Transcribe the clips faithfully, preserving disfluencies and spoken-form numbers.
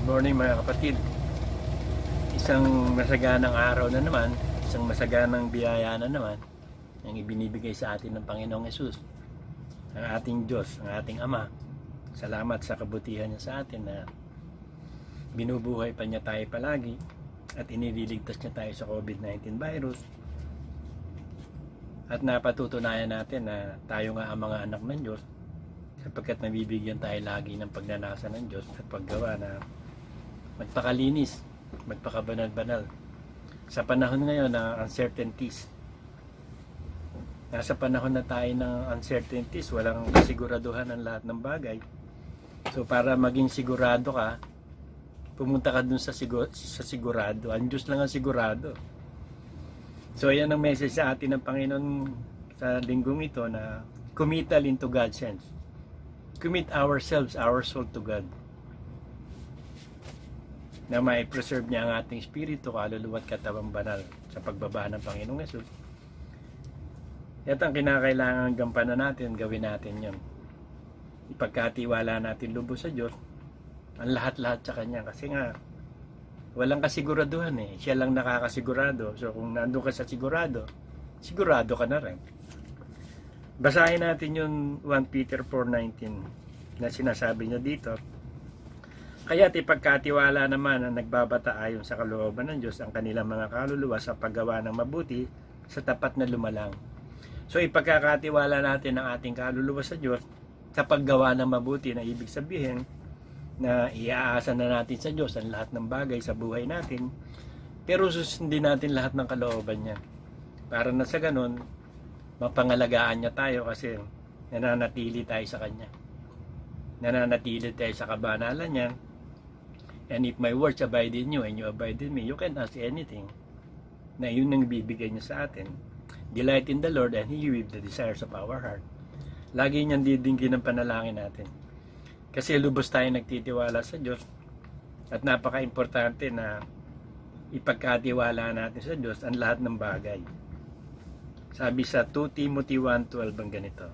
Good morning mga kapatid. Isang masaganang araw na naman, isang masaganang biyaya na naman ang ibinibigay sa atin ng Panginoong Hesus, ang ating Diyos, ang ating Ama. Salamat sa kabutihan niya sa atin na binubuhay pa niya tayo palagi at inililigtas niya tayo sa COVID nineteen virus. At napatutunayan natin na tayo nga ang mga anak ng Diyos sapagkat nabibigyan tayo lagi ng pagnanasa ng Diyos at paggawa na magpakalinis, magpakabanal-banal. Sa panahon ngayon ng uncertainties, nasa panahon na tayo ng uncertainties, walang kasiguraduhan ang lahat ng bagay. So para maging sigurado ka, pumunta ka dun sa, sigur sa sigurado. Ang Diyos lang ang sigurado. So yan ang message sa atin ng Panginoon sa linggong ito, na committal into God's hands. Commit ourselves, our soul to God, na may preserve niya ang ating espiritu, kaluluwa at katawang banal sa pagbaba ng Panginoong Hesus. At ang kinakailangan gampanan natin, gawin natin yun. Ipagkatiwala natin lubos sa Diyos ang lahat-lahat sa Kanya, kasi nga walang kasiguraduhan eh, siya lang nakakasigurado. So kung nandun ka sa sigurado, sigurado ka na rin. Basahin natin yung First Peter four nineteen na sinasabi niya dito. Kaya't ipagkatiwala naman ang nagbabata ayon sa kalooban ng Diyos ang kanilang mga kaluluwa sa paggawa ng mabuti sa tapat na lumalang. So ipagkakatiwala natin ang ating kaluluwa sa Diyos sa paggawa ng mabuti, na ibig sabihin na iaasa na natin sa Diyos ang lahat ng bagay sa buhay natin, pero susundin natin lahat ng kalooban niya para na sa ganun mapangalagaan niya tayo, kasi nananatili tayo sa Kanya, nananatili tayo sa kabanalan niya. And if my words abide in you and you abide in me, you can ask anything, na yun ang bibigay niya sa atin. Delight in the Lord and He will give the desires of our heart. Lagi niyang didinggin ang panalangin natin, kasi lubos tayo nagtitiwala sa Diyos, at napaka-importante na ipagkatiwala natin sa Diyos ang lahat ng bagay. Sabi sa Second Timothy one twelve ang ganito: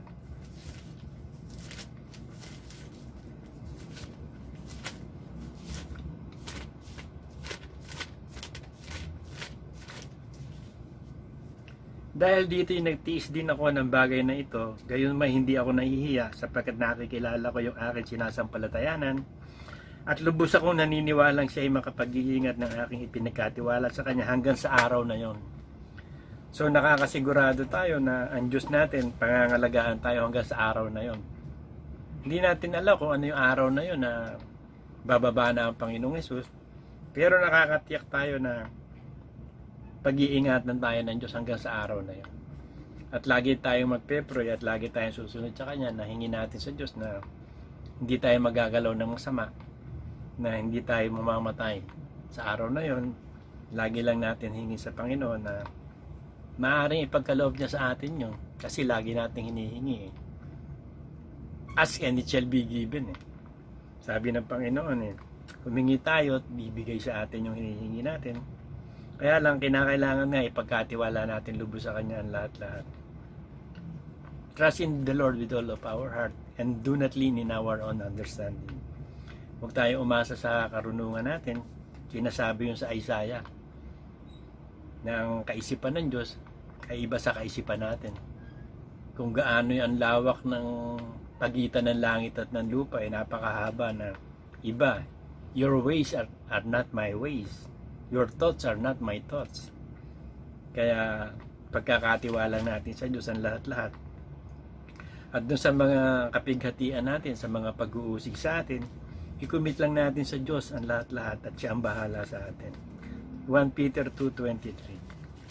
dahil dito'y nagtiis din ako ng bagay na ito, gayon may hindi ako nahihiya, sapagkat nakikilala ko yung aking sinasampalatayanan, at lubos akong naniniwalang siya ay makapag-iingat ng aking ipinagkatiwala sa Kanya hanggang sa araw na yon. So nakakasigurado tayo na ang Diyos natin, pangangalagaan tayo hanggang sa araw na yon. Hindi natin alam kung ano yung araw na yon na bababa na ang Panginoong Hesus, pero nakakatiyak tayo na pag-iingatan tayo ng Diyos hanggang sa araw na yon. At lagi tayong magpe-pray at lagi tayong susunod sa Kanya, na hingin natin sa Diyos na hindi tayo magagalaw ng masama, na hindi tayo mamamatay sa araw na yon. Lagi lang natin hingin sa Panginoon na maaaring ipagkaloob niya sa atin yun, kasi lagi natin hinihingi eh. Ask and it shall be given eh. Sabi ng Panginoon eh, humingi tayo at bibigay sa atin yung hinihingi natin. Kaya lang kinakailangan nga ipagkatiwala natin lubos sa Kanya ang lahat-lahat. Trust in the Lord with all of our heart and do not lean in our own understanding. Huwag tayo umasa sa karunungan natin. Sinasabi yun sa Isaiah, na ang kaisipan ng Diyos ay iba sa kaisipan natin. Kung gaano yung lawak ng pagitan ng langit at ng lupa ay napakahaba, na iba. Your ways are, are not my ways. Your thoughts are not my thoughts. Kaya pagkakatiwala natin sa Diyos ang lahat-lahat. At dun sa mga kapighatian natin, sa mga pag-uusig sa atin, i-commit lang natin sa Diyos ang lahat-lahat at siya ang bahala sa atin. First Peter two twenty-three.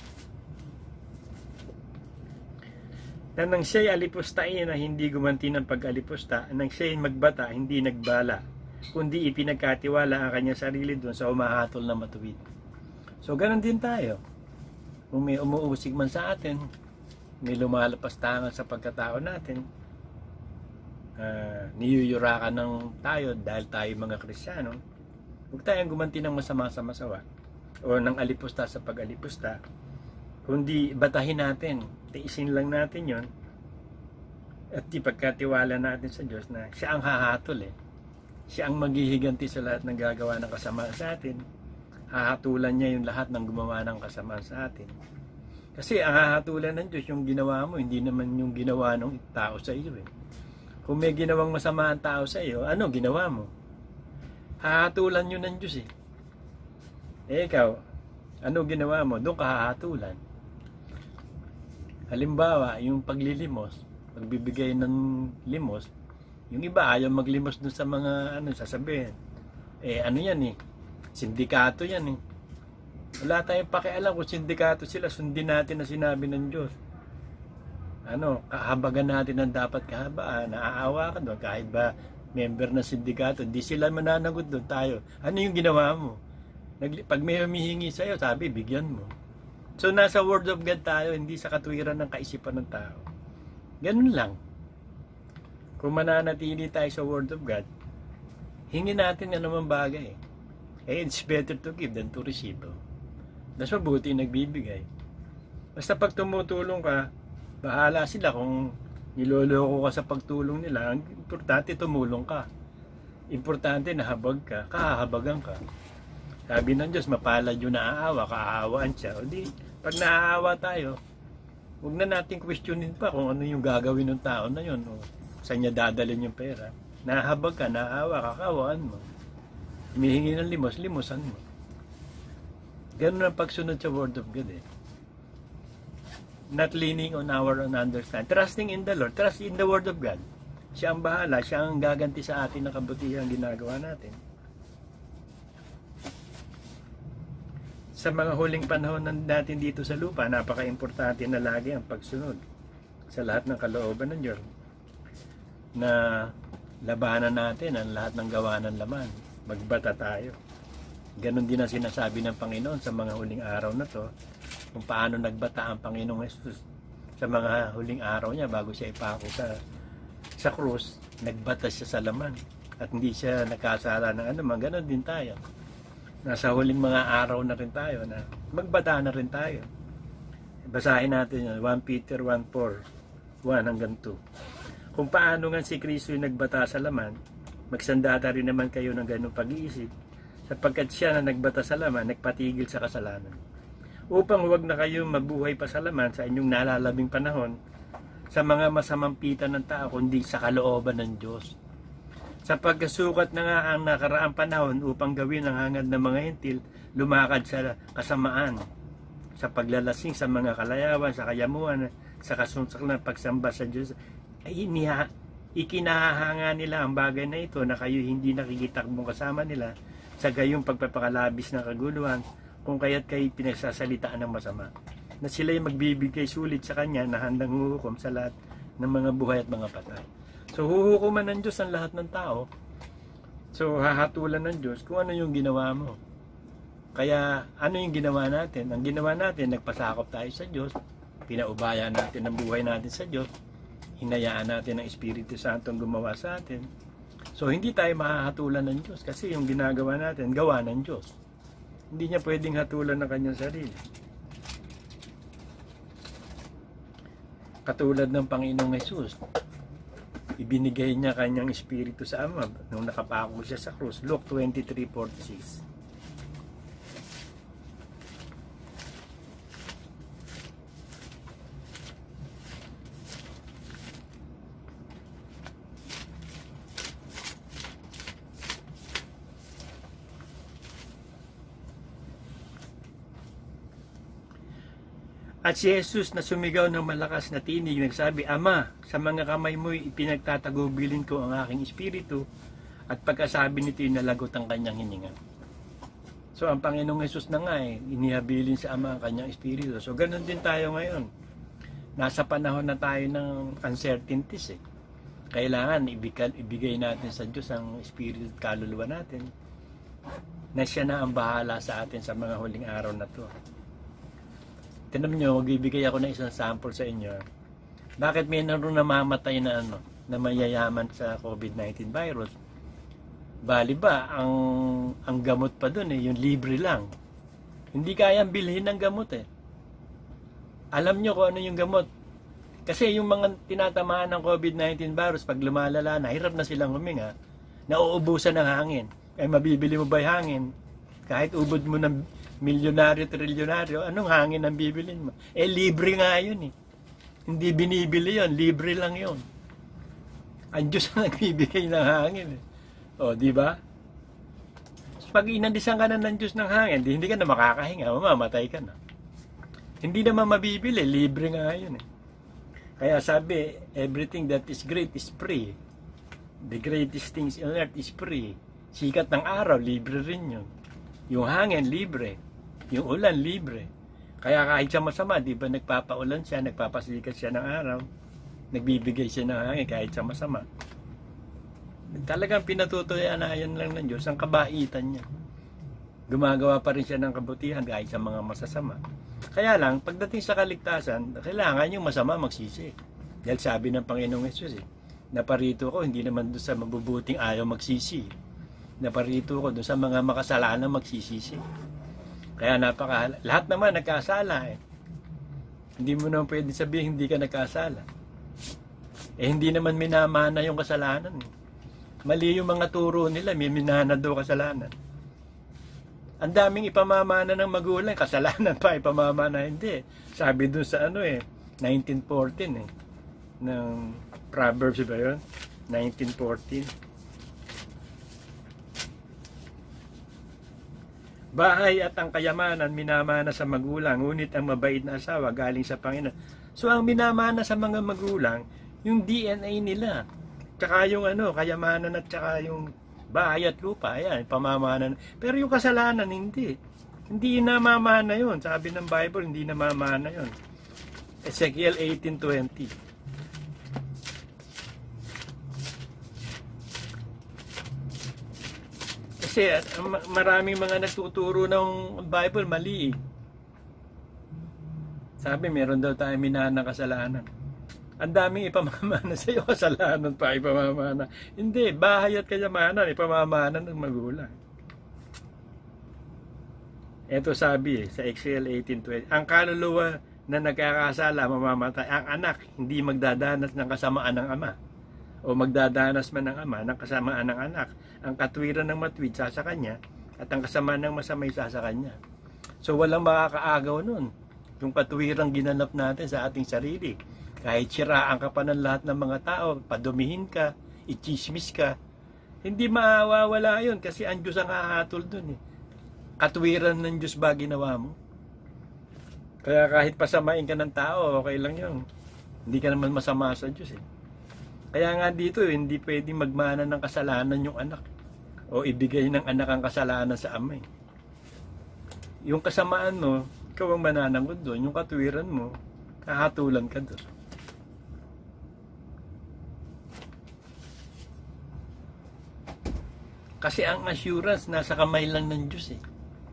Na nang siya'y alipustain na hindi gumanti ng pag-alipusta, nang siya'y magbata hindi nagbala, kundi ipinagkatiwala ang kanyang sarili doon sa umahatol na matuwid. So ganun din tayo. Kung may umuusig man sa atin, may lumalapas tangan sa pagkatao natin, uh, niyuyurakan ng tayo dahil tayo mga Kristiyano, huwag tayong gumanti ng masama sa masawa o ng alipusta sa pag-alipusta, kundi batahin natin, tiisin lang natin yon, at ipagkatiwala natin sa Diyos na siya ang hahatol eh. Siya ang maghihiganti sa lahat ng gagawa ng kasamaan sa atin. Hahatulan niya yung lahat ng gumawa ng kasamaan sa atin. Kasi ang hahatulan ng Diyos, yung ginawa mo, hindi naman yung ginawa ng tao sa iyo eh. Kung may ginawang masama ang tao sa iyo, ano ginawa mo? Hahatulan yun ng Diyos eh. Eh ikaw, ano ginawa mo? Doon ka hahatulan. Halimbawa, yung paglilimos, pagbibigay ng limos, yung iba ayaw maglimos dun sa mga ano, sasabihin. Eh ano yan eh, sindikato yan eh. Wala tayong pakialam kung sindikato sila, sundin natin na sinabi ng Diyos. Ano, kahabagan natin ang dapat kahabaan, naaawa ka doon, kahit ba member ng sindikato, hindi sila mananagot doon tayo. Ano yung ginawa mo? Pag may humihingi sa'yo, sabi, bigyan mo. So, nasa Word of God tayo, hindi sa katwiran ng kaisipan ng tao. Ganun lang. Kung mananatili tayo sa Word of God, hingin natin yan naman bagay. Eh, it's better to give than to receive. Mas mabuti nagbibigay. Basta pag tumutulong ka, bahala sila kung niloloko ka sa pagtulong nila. Ang importante, tumulong ka. Importante, nahabag ka, kahahabagan ka. Sabi ng Diyos, mapalad yung naaawa, kaaawaan siya. O di, pag naaawa tayo, huwag na natin questionin pa kung ano yung gagawin ng tao na yun. O saan niya dadalhin yung pera. Nahabag ka, naaawa ka, kaawaan mo. Humihingi ng limos, limusan mo. Ganun ang pagsunod sa Word of God eh. Not leaning on our own understanding. Trusting in the Lord. Trust in the Word of God. Siya ang bahala. Siya ang gaganti sa atin ng kabutihan ginagawa natin. Sa mga huling panahon natin dito sa lupa, napaka-importante na lagi ang pagsunod sa lahat ng kalooban ng Diyos. Na labanan natin ang lahat ng gawa ng laman. Magbata tayo. Ganon din ang sinasabi ng Panginoon sa mga huling araw na to, kung paano nagbata ang Panginoong Jesus sa mga huling araw niya bago siya ipako sa sa krus. Nagbata siya sa laman at hindi siya nakasala ng anuman. Ganon din tayo. Nasa huling mga araw na rin tayo na magbata na rin tayo. Basahin natin yun, First Peter one four, one hanggang two. Kung paano nga si Kristo yung nagbata sa laman, magsandata rin naman kayo ng ganong pag-iisip, sapagkat siya na nagbata sa laman, nagpatigil sa kasalanan. Upang huwag na kayo mabuhay pa sa laman sa inyong nalalabing panahon, sa mga masamang pitan ng tao, kundi sa kalooban ng Diyos. Sa pagkasukat na nga ang nakaraang panahon upang gawin ang hangad ng mga hintil, lumakad sa kasamaan, sa paglalasing sa mga kalayawan, sa kayamuan, sa kasunsak ng pagsamba sa Diyos, ay iniha, ikinahahanga nila ang bagay na ito na kayo hindi nakikitakbong kasama nila sa gayong pagpapakalabis ng kaguluhan, kung kaya't kayo pinagsasalitaan ng masama, na sila'y magbibigay sulit sa Kanya na handang huhukom sa lahat ng mga buhay at mga patay. So, huhukuman ng Diyos ang lahat ng tao. So, hahatulan ng Diyos kung ano yung ginawa mo. Kaya, ano yung ginawa natin? Ang ginawa natin, nagpasakop tayo sa Diyos, pinaubaya natin ang buhay natin sa Diyos, hinayaan natin ang Espiritu Santo ang gumawa sa atin. So, hindi tayo mahahatulan ng Diyos kasi yung ginagawa natin, gawa ng Diyos. Hindi niya pwedeng hatulan ng kanyang sarili. Katulad ng Panginoong Jesus, ibinigay niya kanyang Espiritu sa Ama nung nakapako siya sa krus. Luke twenty-three forty-six. At si Jesus na sumigaw ng malakas na tinig, nagsabi, Ama, sa mga kamay mo'y ipinagtatagubilin ko ang aking espiritu, at pagkasabi nito ay nalagot ang kanyang hininga. So ang Panginoong Jesus na nga eh, inihabilin sa Ama ang kanyang espiritu. So ganun din tayo ngayon. Nasa panahon na tayo ng uncertainties eh. Kailangan ibigay, ibigay natin sa Diyos ang espiritu at kaluluwa natin, na siya na ang bahala sa atin sa mga huling araw na to. Tinanong nyo, magbibigay ako ng isang sample sa inyo. Bakit may naroon namamatay na ano, na mayayaman sa COVID nineteen virus? Bali ba, ang, ang gamot pa dun eh, yung libre lang. Hindi kayang bilhin ng gamot eh. Alam nyo kung ano yung gamot. Kasi yung mga tinatamaan ng COVID nineteen virus, pag lumalala na, hirap na silang huminga, nauubusan ng hangin. Eh, mabibili mo ba yung hangin? Kahit ubod mo ng milyonaryo, trilyonaryo, anong hangin ang bibilin mo? Eh, libre nga yun eh. Hindi binibili yun, libre lang yun. Ang Diyos ang nagbibigay ng hangin eh. O, di ba? Pag inandisan ka na ng Diyos ng hangin, di, hindi ka na makakahinga, mamamatay ka na. Hindi naman mabibili, libre nga yun eh. Kaya sabi, everything that is great is free. The greatest things on earth is free. Sikat ng araw, libre rin yun. Yung hangin, libre. Yung ulan, libre. Kaya kahit siya masama, di ba nagpapaulan siya, nagpapasikat siya ng araw, nagbibigay siya ng hangin kahit siya masama. Talagang pinatutunayan lang ng Diyos ang kabaitan niya. Gumagawa pa rin siya ng kabutihan kahit sa mga masasama. Kaya lang, pagdating sa kaligtasan, kailangan yung masama magsisi. Dahil sabi ng Panginoong Hesus eh, naparito ko, hindi naman doon sa mabubuting ayaw magsisi. Naparito ko doon sa mga makasalanan magsisisi. Kaya napaka, lahat naman nagkasala eh. Hindi mo naman pwede sabihin hindi ka nagkasala. Eh hindi naman minamana yung kasalanan eh. Mali yung mga turo nila, may minana daw kasalanan. Ang daming ipamamana ng magulang, kasalanan pa ipamamana, hindi. Sabi dun sa ano eh, nineteen fourteen eh, ng Proverbs ba yun? nineteen fourteen. Bahay at ang kayamanan minamana sa magulang, ngunit ang mabait na asawa galing sa Panginoon. So ang minamana sa mga magulang, yung D N A nila. Tsaka yung ano, kayamanan at tsaka yung bahay at lupa, ayan, pamamanan. Pero yung kasalanan, hindi. Hindi namamana yun. Sabi ng Bible, hindi namamana yun. Ezekiel eighteen twenty. Kasi maraming mga nagtuturo ng Bible, mali. Sabi, meron daw tayo minana kasalanan. Ang daming ipamamana sa iyo, kasalanan pa ipamamana. Hindi, bahay at kayamanan, ipamamana ng magulang. Ito sabi eh, sa Ezekiel eighteen twenty, ang kaluluwa na nagkakasala, mamamatay. Ang anak, hindi magdadanas ng kasamaan ng ama. O magdadanas man ng ama ng kasamaan ng anak. Ang katwiran ng matwid sa kanya, at ang kasamaan ng masamay sa kanya. So walang makakaagaw nun. Yung katwirang ginanap natin sa ating sarili. Kahit siraan ka pa ng lahat ng mga tao, padumihin ka, i-chismis ka, hindi mawawala yun kasi ang Diyos ang hahatol dun eh. Katwiran ng Diyos ba ginawa mo? Kaya kahit pasamain ka ng tao, okay lang yun. Hindi ka naman masama sa Diyos eh. Kaya nga dito, eh, hindi pwedeng magmana ng kasalanan yung anak. O ibigay ng anak ang kasalanan sa ama eh. Yung kasamaan mo, ikaw ang mananangod doon. Yung katwiran mo, kahatulan ka doon. Kasi ang assurance nasa kamay lang ng Diyos eh.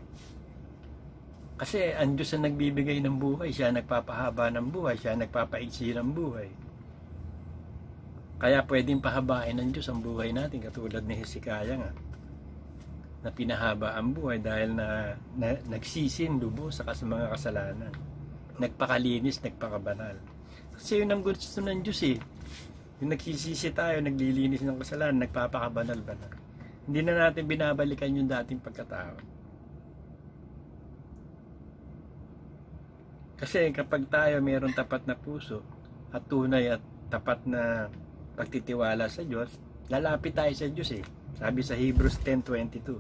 Kasi ang Diyos ang nagbibigay ng buhay, siya nagpapahaba ng buhay, siya nagpapaiksi ng buhay. Kaya pwedeng pahabain ng Diyos ang buhay natin, katulad ni Hezekiah nga, na pinahaba ang buhay dahil na, na nagsisin lubos sa mga kasalanan. Nagpakalinis, nagpakabanal. Kasi yun ang gusto ng Diyos eh. Yung nagsisisi tayo, naglilinis ng kasalanan, nagpapakabanal-banal. Hindi na natin binabalikan yung dating pagkatao. Kasi kapag tayo mayroong tapat na puso at tunay at tapat na pagtitiwala sa Diyos, lalapit tayo sa Diyos eh. Sabi sa Hebrews ten twenty-two.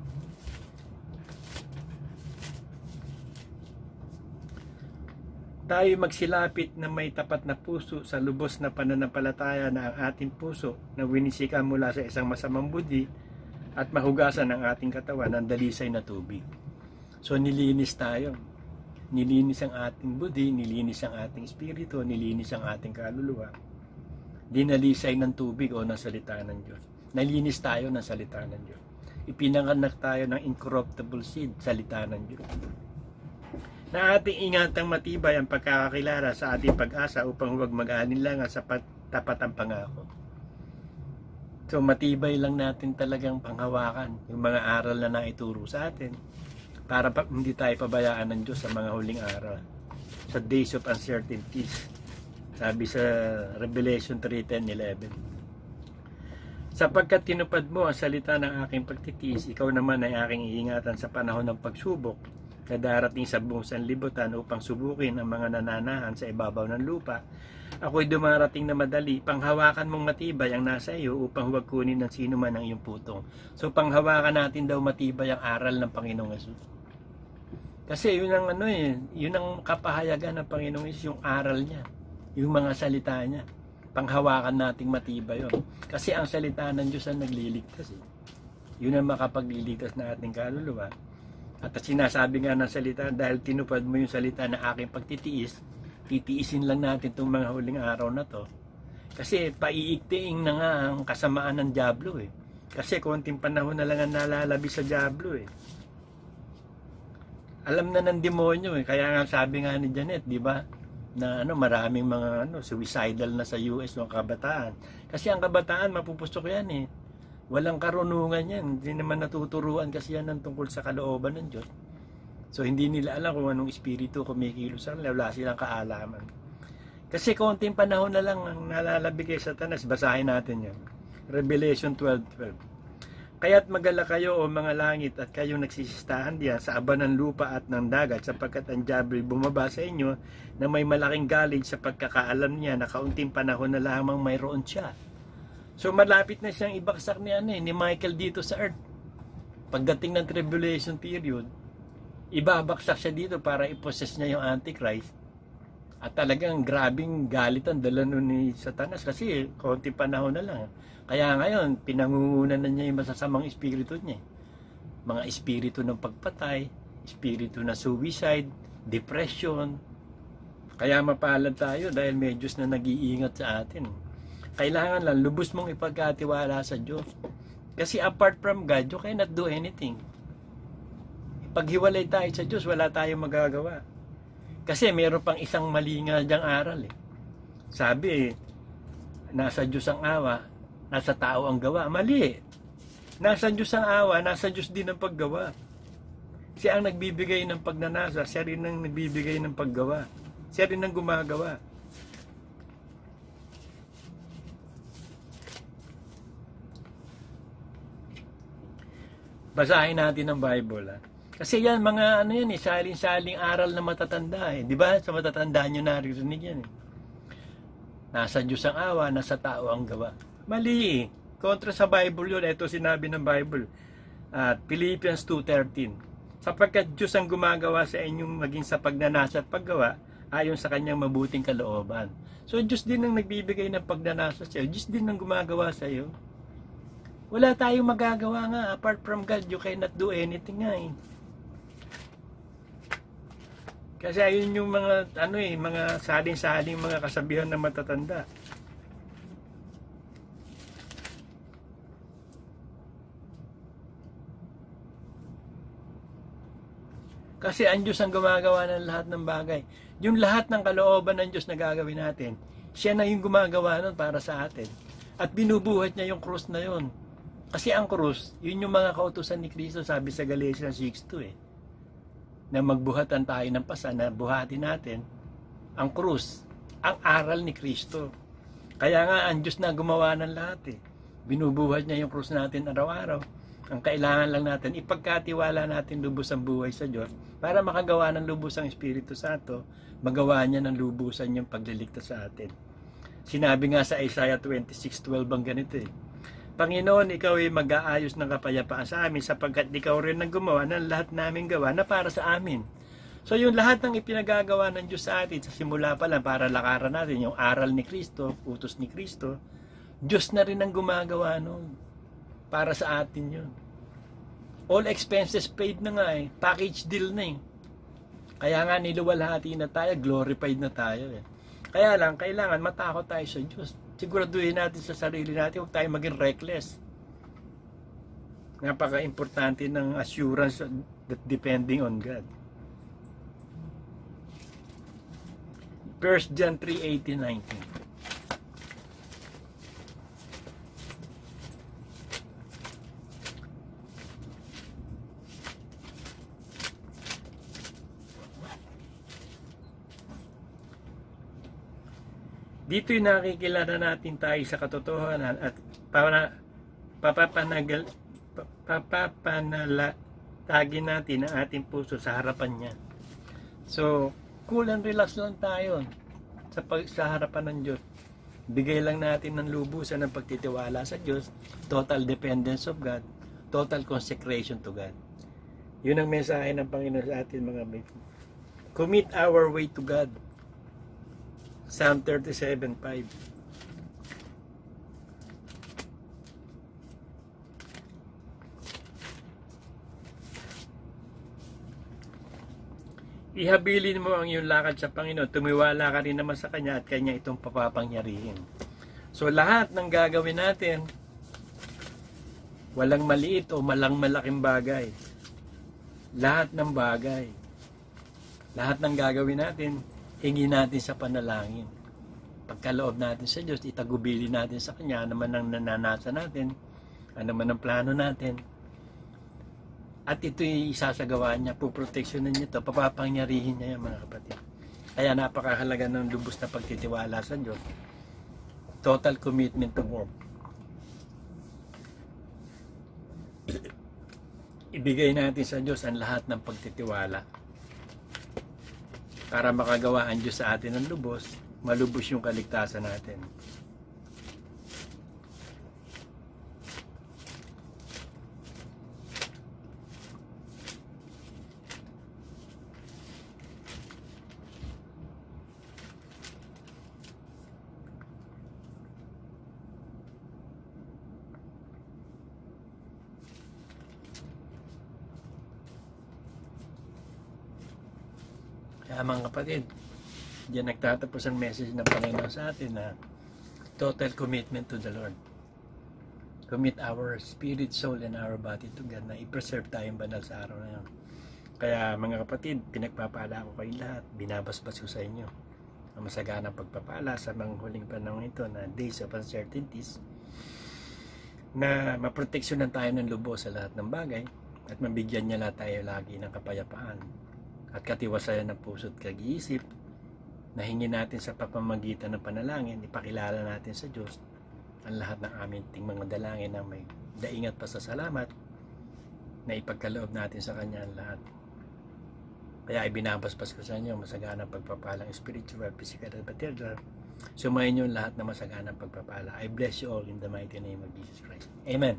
Tayo magsilapit na may tapat na puso sa lubos na pananampalataya na ang ating puso na winisika mula sa isang masamang budi at mahugasan ang ating katawan ng dalisay na tubig. So nilinis tayo. Nilinis ang ating budi, nilinis ang ating espiritu, nilinis ang ating kaluluwa. Dinalisay ng tubig o ng salita ng Diyos. Nalinis tayo ng salita ng Diyos. Ipinanganak tayo ng incorruptible seed, salita ng Diyos. Na ating ingatang matibay ang pagkakakilala sa ating pag-asa upang huwag mag-aalinlangan sa tapat ang pangako. So matibay lang natin talagang panghawakan yung mga aral na naituro sa atin para pa, hindi tayo pabayaan ng Diyos sa mga huling araw, sa days of uncertainties. Sabi sa Revelation three ten eleven. Sapagkat tinupad mo ang salita ng aking pagtitiis, ikaw naman ay aking iingatan sa panahon ng pagsubok na darating sa buong sanlibutan upang subukin ang mga nananahan sa ibabaw ng lupa. Ako'y dumarating na madali, panghawakan mong matibay ang nasa iyo upang huwag kunin ng sino man ang iyong putong. So panghawakan natin daw matibay ang aral ng Panginoong Hesus. Kasi yun ang ano eh, yun ang kapahayagan ng Panginoong Hesus, yung aral niya, yung mga salita niya. Panghawakan nating matibay yun. Kasi ang salita ng Diyos ang nagliligtas eh. Yun ang makapagliligtas na ating kaluluwa. At sinasabi nga ng salita, dahil tinupad mo yung salita na aking pagtitiis, titiisin lang natin itong mga huling araw na to. Kasi paiiktiing na nga ang kasamaan ng dyablo eh. Kasi konting panahon na lang ang nalalabi sa dyablo eh. Alam na ng demonyo eh. Kaya nga sabi nga ni Janet, di ba? Na ano, maraming mga ano, suicidal na sa U S ng kabataan. Kasi ang kabataan, mapupusok yan eh. Walang karunungan yan. Hindi naman natuturuan kasi yan ng tungkol sa kalooban ng Diyos. So hindi nila alam kung anong espiritu kumikilos sila. Wala silang kaalaman. Kasi konting panahon na lang ang nalalabi kay Satanas. Basahin natin yan. Revelation twelve twelve. Kaya't magala kayo o mga langit at kayong nagsisistahan diyan sa aba ng lupa at ng dagat sapagkat ang diablo bumaba sa inyo na may malaking galing sa pagkakaalam niya na kaunting panahon na lamang mayroon siya. So malapit na siyang ibaksak ni, ano, ni Michael dito sa earth. Pagdating ng tribulation period, ibabaksak siya dito para i-possess niya yung Antichrist. At talagang grabing galit ang dala nun ni Satanas kasi kaunting panahon na lang. Kaya ngayon, pinangungunan na niya yung masasamang espiritu niya. Mga espiritu ng pagpatay, espiritu na suicide, depression. Kaya mapalad tayo dahil may Diyos na nag-iingat sa atin. Kailangan lang lubos mong ipagkatiwala sa Diyos. Kasi apart from God, you cannot do anything. Paghiwalay tayo sa Diyos, wala tayong magagawa. Kasi meron pang isang mali nga diyang aral eh. Sabi eh, nasa Diyos ang awa, nasa tao ang gawa. Mali. Nasa Diyos ang awa, nasa Diyos din ang paggawa. Siya ang nagbibigay ng pagnanasa, siya rin ang nagbibigay ng paggawa. Siya rin ang gumagawa. Basahin natin ang Bible ha. Kasi yan, mga ano yan eh, saling-saling aral na matatanda eh. Di ba? Sa matatanda nyo naririnig yan eh. Nasa Diyos ang awa, nasa tao ang gawa. Mali eh. Kontra sa Bible yun. Ito sinabi ng Bible. At uh, Philippians two thirteen. Sapagkat Diyos ang gumagawa sa inyong maging sa pagnanasa at paggawa ayon sa kanyang mabuting kalooban. So Diyos din ang nagbibigay ng pagnanasa sa iyo. Diyos din ang gumagawa sa iyo. Wala tayong magagawa nga. Apart from God, you cannot do anything nga eh. Kasi ayun yung mga ano eh, mga saling-saling mga kasabihan ng matatanda. Kasi ang Diyos ang gumagawa ng lahat ng bagay. Yung lahat ng kalooban ng Diyos na gagawin natin, siya na yung gumagawa nun para sa atin. At binubuhat niya yung krus na yun. Kasi ang krus, yun yung mga kautusan ni Kristo, sabi sa Galatians six two eh. Na magbuhatan tayo ng pasa, na buhatin natin ang krus, ang aral ni Kristo. Kaya nga ang Diyos na gumawa ng lahat eh. Binubuhat niya yung krus natin araw-araw. Ang kailangan lang natin, ipagkatiwala natin lubos ang buhay sa Diyos para makagawa ng lubos ang Espiritu Santo, magawa niya ng lubusan yung pagliligtas sa atin. Sinabi nga sa Isaiah twenty-six twelve ang ganito eh. Panginoon, ikaw ay mag-aayos ng kapayapaan sa amin sapagkat ikaw rin ang gumawa ng lahat naming gawa na para sa amin. So yung lahat ng ipinagagawa ng Diyos sa atin sa simula pa lang para lakaran natin yung aral ni Kristo, utos ni Kristo, Diyos na rin ang gumagawa nun. Para sa atin yun. All expenses paid na nga eh. Package deal na eh. Kaya nga niluwalhati na tayo, glorified na tayo eh. Kaya lang, kailangan matakot tayo sa Diyos. Siguraduhin natin sa sarili natin, huwag tayo maging reckless. Napaka-importante ng assurance that depending on God. First John three eighteen nineteen. Dito'y nakikilala natin tayo sa katotohanan at para papapanagal, papapanalagin natin ang ating puso sa harapan niya. So, cool and relax lang tayo sa, pag, sa harapan ng Diyos. Bigay lang natin ng lubusan ng pagtitiwala sa Diyos, total dependence of God, total consecration to God. Yun ang mensahe ng Panginoon sa atin, mga baby. Commit our way to God. Psalm thirty-seven five. Ihabilin mo ang iyong lakad sa Panginoon. Tumiwala ka rin naman sa Kanya at Kanya itong papapangyarihin. So lahat ng gagawin natin, walang maliit o malang malaking bagay. Lahat ng bagay. Lahat ng gagawin natin, hingi natin sa panalangin. Pagkaloob natin sa Diyos, itagubili natin sa Kanya, ano man ang nananasa natin, ano man ang plano natin. At ito'y isasagawa niya, puproteksyonan niya ito, papapangyarihin niya yan, mga kapatid. Kaya napakahalaga ng lubos na pagtitiwala sa Diyos. Total commitment to work. Ibigay natin sa Diyos ang lahat ng pagtitiwala. Para makagawa ang Diyos sa atin ng lubos, malubos yung kaligtasan natin. Kaya mga kapatid, diyan nagtatapos ang message ng Panginoon sa atin na total commitment to the Lord. Commit our spirit, soul, and our body to God, na i-preserve tayong banal sa araw na yun. Kaya mga kapatid, pinagpapala ko kayo lahat, binabasbas ko sa inyo ang masaganang pagpapala sa mga huling panahon ito na days of uncertainties, na maproteksyonan tayo ng lubos sa lahat ng bagay at mabigyan niya lahat tayo lagi ng kapayapaan at katiwasayan ng puso at kag-iisip, na hingi natin sa pamamagitan ng panalangin, ipakilala natin sa Diyos ang lahat ng aming ting mga dalangin na may daingat pa sa salamat, na ipagkaloob natin sa Kanya ang lahat. Kaya ibinabasbas ko sa inyo masaganang pagpapalang spiritual, physical, at material. Sumayin niyo lahat na masaganang pagpapala. I bless you all in the mighty name of Jesus Christ. Amen.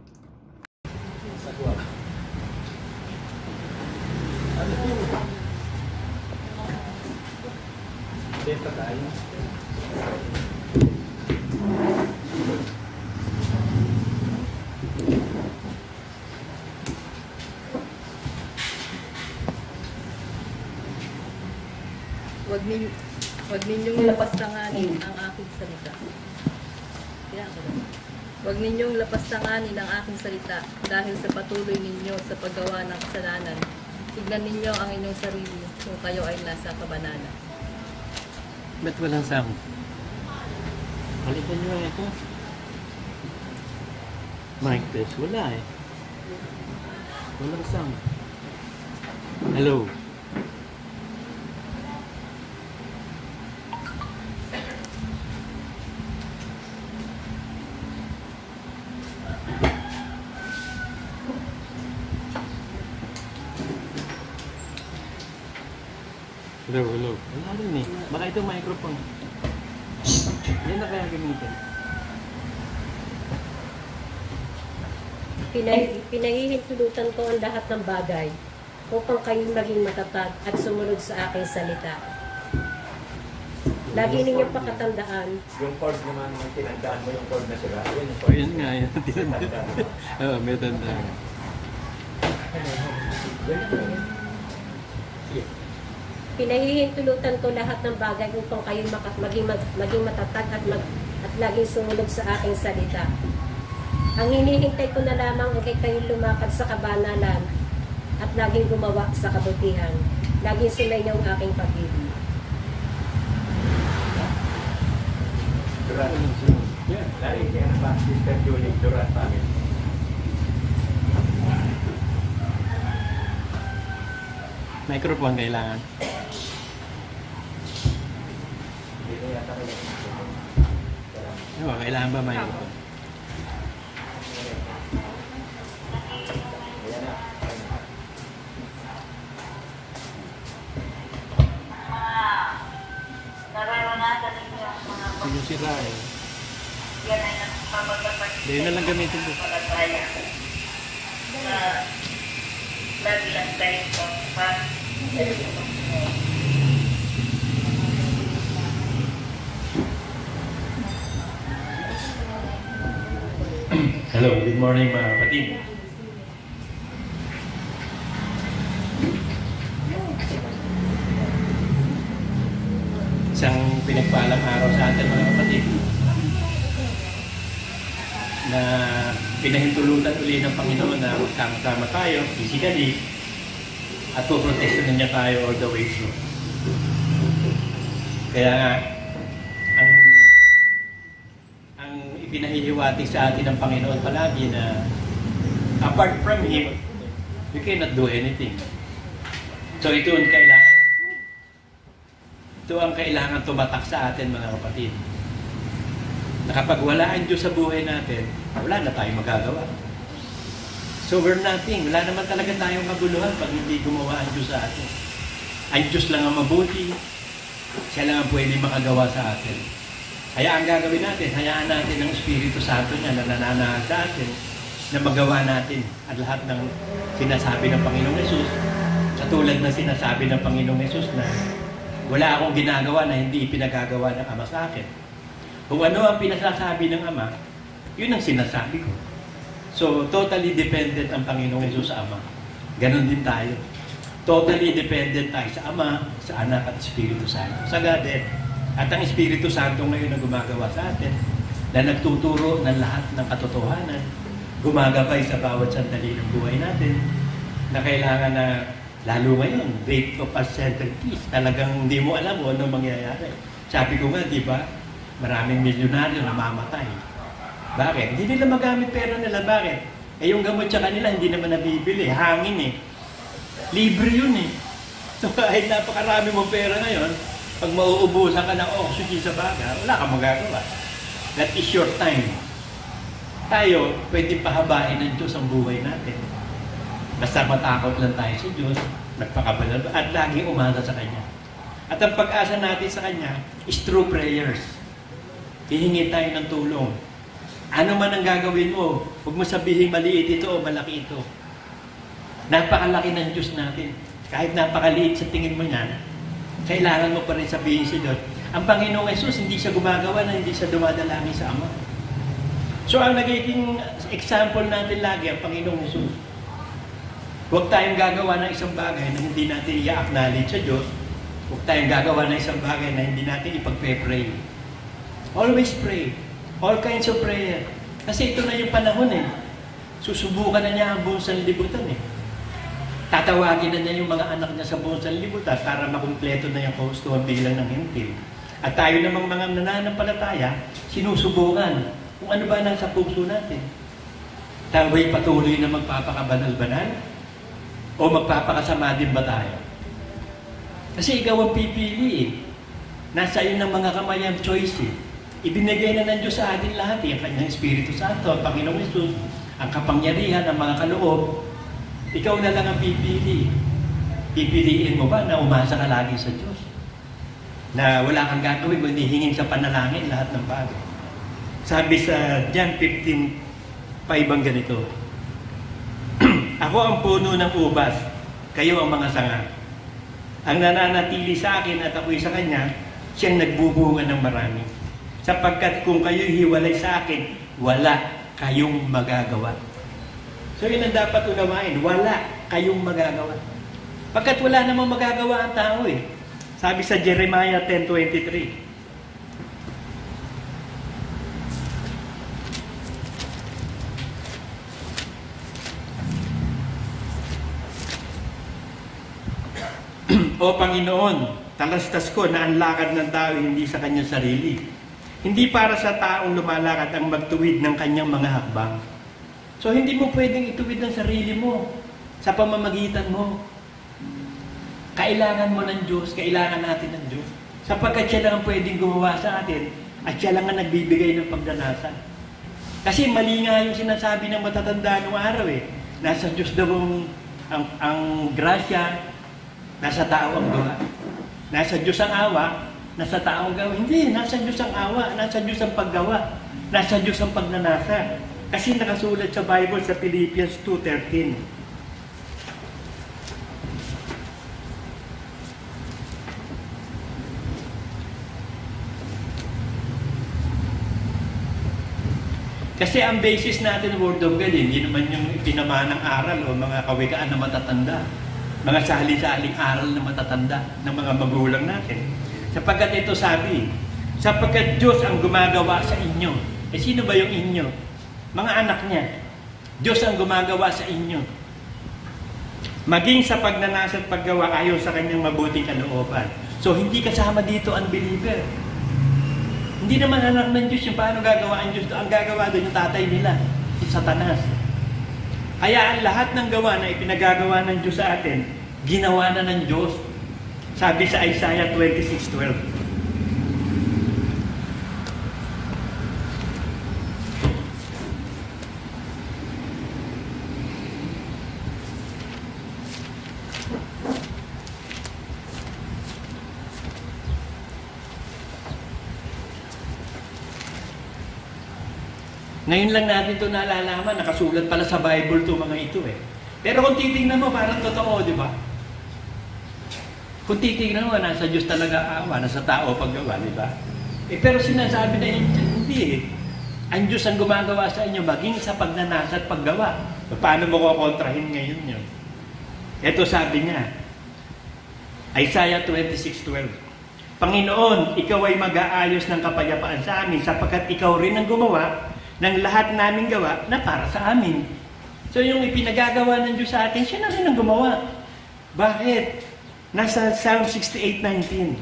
Dito tayo. Wag nin wag ninyong lapastanganin ang aking salita. Kaya ako lang. Wag ninyong lapastanganin ang aking salita dahil sa patuloy ninyo sa paggawa ng kasalanan. Tignan ninyo ang inyong sarili kung kayo ay nasa kabanalan. Ba't walang sound? Palitan nyo ito. Mic test. Wala eh. Walang sound. Hello. Hello, hello. Wala rin eh. Baka ito microphone. Yan na kaya gamitin. Pinag pinahihintulutan ko ang lahat ng bagay upang kayo maging matatag at sumunod sa aking salita. Lagi ninyong pakatandaan. Yung chord naman, tinandaan mo yung chord na sila. Yun yung O chord. yun nga, yun. Tinandaan. Oo, may tandaan. Pinahihintulutan ko lahat ng bagay upang kayo maging, maging matatag at, mag, at laging sumunod sa aking salita. Ang hinihintay ko na lamang ay kayo lumakad sa kabanalan at laging gumawa sa kabutihan. Laging sumayin ang aking pag-ibig. Duran. Yan. Lari kaya na ba? Sister Julie Duran family. Microphone kailangan. Dito yata kayo. Oo, kailangan ba microphone? sirain. Hindi na lang gamitin ko. Hello, good morning mga kapatid. Isang pinagpalang araw sa atin mga kapatid na pinahintulutan uli ng Panginoon na magkakasama tayo physically at puproteksyonan niya tayo all the way through. Kaya nga, ang ang ipinahihiwatig sa atin ng Panginoon palagi na apart from Him, we cannot do anything. So ito ang kailangan ito ang kailangan tumatak sa atin mga kapatid. Na kapag wala ang Diyos sa buhay natin, wala na tayong magagawa. So we're nothing. Wala naman talaga tayong kabuluhan pag hindi gumawa ang Diyos sa atin. Ang Diyos lang ang mabuti. Siya lang ang pwede makagawa sa atin. Kaya ang gagawin natin, hayaan natin ang Espiritu Santo niya na nananahan sa atin na magawa natin at lahat ng sinasabi ng Panginoong Hesus. Katulad na sinasabi ng Panginoong Hesus na wala akong ginagawa na hindi ipinagagawa ng Ama sa akin. Kung ano ang pinasasabi ng Ama, yun ang sinasabi ko. So, totally dependent ang Panginoong Hesus sa Ama. Ganon din tayo. Totally dependent tayo sa Ama, sa Anak at Espiritu Santo. Sa Godhead. At ang Espiritu Santo ngayon na gumagawa sa atin, na nagtuturo ng lahat ng katotohanan, gumagabay sa bawat sandali ng buhay natin, na kailangan na lalo ngayon, rate of uncertainties. Talagang hindi mo alam kung ano mangyayari. Sabi ko nga, di ba, maraming milyonaryo namamatay. Bakit? Hindi nila magamit pera nila. Bakit? Eh yung gamot sa kanila, hindi naman nabibili. Hangin eh. Libre yun eh. So kahit napakarami mo pera ngayon, pag mauubusan ka ng oxygen sa baga, wala kang magagawa. That is your time. Tayo, pwede pahabain ng Diyos ang buhay natin. Basta matakot lang tayo sa Diyos, nagpakabanal, at laging umasa sa Kanya. At ang pag-asa natin sa Kanya is through prayers. Hihingi tayo ng tulong. Ano man ang gagawin mo, huwag mo sabihin maliit ito o malaki ito. Napakalaki ng Diyos natin. Kahit napakaliit sa tingin mo niyan, kailangan mo pa rin sabihin sa Diyos. Ang Panginoong Hesus, hindi siya gumagawa na hindi siya dumadalangin sa Ama. So ang nagiging example natin lagi, ang Panginoong Hesus. Huwag tayong gagawa ng isang bagay na hindi natin i-acknowledge sa Diyos. Huwag tayong gagawa ng isang bagay na hindi natin ipag-pray. Always pray. All kinds of prayer. Kasi ito na yung panahon eh. Susubukan na niya ang buong sanlibutan eh. Tatawagin na niya yung mga anak niya sa buong sanlibutan para makumpleto na yung kahustuhan bilang ng hintil. At tayo namang mga nananampalataya, sinusubukan kung ano ba nasa puso natin. Tayo'y patuloy na magpapakabanal-banal o magpapakasama din ba tayo? Kasi ikaw ang pipili eh. Nasa iyo ng mga kamay ang choice eh. Ibinigay na ng Diyos sa atin lahat eh. Ang Kanyang Espiritu Santo, ang Panginoong Hesus, ang kapangyarihan, ang mga kaloob. Ikaw na lang ang pipili. Pipiliin mo ba na umasa ka lagi sa Diyos? Na wala kang gagawin, kundi hingin sa panalangin lahat ng bagay. Sabi sa John fifteen five ang ganito, ako ang puno ng ubas, kayo ang mga sanga. Ang nananatili sa akin at ako'y sa Kanya, siyang nagbubunga ng marami. Sapagkat kung kayo'y hiwalay sa akin, wala kayong magagawa. So yun ang dapat unawain, wala kayong magagawa. Pagkat wala namang magagawa ang tao eh. Sabi sa Jeremiah ten twenty-three, O Panginoon, talastas ko na ang lakad ng tao hindi sa kanyang sarili. Hindi para sa taong lumalakad ang magtuwid ng kanyang mga hakbang. So hindi mo pwedeng ituwid ang sarili mo sa pamamagitan mo. Kailangan mo ng Diyos, kailangan natin ng Diyos. Sapagkat siya lang ang pwedeng gumawa sa atin at siya lang ang nagbibigay ng pagdanasan. Kasi mali nga yung sinasabi ng matatanda noong araw eh. Nasa Diyos daw ang, ang, ang grasya, nasa tao ang gawa. Nasa Diyos ang awa, Nasa taong gawa. Hindi, nasa Diyos ang awa, nasa Diyos ang paggawa, nasa Diyos ang pagnanasa. Kasi nakasulat sa Bible sa Philippians two thirteen. Kasi ang basis natin ng Word of God, hindi naman yung pinamanang aral o mga kawikaan na matatanda. Mga sali-saling aral na matatanda ng mga magulang natin. Sapagkat ito sabi, sapagkat Diyos ang gumagawa sa inyo. Eh sino ba yung inyo? Mga anak niya. Diyos ang gumagawa sa inyo. Maging sa pagnanasa at paggawa ayon sa kanyang mabuting kalooban. So hindi kasama dito unbeliever. Hindi naman anak ng Diyos yung paano gagawa ang Diyos. Ang gagawa doon yung tatay nila, si Satanas. Kaya ang lahat ng gawa na ipinagagawa ng Diyos sa atin, ginawa na ng Diyos. Sabi sa Isaiah twenty-six twelve. Ngayon lang natin ito nalalaman, nakasulat pala sa Bible to mga ito eh. Pero kung titingnan mo, parang totoo, di ba? Kung titingnan mo, nasa Diyos talaga awa, nasa tao paggawa, di ba? Eh, pero sinasabi na hindi eh. Ang Diyos ang gumagawa sa inyo, maging sa pagnanasa at paggawa. Paano mo kukontrahin ngayon yun? Ito sabi niya, Isaiah twenty-six twelve. Panginoon, ikaw ay mag-aayos ng kapayapaan sa amin sapagkat ikaw rin ang gumawa ng lahat naming gawa na para sa amin. So yung ipinagagawa ng Diyos sa atin, siya na rin ang gumawa. Bakit? Nasa Psalm sixty-eight nineteen.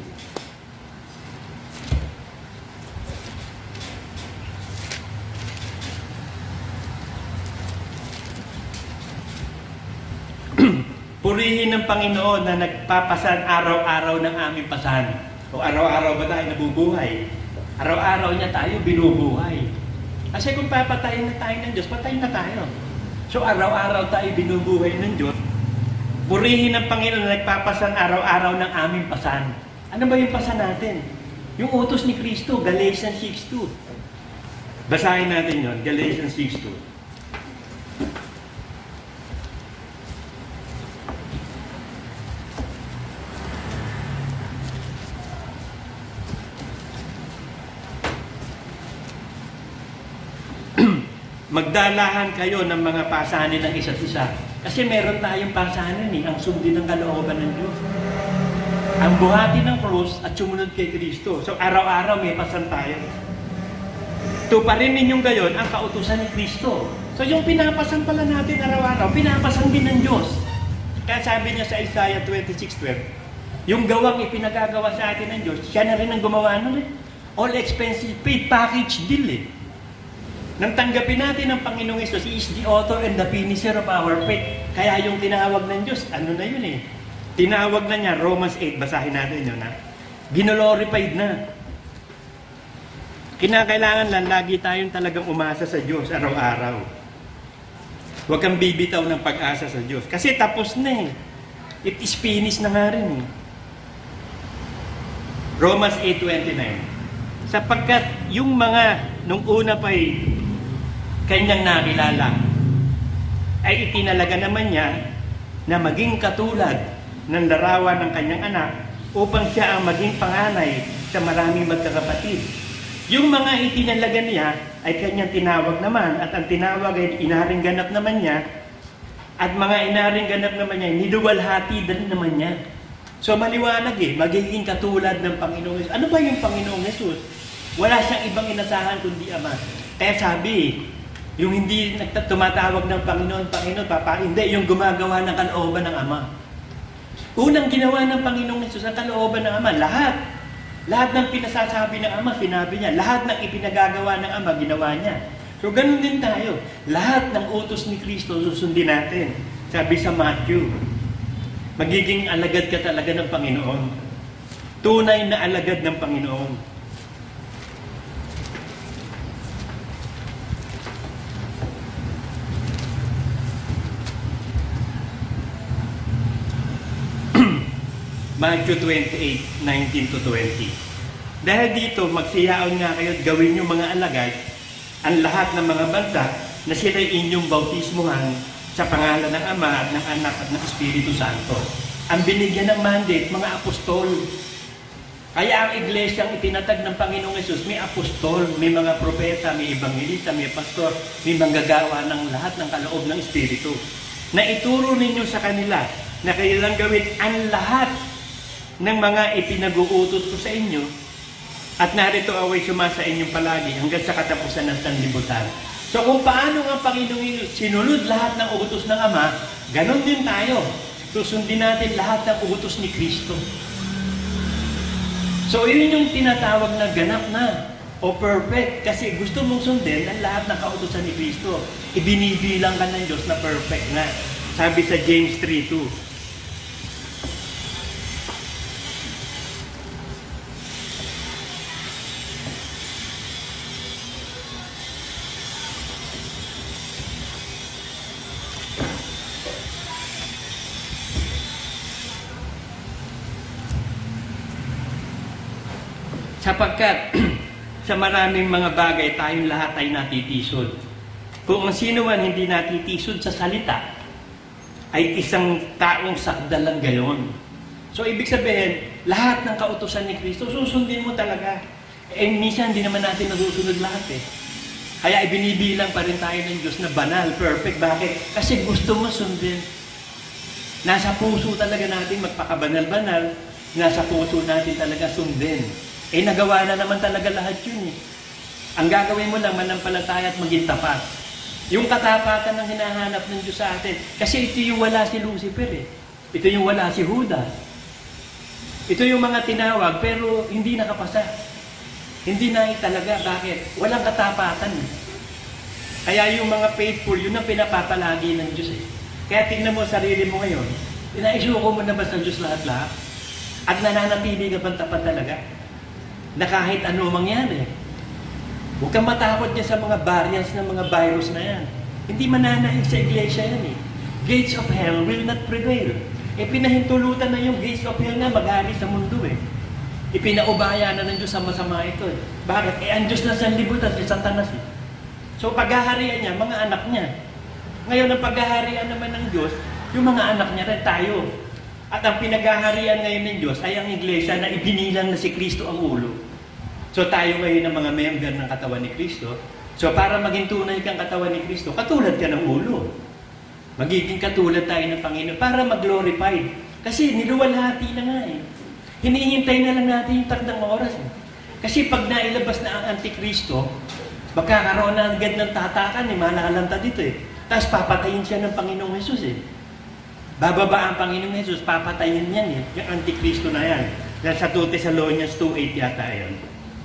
Purihin ng Panginoon na nagpapasan araw-araw ng aming pasan. O araw-araw ba tayo nabubuhay? Araw-araw niya tayo binubuhay. Kasi kung papatayin na tayo ng Diyos, patayin na tayo. So araw-araw tayo binubuhay ng Diyos. Purihin ng Panginoon na nagpapasan araw-araw ng aming pasan. Ano ba yung pasan natin? Yung utos ni Kristo, Galatians six two. Basahin natin yun, Galatians six two. Magdalahan kayo ng mga pasanin ng isa't isa. Kasi meron tayong pasanin eh, ang sundin ng kalooban ng Diyos. Ang buhati ng krus at sumunod kay Kristo. So araw-araw may pasan tayo. Tuparin ninyong gayon ang kautusan ni Kristo. So yung pinapasan pala natin araw-araw, pinapasan din ng Diyos. Kaya sabi niya sa Isaiah twenty-six twelve, yung gawang ipinagagawa sa atin ng Diyos, siya na rin ang gumawa nun eh. All expenses paid, package deal eh. Nang tanggapin natin ang Panginoong Hesus, He is the author and the finisher of our faith. Kaya yung tinawag ng Diyos, ano na yun eh. Tinawag na niya, Romans eight, basahin natin yun ha. Ginolorified na. Kinakailangan lang, lagi tayong talagang umasa sa Diyos araw-araw. Huwag kang bibitaw ng pag-asa sa Diyos. Kasi tapos na eh. It is finished na nga rin eh. Romans eight twenty-nine. Sapagkat yung mga nung una pa'y kanyang nakilala, ay itinalaga naman niya na maging katulad ng larawan ng kanyang anak upang siya ang maging panganay sa maraming magkakapatid. Yung mga itinalaga niya ay kanyang tinawag naman at ang tinawag ay inaring ganap naman niya at mga inaring ganap naman niya, niluwalhati din naman niya. So maliwanag eh, magiging katulad ng Panginoong Hesus. Ano ba yung Panginoong Hesus? Wala siyang ibang inasahan kundi Ama. Kaya sabi, yung hindi tumatawag ng Panginoon, Panginoon, Papa, hindi, yung gumagawa ng kalooban ng Ama. Unang ginawa ng Panginoong Hesus ang kalooban ng Ama, lahat. Lahat ng pinasasabi ng Ama, sinabi niya. Lahat ng ipinagagawa ng Ama, ginawa niya. So ganun din tayo. Lahat ng utos ni Kristo, susundin natin. Sabi sa Matthew, magiging alagad ka talaga ng Panginoon. Tunay na alagad ng Panginoon. Matthew twenty-eight nineteen to twenty. Dahil dito, magsiyaon nga kayo at gawin yung mga alagad, ang lahat ng mga bansa na sila'y inyong bautismuhan sa pangalan ng Ama at ng Anak at ng Espiritu Santo. Ang binigyan ng mandate, mga apostol. Kaya ang iglesia ang itinatag ng Panginoong Hesus, may apostol, may mga propeta, may evangelista, may pastor, may manggagawa ng lahat ng kaloob ng Espiritu. Na ituro ninyo sa kanila na kailangang gawin ang lahat ng mga ipinag-uutos ko sa inyo at narito away sumasa inyong palagi hanggang sa katapusan ng sanlibutan. So kung paano ang Panginoong sinunod lahat ng utos ng Ama, ganon din tayo. Susundin natin lahat ng utos ni Kristo. So yun yung tinatawag na ganap na o perfect kasi gusto mong sundin ang lahat ng kautusan ni Kristo. Ibinibilang ka ng Diyos na perfect na. Sabi sa James three two. Sapagkat sa maraming mga bagay tayong lahat ay natitisod. Kung ang sino man hindi natitisod sa salita, ay isang taong sakdal lang gayon. So ibig sabihin, lahat ng kautusan ni Kristo, susundin mo talaga. Eh minsan hindi naman natin nasusunod lahat eh. Kaya ibinibilang pa rin tayo ng Diyos na banal, perfect. Bakit? Kasi gusto mo sundin. Nasa puso talaga natin magpakabanal-banal, nasa puso natin talaga sundin. Eh, nagawa na naman talaga lahat yun eh. Ang gagawin mo lang, manampalataya at maging tapat. Yung katapatan ang hinahanap ng Diyos sa atin. Kasi ito yung wala si Lucifer eh. Ito yung wala si Judas. Ito yung mga tinawag, pero hindi nakapasa. Hindi na talaga. Bakit? Walang katapatan eh. Kaya yung mga faithful, yun ang pinapapalagi ng Diyos eh. Kaya tingnan mo sarili mo ngayon, inaisuko mo na ba sa Diyos lahat-lahat? At nananatili ka bang tapat talaga? Na kahit ano mangyari. Huwag kang matakot niya sa mga variants ng mga virus na yan. Hindi mananaig sa iglesia yan eh. Gates of hell will not prevail. Eh pinahintulutan na yung gates of hell na maghari sa mundo eh. Ipinaubaya na ng Diyos sa masama ito eh. Bakit? Eh ang Diyos na sanlibutan, si Satanas eh. So paghaharian niya, mga anak niya. Ngayon ang paghaharian naman ng Diyos, yung mga anak niya rin tayo. At ang pinaghaharian ngayon ng Diyos ay ang iglesia na ibinilang na si Kristo ang ulo. So tayo ngayon ang mga member ng katawan ni Kristo. So para maging tunay kang katawan ni Kristo, katulad ka ng ulo. Magiging katulad tayo ng Panginoon para mag-glorified. Kasi niluwalhati na nga eh. Hinihintay na lang natin yung takdang oras eh. Kasi pag nailabas na ang Antikristo, magkakaroon na agad ng tatakan eh, malalanta dito eh. Tapos papatayin siya ng Panginoong Hesus eh. Bababa ang Panginoong Hesus, papatayin yan eh. Yung Antikristo na yan. Yan sa two Thessalonians two eight yata yan.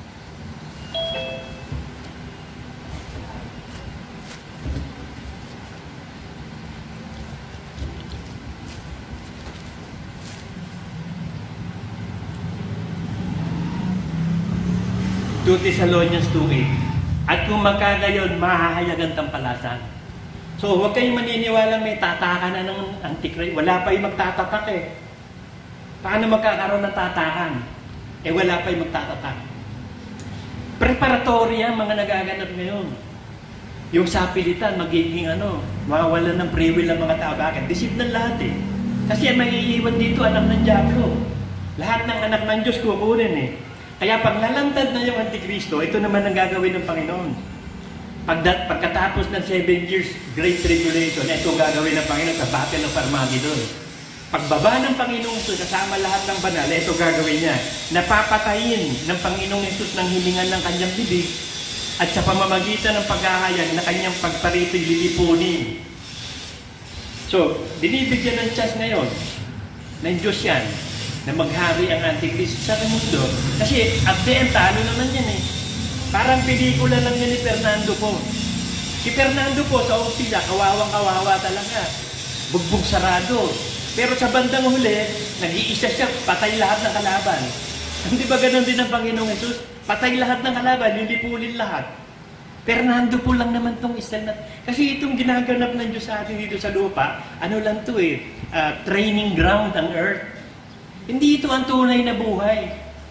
two Thessalonians two eight. At kung magkagayon, mahahayag ang tampalasan. So, huwag kayong maniniwalang may tatakan na ng Antichrist. Wala pa yung magtatatak eh. Paano magkakaroon ng tatakan? Eh, wala pa yung magtatatak. Preparatory ang mga nagaganap ngayon. Yung sapilitan, magiging ano, mawawalan ng free will ang mga tao. Bakit? Deceive ng lahat eh. Kasi ang maiiwan dito, anak ng Diablo. Lahat ng anak ng Diyos kukunin eh. Kaya pag lalantad na yung Antikristo, ito naman ang gagawin ng Panginoon. Pagdat, pagkatapos ng seven years Great Tribulation, ito gagawin ng Panginoon sa Battle of Armageddon. Pagbaba ng Panginoong Isus, kasama lahat ng banal, ito gagawin niya. Napapatayin ng Panginoong Isus ng hilingan ng kanyang bibig at sa pamamagitan ng paghahayag na kanyang pagparito'y lilipunin. So, binibigyan ng chance ngayon ng Diyos yan na maghari ang Antichrist sa mundo. Kasi at the end, talo naman yan eh. Parang pelikula lang yan ni Fernando Po. Si Fernando Po sa umpisa, kawawang-kawawa talaga. Bugbog sarado. Pero sa bandang huli, nag-iisa siya, patay lahat ng kalaban. Hindi ba ganun din ang Panginoong Hesus? Patay lahat ng kalaban, lilipulin lahat. Fernando Po lang naman tong isa na. Kasi itong ginaganap ng Diyos sa atin dito sa lupa, ano lang to eh, uh, training ground ang earth. Hindi ito ang tunay na buhay.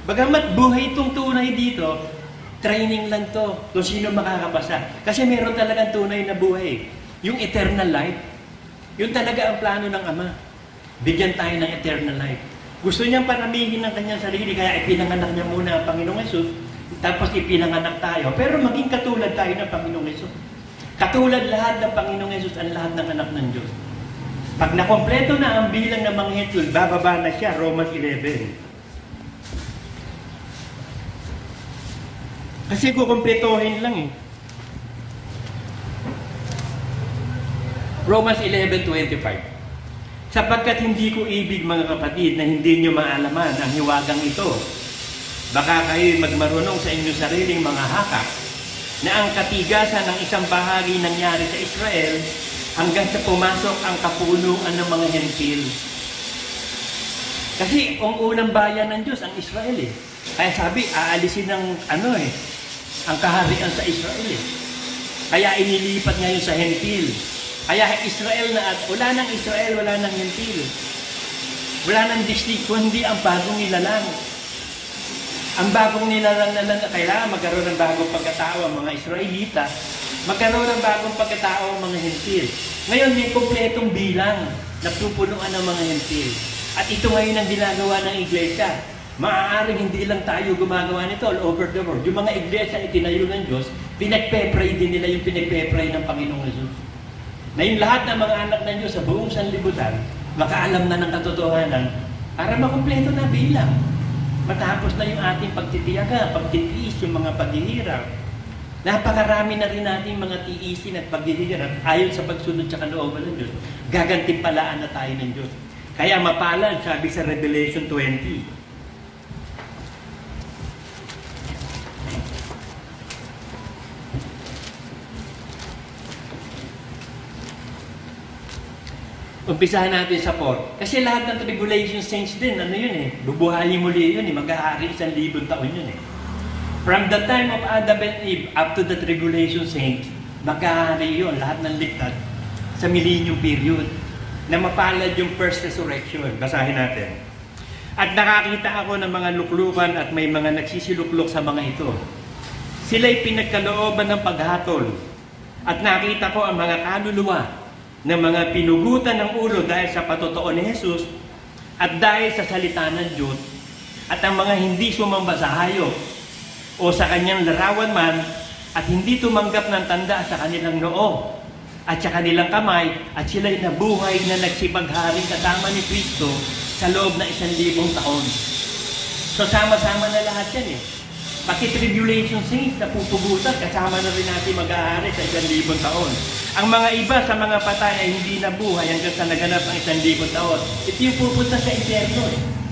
Bagamat buhay itong tunay dito, training lang to kung sino makakapasa. Kasi meron talagang tunay na buhay. Yung eternal life, yun talaga ang plano ng Ama. Bigyan tayo ng eternal life. Gusto niyang paramihin ng kanyang sarili, kaya ipinanganak niya muna ang Panginoong Hesus, tapos ipinanganak tayo. Pero maging katulad tayo ng Panginoong Hesus. Katulad lahat ng Panginoong Hesus ang lahat ng anak ng Diyos. Pag nakompleto na ang bilang ng mga hetul, bababa na siya, Romans eleven. Kasi kukompletohin lang eh. Romans eleven twenty-five. Sapagkat hindi ko ibig mga kapatid na hindi nyo maalaman ang hiwagang ito. Baka kayo'y magmarunong sa inyong sariling mga haka na ang katigasan ng isang bahagi nangyari sa Israel hanggang sa pumasok ang kapunuan ng mga hentil. Kasi ang unang bayan ng Diyos, ang Israel eh. Kaya sabi, aalisin ng ano eh, ang kaharian sa Israel eh. Kaya inilipat ngayon sa hentil. Kaya Israel na at wala nang Israel, wala nang hentil. Wala nang district, kundi ang bagong nilalang. Ang bagong nilalang na lang, kailangan magkaroon ng bagong pagkatao ang mga Israelita, magkaroon ng bagong pagkatao ang mga hentil. Ngayon may kompletong bilang na pupunuan ng mga hentil. At ito ngayon ang ginagawa ng iglesia. Maaaring hindi lang tayo gumagawa nito all over the world. Yung mga iglesia na itinayo ng Diyos, pinagpe-pray din nila yung pinagpe-pray ng Panginoong Hesus. Na yung lahat ng mga anak ng Diyos sa buong sanlibutan, makaalam na ng katotohanan para makumpleto na bilang. Matapos na yung ating pagtitiyaga, pagtitiis, yung mga paghihirap. Napakarami na rin natin mga tiisin at paghihirap ayon sa pagsunod sa kalooban ng Diyos. Gagantimpalaan na tayo ng Diyos. Kaya mapalad, sabi sa Revelation twenty. Umpisahan natin sa four. Kasi lahat ng tribulation saints din, ano yun eh, bubuhayin muli yun eh, mag-ahari isang libong taon yun eh. From the time of Adam and Eve up to the tribulation saints, mag-ahari yun, lahat ng ligtas sa millennium period, na mapalad yung first resurrection. Basahin natin. At nakakita ako ng mga luklukan at may mga nagsisiluklok sa mga ito. Sila'y pinagkalooban ng paghatol. At nakita ko ang mga kaluluwa ng mga pinugutan ng ulo dahil sa patotoo ni Jesus at dahil sa salita ng Diyos at ang mga hindi sumamba sa hayop o sa kanyang larawan man at hindi tumanggap ng tanda sa kanilang noo at sa kanilang kamay at sila'y nabuhay na nagsipagharing kasama ni Kristo sa loob ng isang libong taon. So sama-sama na lahat yan eh. Pati tribulation saints na pupugutan, kasama na rin natin mag-aari sa isang libong taon. Ang mga iba sa mga patay ay hindi nabuhay hanggang sa naganap ang isang libong taon. Ito yung pupunta sa inferno.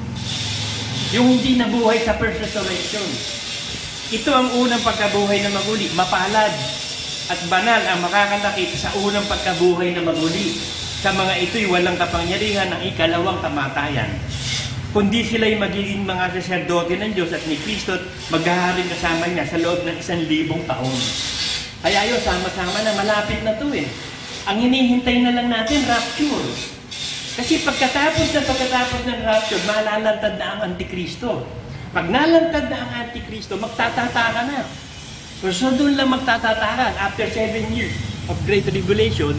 Yung hindi nabuhay sa first resurrection. Ito ang unang pagkabuhay na maguli, mapalad at banal ang makakanakit sa unang pagkabuhay na maguli. Sa mga ito'y walang kapangyarihan ng ikalawang kamatayan. Kundi sila'y magiging mga saserdote ng Diyos at ni Kristo at maghaharing kasama niya sa loob ng isang libong taon. Kaya yun, sama-sama na, malapit na to eh. Ang hinihintay na lang natin, rapture. Kasi pagkatapos na pagkatapos ng rapture, malalantad na ang Antikristo. Pag nalantad na ang Antikristo, magtatataka na. So doon lang magtatatakan. After seven years of Great Tribulation,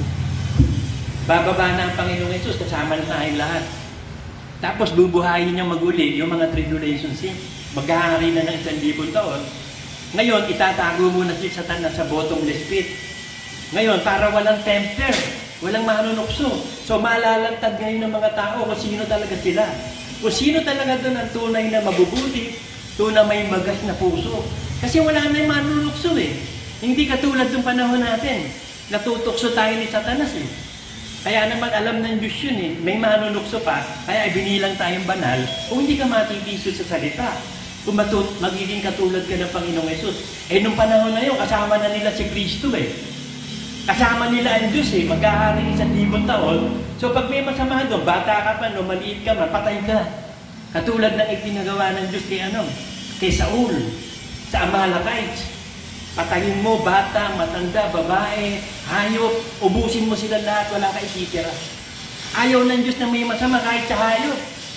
bababa na ang Panginoong Hesus, kasama na tayong lahat. Tapos bubuhayin niya maguli yung mga tribulation saints. Maghahari na ng isang libong taon. Ngayon, itatago muna si Satanas sa bottomless pit. Ngayon, para walang tempter, walang manunukso. So, malalantad ngayon ng mga tao kung sino talaga sila. Kung sino talaga doon ang tunay na mabubuti, tunay may magas na puso. Kasi wala na yung manunukso eh. Hindi katulad ng panahon natin. Natutokso tayo ni Satanas eh. Kaya naman alam ng Diyos yun eh, may manunukso pa, kaya ibinilang tayong banal, kung hindi ka matitisod sa salita, kung matut magiging katulad ka ng Panginoong Hesus. Eh nung panahon na yun, kasama na nila si Kristo eh. Kasama nila ang Diyos eh, maghaharing isang libong taon. So pag may masama doon, bata ka pa, no, maliit ka man, patay ka. Katulad ng ipinagawa ng Diyos kay ano, kay Saul, sa Amalekites. Patayin mo, bata, matanda, babae, hayop, ubusin mo sila lahat, wala ka ititira. Ayaw ng Diyos na may masama kahit sa hayop.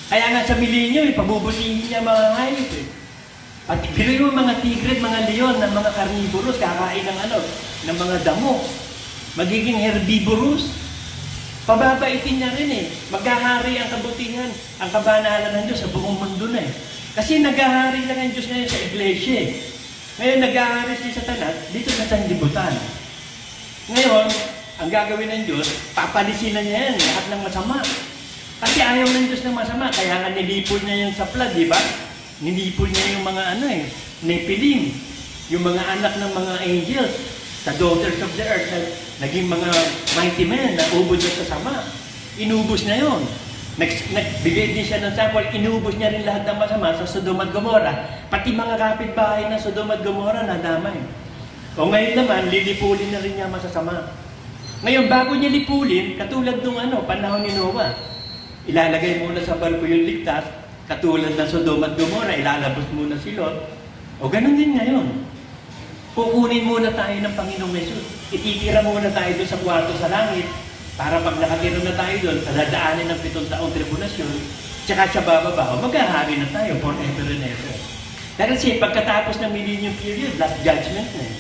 Kaya nga sa milenyo, eh, pabubutihin niya mga hayop eh. At biruin mo mga tigre, mga leon, ng mga carnivorous, kakain ng ano, ng mga damo. Magiging herbivorous. Pababaitin niya rin eh. Maghahari ang kabutihan, ang kabanalan ng Diyos sa buong mundo na eh. Kasi naghahari lang ang Diyos ngayon sa iglesia eh. Ngayon naghahari si Satanas dito sa sanlibutan. Ngayon, ang gagawin ng Diyos, papalisin na niya yan, lahat ng masama. Kasi ayaw ng Diyos ng masama, kaya nga nilipol niya yung sa flood, di ba? Nilipol niya yung mga ano eh, Nephilim, yung mga anak ng mga angels, the daughters of the earth, na, naging mga mighty men na ubod niya sa sama. Inubos na yun. Nag, nagbigay din siya ng sample, inubos niya rin lahat ng masama sa Sodom at Gomorrah. Pati mga kapitbahay ng Sodom at Gomorrah nadamay. O ngayon naman, lilipulin na rin niya masasama. Ngayon, bago niya lipulin, katulad nung ano, panahon ni Noah, ilalagay muna sa barko yung ligtas, katulad ng Sodom at Gomorrah, ilalabas muna si Lot. O ganun din ngayon. Kukunin muna tayo ng Panginoong Jesus. Ititira muna tayo doon sa kwarto sa langit, para pag nakatira na tayo doon, dadaanin ng pitong taong tribunasyon, tsaka sa bababa, o maghahari na tayo forever and ever. Kasi pagkatapos ng millennium period, last judgment na eh.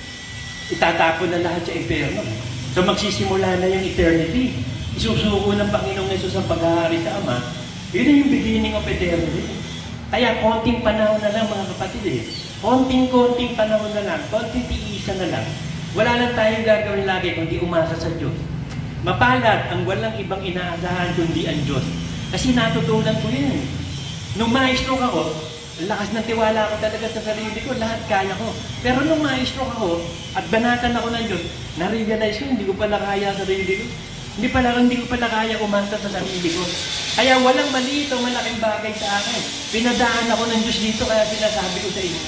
Itatapon na lahat sa impyerno. So magsisimula na yung eternity. Isusuko ng Panginoong Jesus ang paghahari sa Ama. Yun na yung beginning of eternity. Kaya konting panahon na lang mga kapatid eh. Konting-konting panahon na lang, konting tiisan na lang. Wala lang tayong gagawin lagi kundi umasa sa Diyos. Mapalad ang walang ibang inaasahan kundi ang Diyos. Kasi natutunan ko yun. Nung maestro ako, lakas ng tiwala ko talaga sa sarili ko, lahat kaya ko. Pero nung maestro ako, at banatan ako ng Diyos, na-realize ko, hindi ko pala kaya sa sarili ko. Hindi pala, hindi ko pala kaya umasa sa sarili ko. Kaya walang maliit o malaking bagay sa akin. Pinadaan ako ng Diyos dito, kaya sinasabi ko sa inyo.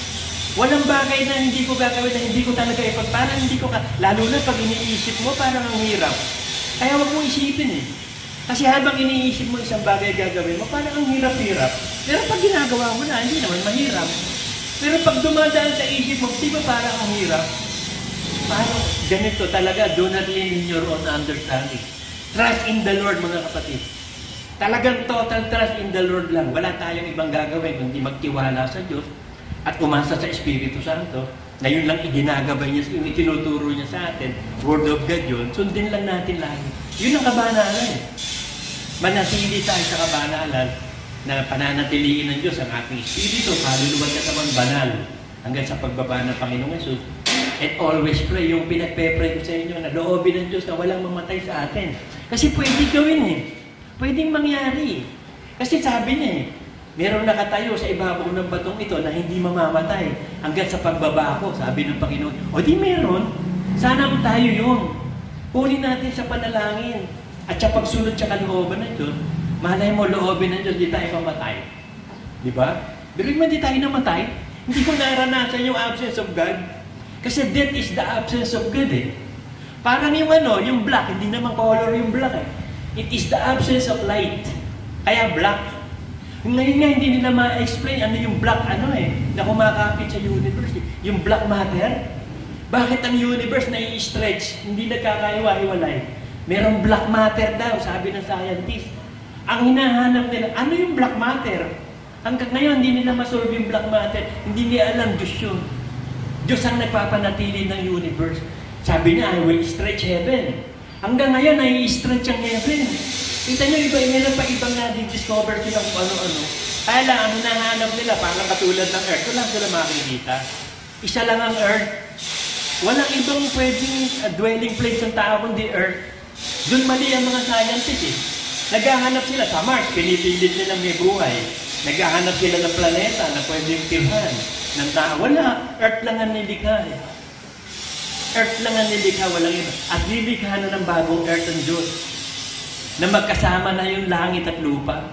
Walang bagay na hindi ko gagawin, na hindi ko talaga ipag, parang hindi ko ka, lalo na pag iniisip mo, parang ang hirap. Kaya wag mo isipin eh. Kasi habang iniisip mo isang bagay gagawin mo, parang ang hirap-hirap. Pero pag ginagawa mo na, hindi naman mahirap. Pero pag dumadaan sa isip mo, di ba parang ang hirap? Parang ganito talaga, do not lean in your own understanding. Trust in the Lord, mga kapatid. Talagang total trust in the Lord lang. Wala tayong ibang gagawin kundi magtiwala sa Diyos at umasa sa Espiritu Santo. Na yun lang iginagabay niya, yung itinuturo niya sa atin, Word of God yun, sundin lang natin lagi. Yun ang kabanalan eh. Manatili tayo sa kabanalan na pananatiliin ng Diyos ang ating Espiritu, kaluluwa at katawan banal hanggang sa pagbaba ng Panginoong Jesus. And always pray, yung pinagpe-pray ko sa inyo na loobin ng Diyos na walang mamatay sa atin. Kasi pwede gawin eh. Pwedeng mangyari. Kasi sabi niya eh, merong nakatayo sa ibabaw ng batong ito na hindi mamamatay hanggang sa pagbaba ko, sabi ng Panginoon. O di meron, sana mo tayo yun. Kunin natin sa panalangin at sa pagsunod sa kalooban ng Diyos. Malay mo, loobin ng Diyos, di tayo mamatay. Di ba? Pero kung di tayo namatay, hindi ko naranasan yung absence of God. Kasi death is the absence of God eh. Parang yung ano, yung black, hindi naman color yung black eh. It is the absence of light. Kaya black. Ngayon nga hindi nila ma-explain ano yung black ano eh, na kumakapit sa universe. Yung black matter. Bakit ang universe na i-stretch, hindi nagkakaiwa-hiwalay? Merong black matter daw, sabi ng scientist. Ang hinahanap nila, ano yung black matter? Hanggang ngayon, hindi nila masolve yung black matter. Hindi nila alam, Diyos yun. Diyos ang nagpapanatili ng universe. Sabi niya, I will stretch heaven. Hanggang ngayon, ay i-stretch ang heaven. Kita nyo, iba, meron pa ibang na-discover sila kung ano-ano. Kaya lang, ang hinahanap nila, parang katulad ng Earth, wala sila makikita. Isa lang ang Earth. Walang ibang pwedeng uh, dwelling place ng tao kundi Earth. Doon mali ang mga scientists eh. Naghahanap sila sa Mars, pinipilit nilang may buhay. Naghahanap sila ng planeta na pwedeng tirhan ng tao. Wala, Earth lang ang nilikha eh. Earth lang ang nilikha, walang iba. At nilikha na ng bagong Earth ang Diyos. Na magkasama na yung langit at lupa.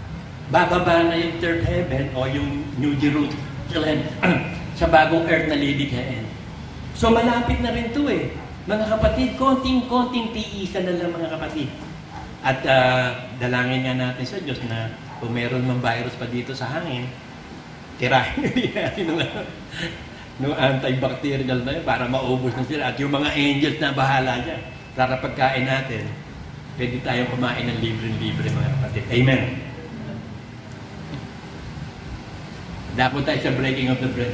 Bababa na yung third heaven o yung New Jerusalem sa bagong Earth na lilikhain. So malapit na rin to eh. Mga kapatid, konting-konting tiisan na lang mga kapatid. At uh, dalangin nga natin sa Diyos na kung meron mang virus pa dito sa hangin, tirahin natin ng antibacterial na yun para maubos na sila. At yung mga angels na bahala dyan, para pagkain natin, pwede tayong kumain ng libre-libre mga kapatid. Amen. Dako tayo sa breaking of the bread.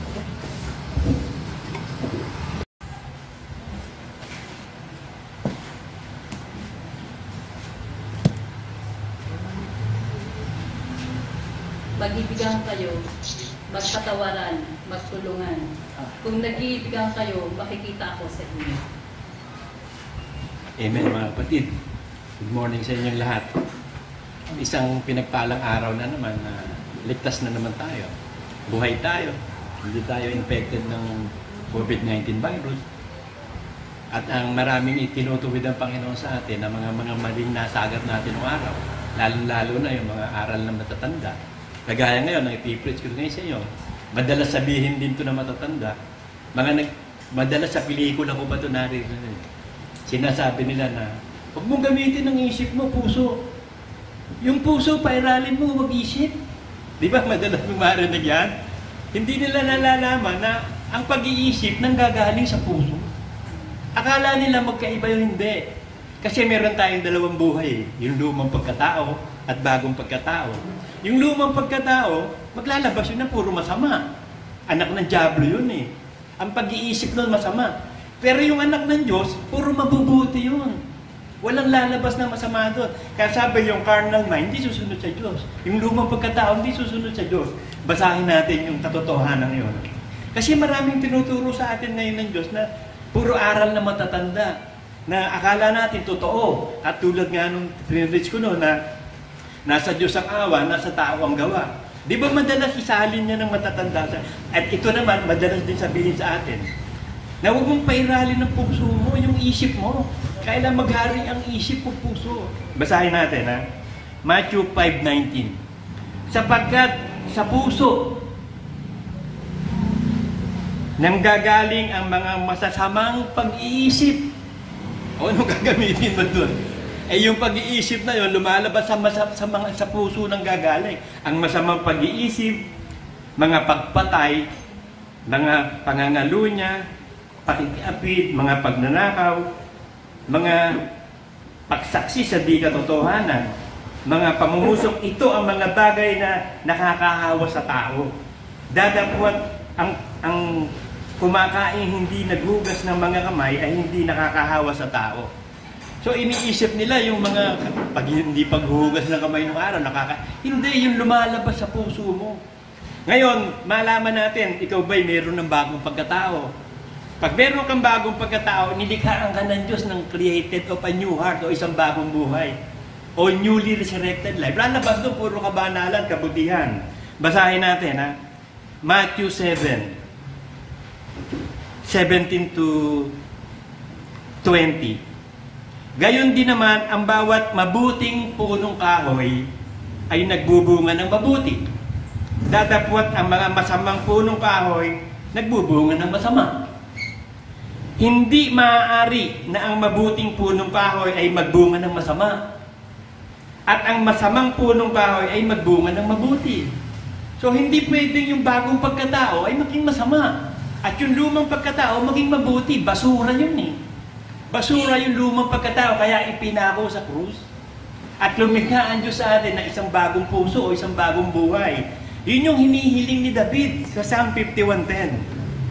Mag-ibigan kayo, magpatawaran, magtulungan. Kung nag-iibigan kayo, makikita ako sa inyo. Amen mga kapatid. Good morning sa inyong lahat. Isang pinagpalang araw na naman na ligtas na naman tayo. Buhay tayo. Hindi tayo infected ng COVID nineteen virus. At ang maraming itinutuwid ng Panginoon sa atin na mga mga maling nasagap natin ng araw. Lalo-lalo na yung mga aral na matatanda. Kagaya ngayon, ang ipipreach ko ngayon sa inyo, madalas sabihin din to na matatanda. Mga nag, madalas sa pelikula ko pa ito naririnig. Sinasabi nila na, huwag mong gamitin ang isip mo, puso. Yung puso, pairalin mo, mag-isip. Di ba madalas mo marinig yan? Hindi nila nalalaman na ang pag-iisip nanggagaling sa puso. Akala nila magkaiba yung hindi. Kasi meron tayong dalawang buhay. Yung lumang pagkatao at bagong pagkatao. Yung lumang pagkatao, maglalabas yun na puro masama. Anak ng dyablo yun eh. Ang pag-iisip nun masama. Pero yung anak ng Diyos, puro mabubuti yun. Walang lalabas na masama doon. Kaya sabi yung carnal mind, hindi susunod sa Diyos. Yung lumang pagkatao, hindi susunod sa Diyos. Basahin natin yung katotohanan yun. Kasi maraming tinuturo sa atin ngayon ng Diyos na puro aral na matatanda. Na akala natin totoo. At tulad nga nung pinrich ko no, na nasa Diyos ang awa, nasa tao ang gawa. Di ba madalas isalin niya ng matatanda? At ito naman, madalas din sabihin sa atin, na huwag mong pairalin ng puso mo, yung isip mo. Kailan maghari ang isip o puso. Basahin natin, ha? Matthew five nineteen. Sapagkat sa puso nanggagaling ang mga masasamang pag-iisip. O ano gagamitin mo doon? Eh yung pag-iisip na yun, lumalabas sa, masa, sa, mga, sa puso ng gagaling. Ang masamang pag-iisip, mga pagpatay, mga pangangalunya, pakikiapid, mga pagnanakaw, mga pagsaksi sa di katotohanan, mga pamumusok, ito ang mga bagay na nakakahawa sa tao. Dadapwat ang, ang kumakain hindi naghugas ng mga kamay ay hindi nakakahawa sa tao. So iniisip nila yung mga pag hindi paghugas ng kamay ng araw, nakaka hindi, yung lumalabas sa puso mo. Ngayon, malaman natin, ikaw ba'y meron ng bagong pagkatao? Pag meron kang bagong pagkatao, nilikhaan ka ng Diyos ng created of a new heart o isang bagong buhay. O newly resurrected life. Lalabas doon, puro kabanalan, kabutihan. Basahin natin, ha? Matthew seven, seventeen to twenty. Gayon din naman, ang bawat mabuting punong kahoy ay nagbubunga ng mabuti. Dadapwat ang mga masamang punong kahoy, nagbubunga ng masama. Hindi maaari na ang mabuting punong kahoy ay magbunga ng masama. At ang masamang punong kahoy ay magbunga ng mabuti. So hindi pwedeng yung bagong pagkatao ay maging masama. At yung lumang pagkatao maging mabuti. Basura yun eh. Basura yung lumang pagkatao, kaya ipinako sa krus. At lumikha ang Diyos sa atin ng isang bagong puso o isang bagong buhay. Yun yung hinihiling ni David sa Psalm fifty-one ten.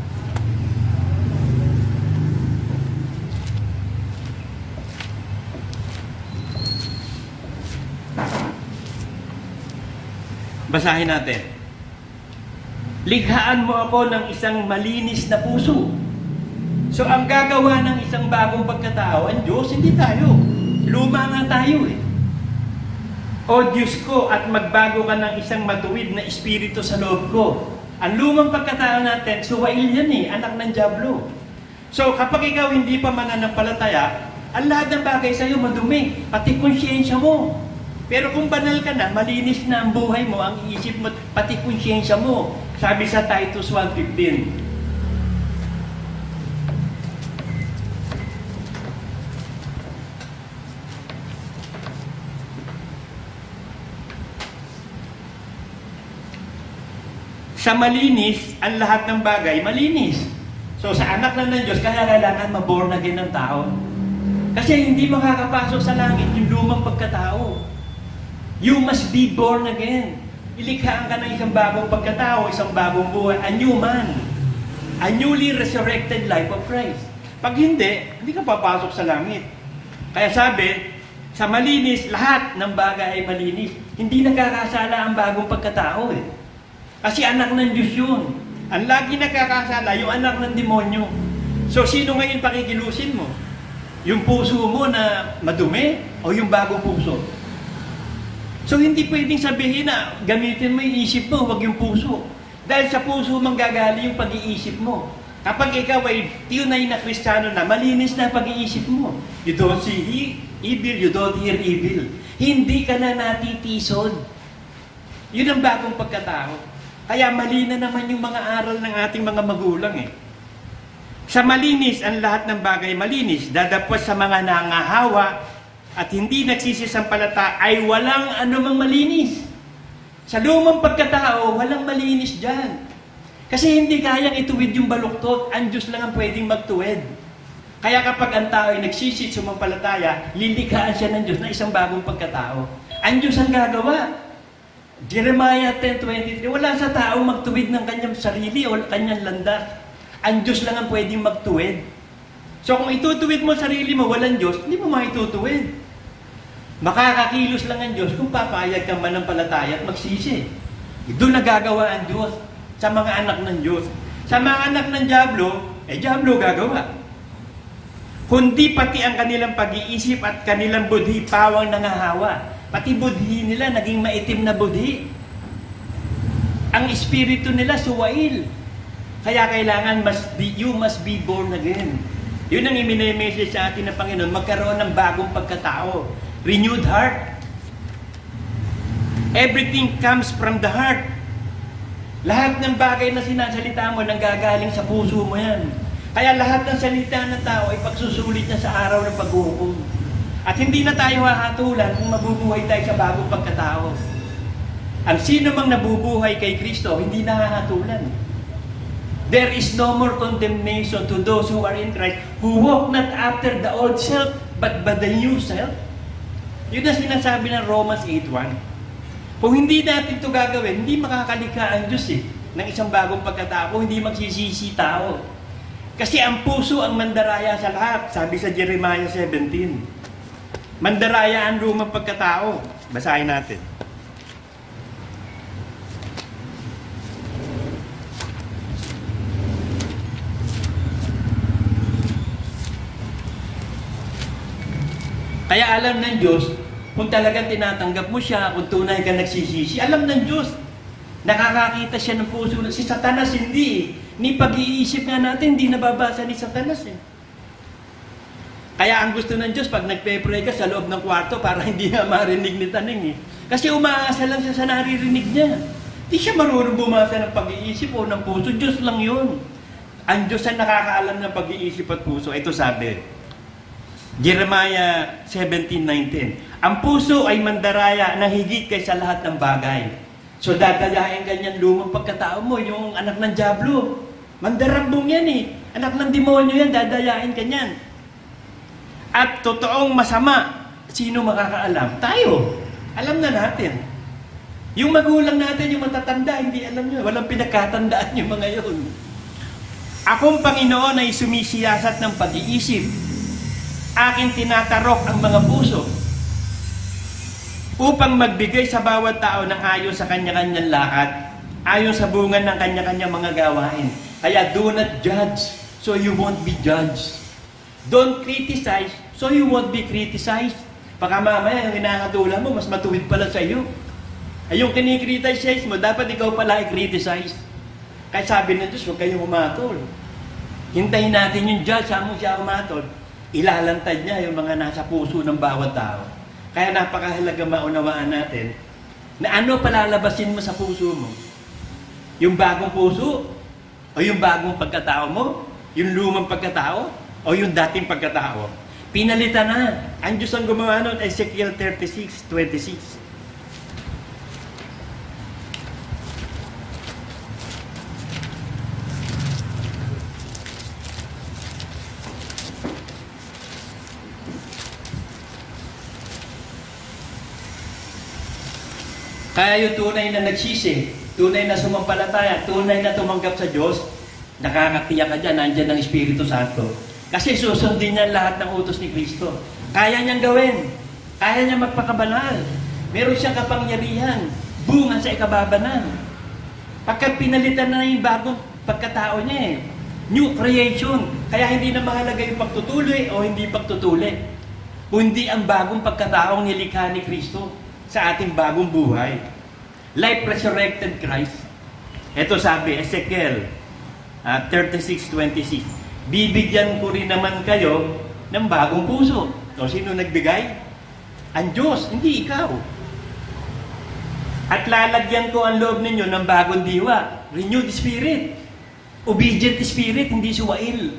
Basahin natin. Likhaan mo ako ng isang malinis na puso. So ang gagawa ng isang bagong pagkatao, ang Diyos, hindi tayo. Luma nga tayo eh. O Diyos ko, at magbago ka ng isang matuwid na espiritu sa loob ko. Ang lumang pagkatao natin, suwail yan eh, anak ng dyablo. So kapag ikaw hindi pa mananampalataya, ang lahat ng bagay sa'yo madumi, pati konsyensya mo. Pero kung banal ka na, malinis na ang buhay mo, ang isip mo, pati konsyensya mo. Sabi sa Titus one fifteen. Sa malinis, ang lahat ng bagay malinis. So sa anak na ng Diyos, kaya kailangan maborn again ng tao. Kasi hindi makakapasok sa langit yung lumang pagkatao. You must be born again. Ilikhaan ka ng isang bagong pagkatao, isang bagong buhay, a new man. A newly resurrected life of Christ. Pag hindi, hindi ka papasok sa langit. Kaya sabi, sa malinis, lahat ng bagay ay malinis. Hindi nakakasala ang bagong pagkatao eh. Kasi anak ng Diyos yun. Ang lagi nakakasala, yung anak ng demonyo. So, sino ngayon pakikilusin mo? Yung puso mo na madumi o yung bagong puso? So, hindi pwedeng sabihin na gamitin mo yung isip mo, huwag yung puso. Dahil sa puso manggagaling yung pag-iisip mo. Kapag ikaw ay tunay na Kristiyano na, malinis na pag-iisip mo. You don't see evil, you don't hear evil. Hindi ka na natitisod. Yun ang bagong pagkatao. Kaya mali na naman yung mga aral ng ating mga magulang eh. Sa malinis, ang lahat ng bagay malinis, dadapos sa mga nangahawa, at hindi nagsisisampalata ay walang anumang malinis. Sa lumang pagkatao, walang malinis dyan. Kasi hindi kayang ituwid yung baluktot, ang Diyos lang ang pwedeng magtuwid. Kaya kapag ang tao ay nagsisit, sumampalataya, lilikhaan siya ng Diyos na isang bagong pagkatao. Ang Diyos ang gagawa. Jeremiah ten twenty-three, wala sa tao magtuwid ng kanyang sarili o kanyang landas. Ang Diyos lang ang pwedeng magtuwid. So kung itutuwid mo sarili mo, walang Diyos, hindi mo maitutuwid. Makakakilos lang ang Diyos kung papayag kang manampalataya at magsisi. Doon nagagawa ang Diyos sa mga anak ng Diyos. Sa mga anak ng Diablo, eh Diablo gagawa. Kundi pati ang kanilang pag-iisip at kanilang budhi pawang nangahawa. Pati budhi nila naging maitim na budhi. Ang espiritu nila suwail. Kaya kailangan must be, you must be born again. Yun ang i-message sa atin ng Panginoon, magkaroon ng bagong pagkatao. Renewed heart. Everything comes from the heart. Lahat ng bagay na sinasalita mo, nanggagaling sa puso mo yan. Kaya lahat ng salita ng tao ay pagsusulit na sa araw ng paghuhukom. At hindi na tayo hahatulan kung mabubuhay tayo sa bagong pagkatao. Ang sino mang nabubuhay kay Kristo, hindi na hahatulan. There is no more condemnation to those who are in Christ, who walk not after the old self, but by the new self. Yun ang sinasabi ng Romans eight one. Kung hindi natin ito gagawin, hindi makakalikha ang Diyos eh, ng isang bagong pagkatao, hindi magsisisi tao. Kasi ang puso ang mandaraya sa lahat, sabi sa Jeremiah seventeen. Mandaraya ang lumang pagkatao. Basahin natin. Kaya alam ng Diyos, kung talagang tinatanggap mo siya, kung tunay ka nagsisisi, alam ng Diyos. Nakakakita siya ng puso. Si Satanas hindi. Ni pag-iisip nga natin, hindi nababasa ni Satanas eh. Kaya ang gusto ng Diyos, pag nagpe-pray ka sa loob ng kwarto, para hindi nga marinig ni Taning eh. Kasi umaasa lang siya sa naririnig niya. Hindi siya marunong bumasa ng pag-iisip o ng puso. Diyos lang yun. Ang Diyos ang nakakaalam ng pag-iisip at puso. Ito sabi, Jeremiah seventeen nineteen. Ang puso ay mandaraya na higit kaysa lahat ng bagay. So dadayain ganyan lumang pagkatao mo, yung anak ng Diablo. Mandarambong yan eh. Anak ng demonyo yan, dadayain kanyan. At totoong masama, sino makakaalam? Tayo. Alam na natin. Yung magulang natin, yung matatanda, hindi alam nyo. Walang pinagkatandaan yung mga yun. Akong Panginoon ay sumisiyasat ng pag-iisip. Akin tinatarok ang mga puso upang magbigay sa bawat tao ng ayon sa kanya-kanyang lakad, ayon sa bunga ng kanya-kanyang mga gawain. Kaya do not judge, so you won't be judged. Don't criticize, so you won't be criticized. Baka mamaya yung hinahatulan mo, mas matuwid pala sa iyo. Ay yung kinikriticize mo, dapat ikaw pala i-criticize. Kaya sabi ng Diyos, huwag kayong humatol. Hintayin natin yung judge, saan mo siya humatol. Ilalantad niya yung mga nasa puso ng bawat tao. Kaya napakahalaga maunawaan natin na ano palalabasin mo sa puso mo. Yung bagong puso o yung bagong pagkatao mo, yung lumang pagkatao o yung dating pagkatao. Pinalitan na. Ang Diyos ang gumawa nun, Ezekiel thirty-six twenty-six. Kaya yung tunay na nagsisi, tunay na sumampalataya, tunay na tumanggap sa Diyos, nakakatiyak ka dyan, nandyan ang Espiritu Santo. Kasi susundin niya lahat ng utos ni Kristo. Kaya niyang gawin. Kaya niya magpakabanal. Meron siyang kapangyarihan. Bunga sa ikababanan. Pagkat pinalitan na yung bagong pagkatao niya eh. New creation. Kaya hindi na mahalaga yung pagtutuloy o hindi pagtutuloy. Kundi ang bagong pagkataong nilikha ni Kristo sa ating bagong buhay. Life resurrected Christ. Ito sabi, Ezekiel uh, thirty-six twenty-six. Bibigyan ko rin naman kayo ng bagong puso. O sino nagbigay? Ang Diyos, hindi ikaw. At lalagyan ko ang loob ninyo ng bagong diwa. Renewed spirit. Obedient spirit, hindi suwail.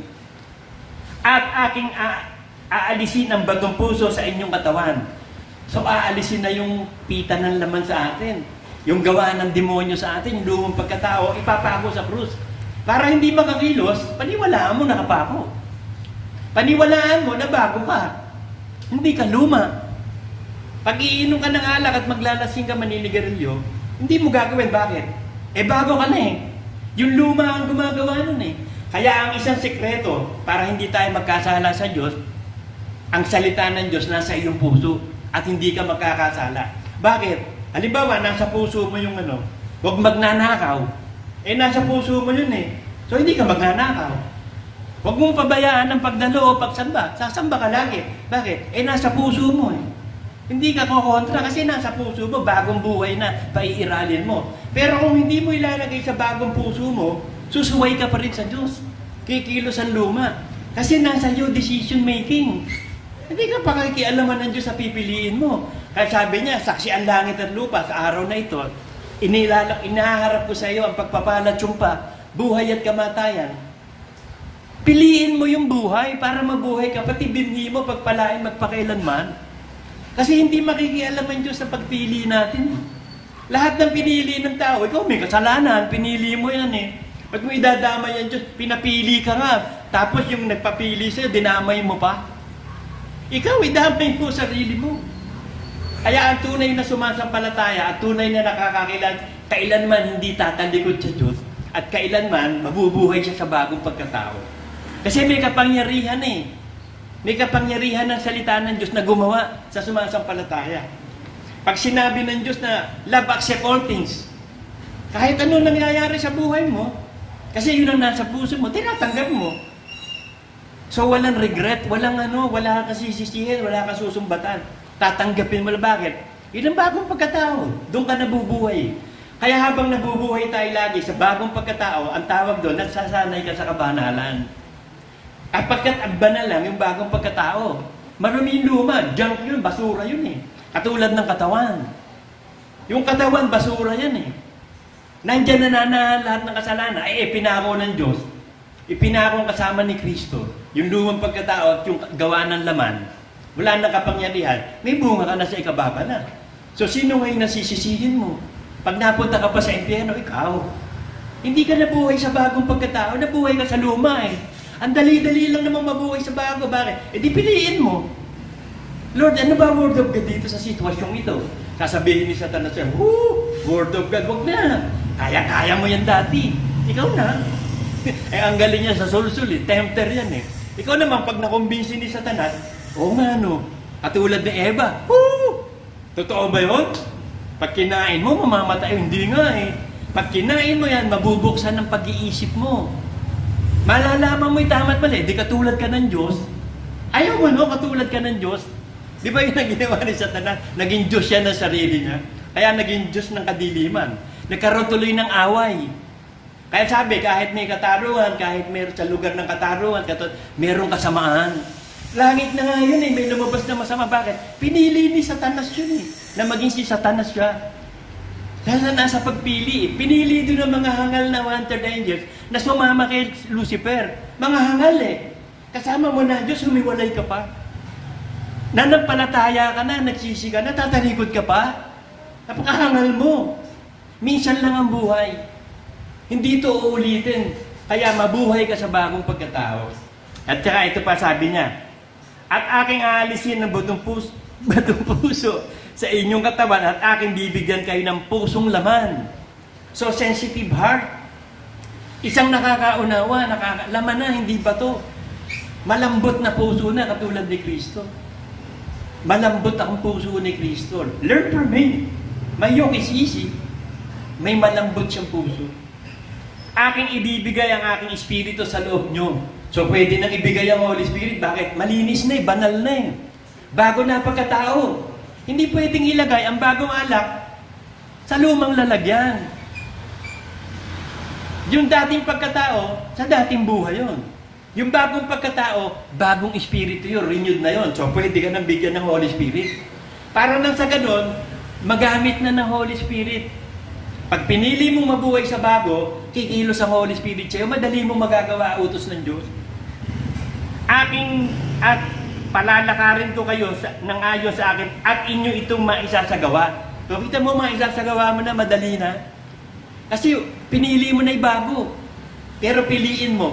At aking a- aalisin ang bagong puso sa inyong katawan. So aalisin na yung pita ng laman sa atin. Yung gawa ng demonyo sa atin, yung lumang pagkatao, ipapako sa krus. Para hindi makakilos, paniwalaan mo nakapako. Paniwalaan mo na bago ka. Hindi ka luma. Pag iinom ka ng alak at maglalasing ka maninigarilyo, hindi mo gagawin. Bakit? Eh bago ka na eh. Yung luma ang gumagawa nun eh. Kaya ang isang sekreto para hindi tayo magkasala sa Diyos, ang salita ng Diyos nasa iyong puso at hindi ka magkakasala. Bakit? Halimbawa, nasa puso mo yung ano, huwag magnanakaw. Eh nasa puso mo yun eh. So hindi ka magnanakaw. Huwag mong pabayaan ng pagdalo o pagsamba. Sasamba ka lagi. Bakit? Eh nasa puso mo eh. Hindi ka kukontra kasi nasa puso mo, bagong buhay na paiiralin mo. Pero kung hindi mo ilalagay sa bagong puso mo, susuway ka pa rin sa Diyos. Kikilos ang luma. Kasi nasa iyo decision making. Hindi ka pa kakialaman ng Diyos sa pipiliin mo. Kaya sabi niya, saksi ang langit at lupa sa araw na ito, inilalak, inaharap ko sa iyo ang pagpapala tsumpa, buhay at kamatayan. Piliin mo yung buhay para mabuhay ka, pati binhi mo pagpalain magpakailanman. Kasi hindi makikialam ang Diyos sa pagpili natin. Lahat ng pinili ng tao, ikaw may kasalanan, pinili mo yan eh. Ba't mo idadamay ang Diyos? Pinapili ka nga. Tapos yung nagpapili sa'yo, dinamay mo pa. Ikaw, idamay mo sarili mo. Kaya ang tunay na sumasampalataya at tunay na nakakakilan, kailanman hindi tatalikod sa Diyos at kailanman mabubuhay siya sa bagong pagkatao. Kasi may kapangyarihan eh. May kapangyarihan ng salita ng Diyos na gumawa sa sumasampalataya. Pag sinabi ng Diyos na love accept all things, kahit ano nangyayari sa buhay mo, kasi yun ang nasa puso mo, tinatanggap mo. So walang regret, walang ano, wala kang sisisihin, wala kang susumbatan. Tatanggapin mo na bakit? Yun ang bagong pagkatao. Doon ka nabubuhay. Kaya habang nabubuhay tayo lagi sa bagong pagkatao, ang tawag doon, nagsasanay ka sa kabanalan. At pagkat banal lang yung bagong pagkatao, marami yung luma, junk yun, basura yun eh. Katulad ng katawan. Yung katawan, basura yan eh. Nandiyan na na lahat ng kasalanan, ay ipinako ng Diyos. Ipinako kasama ni Kristo. Yung lumang pagkatao at yung gawa ng laman, wala nang kapangyarihan, may bunga ka na sa ikababa na. So sino ngayon nasisisihin mo? Pag napunta ka pa sa impyerno, ikaw. Hindi ka nabuhay sa bagong pagkatao, nabuhay ka sa luma eh. Ang dali-dali lang namang mabuhay sa bago. Bakit? E di piliin mo. Lord, ano ba word of God dito sa sitwasyong ito? Sasabihin ni Satanas, whoo, word of God, wag na. Kaya-kaya mo yan dati. Ikaw na. Eh, ang galing niya sa sulsul eh. Tempter yan eh. Ikaw naman, pag nakumbinsi ni Satanas, oo nga no, katulad ni Eva, whoo! Totoo ba yun? Pag kinain mo, mamamatay. Hindi nga eh. Pag kinain mo yan, mabubuksan ng pag-iisip mo. Malalaman mo yung tama't mali, di katulad ka ng Diyos. Ayaw mo no, katulad ka ng Diyos. Di ba yun ang ginawa ni Satanas? Naging Diyos siya ng sarili niya. Kaya naging Diyos ng kadiliman. Nagkaroon tuloy ng away. Kaya sabi, kahit may katarungan, kahit meron sa lugar ng katarungan, katul- merong kasamaan. Langit na nga yun eh, may lumabas na masama. Bakit? Pinili ni Satanas yun eh, na maging si Satanas siya. Dahil na nasa pagpili, pinili doon ng mga hangal na wanted angels na sumama kay Lucifer. Mga hangal eh. Kasama mo na Diyos, humiwalay ka pa. Nanampalataya ka na, nagsisi ka na, tatalikod ka pa. Napakahangal mo. Minsan lang ang buhay. Hindi ito uulitin. Kaya mabuhay ka sa bagong pagkatao. At saka ito pa sabi niya, at aking aalisin ng batong puso, batong puso sa inyong katawan at aking bibigyan kayo ng pusong laman. So, sensitive heart. Isang nakakaunawa, nakakalaman na, hindi ba to? Malambot na puso na, katulad ni Kristo. Malambot ang puso ni Kristo. Learn from Him. My yoke is easy. May malambot siyang puso. Aking ibibigay ang aking Espiritu sa loob nyo. So, pwede nang ibigay ang Holy Spirit. Bakit? Malinis na eh, banal na eh. Bago na pagkatao. Hindi pwedeng ilagay ang bagong alak sa lumang lalagyan. Yung dating pagkatao, sa dating buhay yon. Yung bagong pagkatao, bagong espiritu yun, renewed na yon. So, pwede ka nang bigyan ng Holy Spirit. Para nang sa ganon, magamit na ng Holy Spirit. Pag pinili mong mabuhay sa bago, kikilos ang Holy Spirit sa'yo, madali mong magagawa utos ng Diyos. Aking, at palalakarin ko kayo sa, ng ayon sa akin, at inyo itong maisasagawa. So, kita mo, maisasagawa mo na, madali na. Kasi, pinili mo na ibago. Pero piliin mo.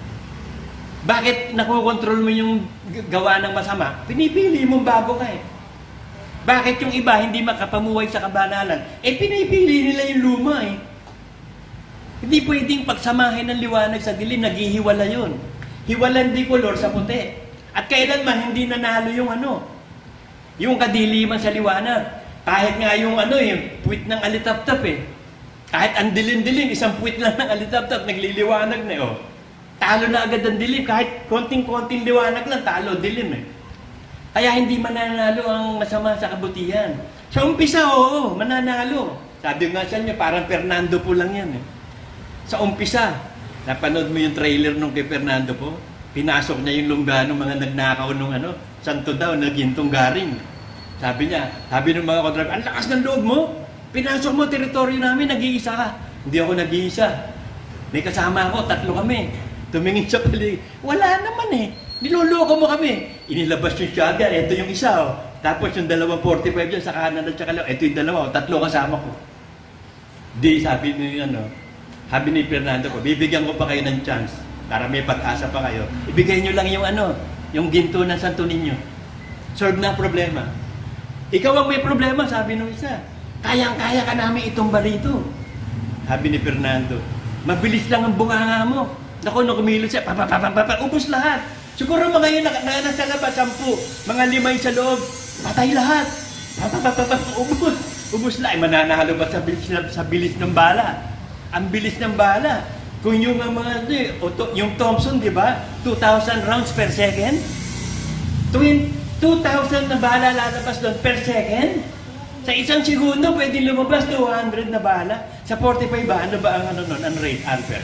Bakit nakokontrol mo yung gawa ng masama? Pinipili mong bago ka eh. Bakit yung iba hindi makapamuhay sa kabanalan? Eh, pinipili nila yung luma eh. Hindi pwedeng pagsamahin ng liwanag sa dilim, naghihiwala yun. Hiwalan di kolor sa puti. At kailanman hindi nanalo yung ano, yung kadiliman sa liwanag. Kahit nga yung ano eh, puwit ng alitap-tap eh. Kahit ang dilim-dilim, isang puwit lang ng alitap-tap, nagliliwanag na eh. Oh. Talo na agad ang dilim, kahit konting-konting liwanag lang, talo, dilim eh. Kaya hindi mananalo ang masama sa kabutihan. Sa umpisa, oo, mananalo. Sabi nga sa inyo, parang Fernando po lang yan eh. Sa umpisa, napanood mo yung trailer nung kay Fernando po? Pinasok niya yung lungga ng mga nagnakaw nung ano, santo daw, nagintong garing. Sabi niya, sabi ng mga kontraband, ang lakas ng loob mo, pinasok mo teritoryo namin, nag-iisa ka. Hindi ako nag-iisa. May kasama ako, tatlo kami. Tumingin siya pali, wala naman eh. Niloloko mo kami. Inilabas yung shotgun, ito yung isa oh. Tapos yung dalawang forty-five dyan sa kanan at sa kalaw, ito yung dalawa, oh. Tatlo kasama ko. Di, sabi ni, ano, sabi ni Fernando ko, bibigyan ko pa kayo ng chance para may pag-asa pa kayo. Ibigay nyo lang yung ano, yung ginto ng santo ninyo. Solve na problema. Ikaw ang may problema, sabi nung isa. Kayang-kaya ka namin itong barito. Sabi ni Fernando, mabilis lang ang bunganga mo. Naku, nung kumilos siya, papapapapapa, ubos lahat. Siguro mga yun, na, na, nasa labas, sampu, mga limay sa loob, patay lahat. Papapapapap, ubos. Ubos lang. Ay, mananalo ba sa bilis, sa bilis ng bala? Ang bilis ng bala. Kung yung mga, yung Thompson, di ba? two thousand rounds per second. Tuwing two thousand na bala lalabas doon per second. Sa isang segundo, pwede lumabas two hundred na bala. Sa forty-five ba, ano ba ang ano nun, ang rate, Alper?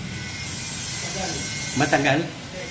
Matagal?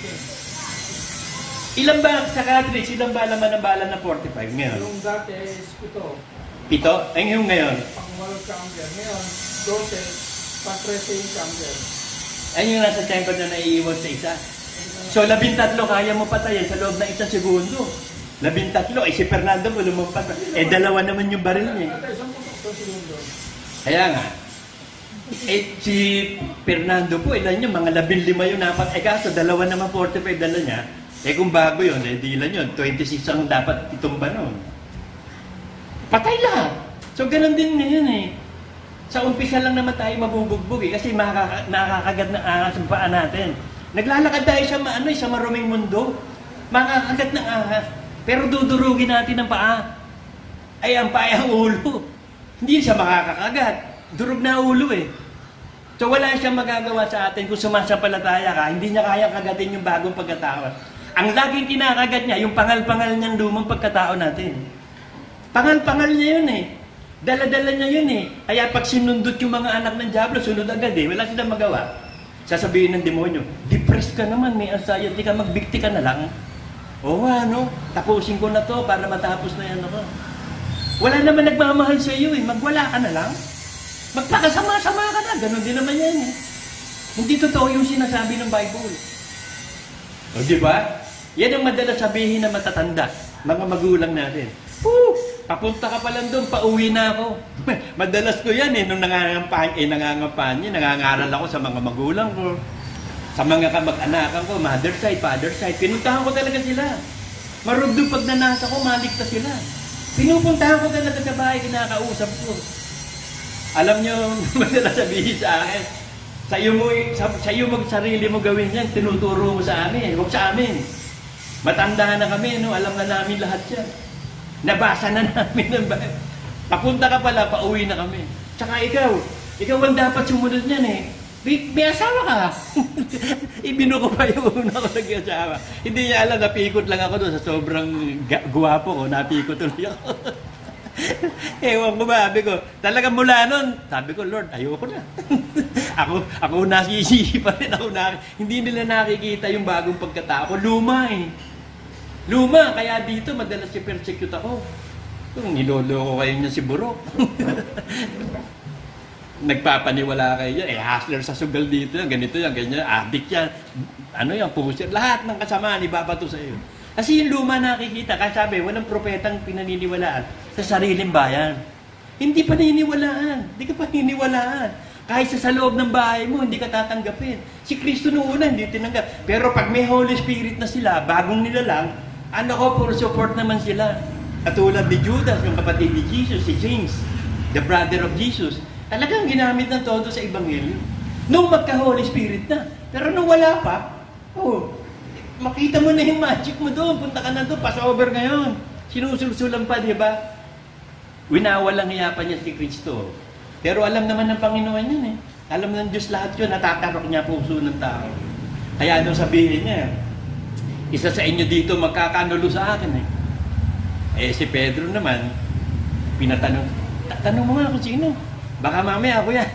Ilan ba sa cartridge, ilan ba laman ng bala na forty-five ngayon? Yung dati is pito. Pito? Ay ngayon ngayon? Pang-walong chamber. Ngayon, dose, pang-trese yung chamber. Ay yung nasa chamber na naiiwan sa isa. So, labintatlo kaya mo patayin sa loob ng isang segundo. Labintatlo, eh si Fernando mo lumampas. Eh dalawa naman yung baril niya. At isang putok segundo. Kaya nga, eh si Fernando po, ilan yun, mga labing lima yun dapat. Eh kaso, dalawa naman forty-five dala niya. Eh kung bago yun, eh di lang yun, twenty-six ang dapat itumba nun. Patay lahat. So ganun din ngayon eh. Sa umpisa lang naman tayo mabubugbog eh, kasi makaka nakakagat na ahas ang paa natin. Naglalakad tayo sa, ano, sa maruming mundo, makakagat ng ahas. Pero dudurugin natin ang paa. Ay, ang paa ang ulo. Hindi siya makakakagat. Durog na ulo eh. So wala siyang magagawa sa atin kung sumasampalataya ka, hindi niya kaya kagatin yung bagong pagkatao. Ang laging kinakagat niya, yung pangal-pangal niyang lumang pagkatao natin. Pangal-pangal niya yun eh. Dala-dala niya yun eh. Kaya pag sinundot yung mga anak ng Diablo, sunod agad eh. Wala silang magawa. Sasabihin ng demonyo, depressed ka naman, may anxiety ka, magbikti ka na lang. Oo ano, tapusin ko na to para matapos na yan ako. Wala naman nagmamahal sa iyo eh, magwala ka na lang. Magpakasama-sama ka na, ganun din naman yan eh. Hindi totoo yung sinasabi ng Bible. O di ba? Yan ang madalas sabihin ng matatanda, mga magulang natin. Woo! Papunta ka pa lang doon, pauwi na ako. Madalas ko yan eh, nung nangangampanya, eh, nangangampanya, nangangaral ako sa mga magulang ko, sa mga kamag-anakan ko, mother side, father side, pinuntahan ko talaga sila. Marugdo pag nanasa ko, maligtas sila. Pinupuntahan ko talaga sa bahay, kinakausap ko. Alam nyo, madalas sabihin sa akin, sa iyo mo, sa, sa iyo mag sarili mo gawin yan, tinuturo mo sa amin, huwag sa amin. Matanda na kami, no? Alam na namin lahat yan. Nabasa na namin ng bahay. Papunta ka pala, pauwi na kami. Tsaka ikaw, ikaw ang dapat sumunod niyan eh. May, may asawa ka. Ibinuko pa yung una ko nag-asawa. Hindi niya alam, napikot lang ako doon sa sobrang guwapo ko. Napikot ulit ako. Ewan ko ba, sabi ko, talagang mula nun, sabi ko, Lord, ayoko na. ako, ako nasisisi pa rin ako na, hindi nila nakikita yung bagong pagkatao ko. Luma eh. Luma, kaya dito madalas i-persecute ako. Kung niloloko kayo niya si Burok. Nagpapaniwala kayo yan, eh hustler sa sugal dito yan, ganito yan, ganyan, addict yan, ano yan, pusher, lahat ng kasamaan ibabato sa iyo. Kasi yung luma nakikita, kasi sabi, walang propetang pinaniniwalaan sa sariling bayan. Hindi paniniwalaan, hindi ka paniniwalaan. Kahit sa, sa loob ng bahay mo, hindi ka tatanggapin. Si Kristo noong una, hindi tinanggap. Pero pag may Holy Spirit na sila, bagong nila lang, ano ko, puro support naman sila. Katulad ni Judas, yung kapatid ni Jesus, si James, the brother of Jesus. Talagang ginamit ng todo sa Ebanghelyo. Nung magka-Holy Spirit na. Pero nung wala pa, oh, makita mo na yung magic mo doon. Punta ka na doon, Passover ngayon. Sinusulsulan pa, di ba? Winawalang hiya pa niya si Kristo. Pero alam naman ng Panginoon yun eh. Alam ng Diyos lahat yun, natatarok niya puso ng tao. Kaya anong sabihin niya, isa sa inyo dito magkakanulo sa akin eh. Eh si Pedro naman, pinatanong, tanong mo nga kung sino. Baka mamaya ako yan.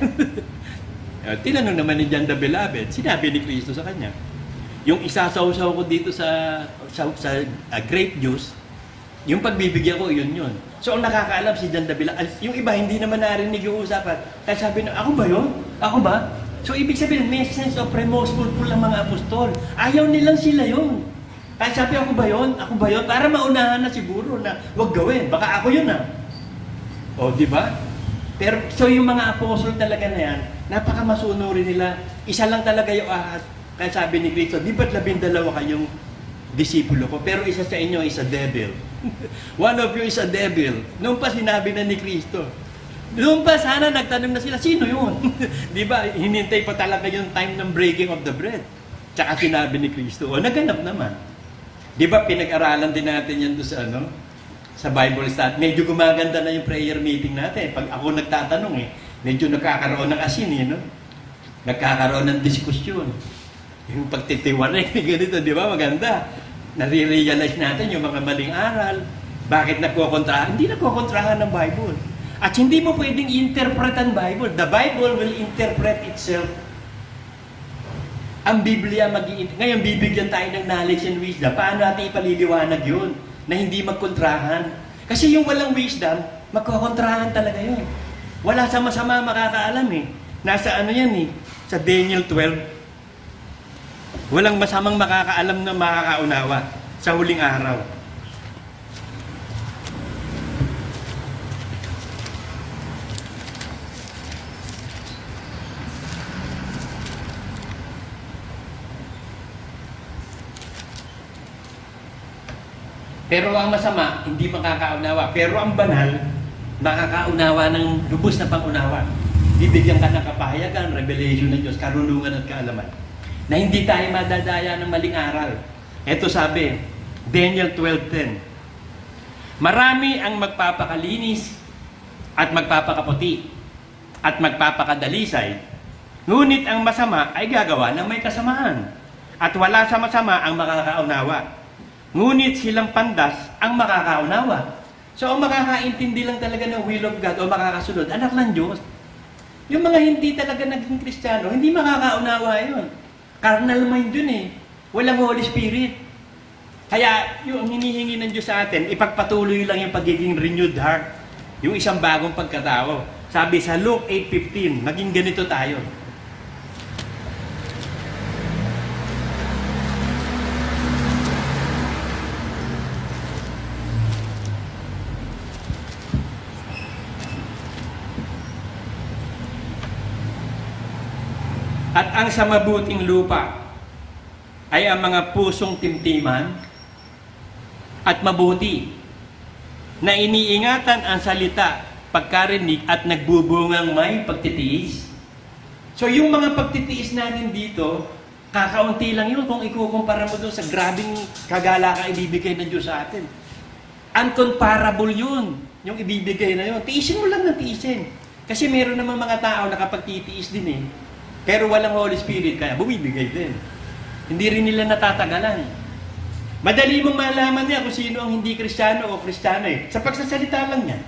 Tinanong naman ni John the Beloved, sinabi ni Kristo sa kanya. Yung isasawsaw ko dito sa, sa, sa uh, grape juice, yung pagbibigyan ko, yun yun. So ang nakakaalam si John the Beloved, yung iba hindi naman narinig yung usapan. Kaya sabi na, ako ba yun? Ako ba? So ibig sabihin, may sense of remorseful po lang mga apostol. Ayaw nilang sila yun. Kaya sabi, ako ba yun? Ako ba yun? Para maunahan na siguro na wag gawin. Baka ako yun ah. O, di ba? Pero, so yung mga apostol talaga na yan, napakamasunuri nila. Isa lang talaga yung ahas. Kaya sabi ni Kristo, di ba't labindalawa kayong disipulo ko? Pero isa sa inyo is a devil. One of you is a devil. Noon pa sinabi na ni Kristo. Noon pa sana nagtanong na sila, sino yun? Di ba? Hinintay pa talaga yung time ng breaking of the bread. Tsaka sinabi ni Kristo, o naganap naman. Di ba pinag-aralan din natin yan doon sa ano? Sa Bible study, medyo gumaganda na yung prayer meeting natin. Pag ako nagtatanong eh, medyo nagkakaroon ng asin eh, no? Nagkakaroon ng diskusyon. Yung pagtitiwarik, ganito, di ba? Maganda. Nare-realize natin yung mga maling aral. Bakit nagkokontrahan? Hindi nagkokontrahan ng Bible. At hindi mo pwedeng interpret ang Bible. The Bible will interpret itself. Ang Biblia, mag-i- ngayon bibigyan tayo ng knowledge and wisdom. Paano natin ipaliliwanag yun? Na hindi magkontrahan. Kasi yung walang wisdom, magkokontrahan talaga yun. Wala sa masama makakaalam eh. Nasa ano yan eh, sa Daniel twelve. Walang masamang makakaalam na makakaunawa sa huling araw. Pero ang masama, hindi makakaunawa. Pero ang banal, makakaunawa ng lubos na pangunawa. Bibigyan ka ng kapahayagan, revelation ng Diyos, karunungan at kaalaman. Na hindi tayo madadaya ng maling aral. Ito sabi, Daniel twelve ten. Marami ang magpapakalinis at magpapakaputi at magpapakadalisay. Ngunit ang masama ay gagawa ng may kasamaan. At wala sa masama ang makakaunawa. Ngunit silang pandas ang makakaunawa. So, ang makakaintindi lang talaga ng will of God o makakasunod, anak ng Diyos. Yung mga hindi talaga naging Kristiyano, hindi makakaunawa yun. Carnal mind yun eh. Walang Holy Spirit. Kaya, yung hinihingi ng Diyos sa atin, ipagpatuloy lang yung pagiging renewed heart. Yung isang bagong pagkatao. Sabi sa Luke eight fifteen, maging ganito tayo. At ang sa mabuting lupa ay ang mga pusong timtiman at mabuti na iniingatan ang salita, pagkarinig at nagbubungang may pagtitiis. So yung mga pagtitiis natin dito, kakaunti lang yun kung ikukumpara mo doon sa grabing kagalakang ibibigay ng Diyos sa atin. Uncomparable yun, yung ibibigay na yun. Tiisin mo lang ng tiisin. Kasi meron naman mga tao na kapag titiis din eh, pero walang Holy Spirit, kaya bumibigay din. Hindi rin nila natatagalan. Madali mong malaman niya kung sino ang hindi Kristiyano o Kristiyano eh, sa pagsasalita lang niya.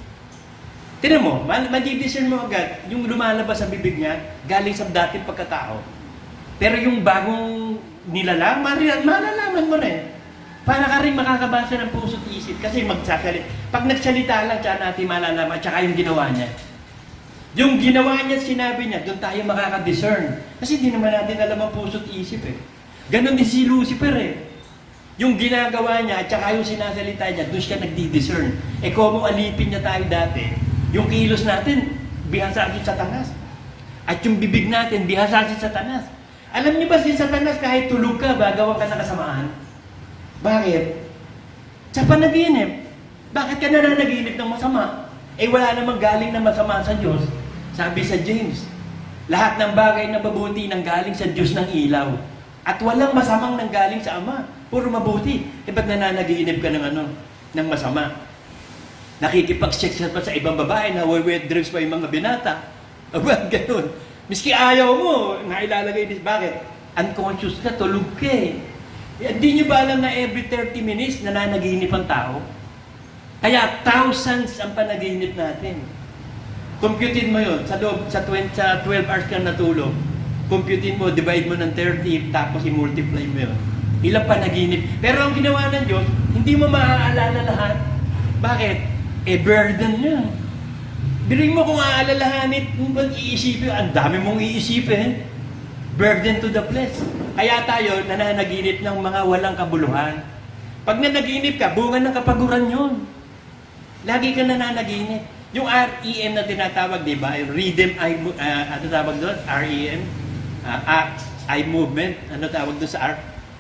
Tignan mo, madidiscern mo agad yung lumalabas sa bibig niya galing sa dating pagkatao. Pero yung bagong nilalang, malalaman mo rin. Para ka rin makakabasa ng puso't isip kasi magsasalita. Pag nagsalita lang, tsaka natin malalaman, tsaka yung ginawa niya. Yung ginawa niya, sinabi niya, doon tayo makaka-discern. Kasi di naman natin alam ang puso't isip eh. Ganon din si Lucifer eh. Yung ginagawa niya, at saka yung sinasalita niya, doon siya nagdi-discern. Eh kung alipin niya tayo dati, yung kilos natin, bihasasin sa tanas. At yung bibig natin, bihasasin sa tanas. Alam niyo ba si Satanas, kahit tulog ka, bagawan ka ng kasamaan? Bakit? Sa panaginip. Bakit ka nananaginip ng masama? Eh wala namang galing na masama sa Diyos. Sabi sa James, lahat ng bagay na mabuti nang galing sa Diyos ng ilaw. At walang masamang nanggaling sa Ama. Puro mabuti. Eh ba't nananaginip ka ng ano? Ng masama? Nakikipag-sex pa sa ibang babae na wet dreams pa yung mga binata. Aba, ganun. Miski ayaw mo, nailalagay din. Bakit? Unconscious ka, tulog ka eh. Hindi nyo ba alam na every thirty minutes nananaginip ang tao? Kaya thousands ang panaginip natin. Computein mo yun. Sa, loob, sa, twenty, sa twelve hours kang natulog, computein mo, divide mo ng thirty, tapos i-multiply mo yun. Ilang panaginip. Pero ang ginawa ng Diyos, hindi mo maaalala lahat. Bakit? Eh, burden yun. Biring mo kung aalalahanit, kung iisipin, ang dami mong iisipin. Burden to the flesh. Kaya tayo nananaginip ng mga walang kabuluhan. Pag nanaginip ka, bunga ng kapaguran yun. Lagi ka nananaginip. Yung R E M na tinatawag, di ba? Rhythm, eye, uh, ano tawag doon? R E M? Uh, uh, eye movement. Ano tawag doon sa R?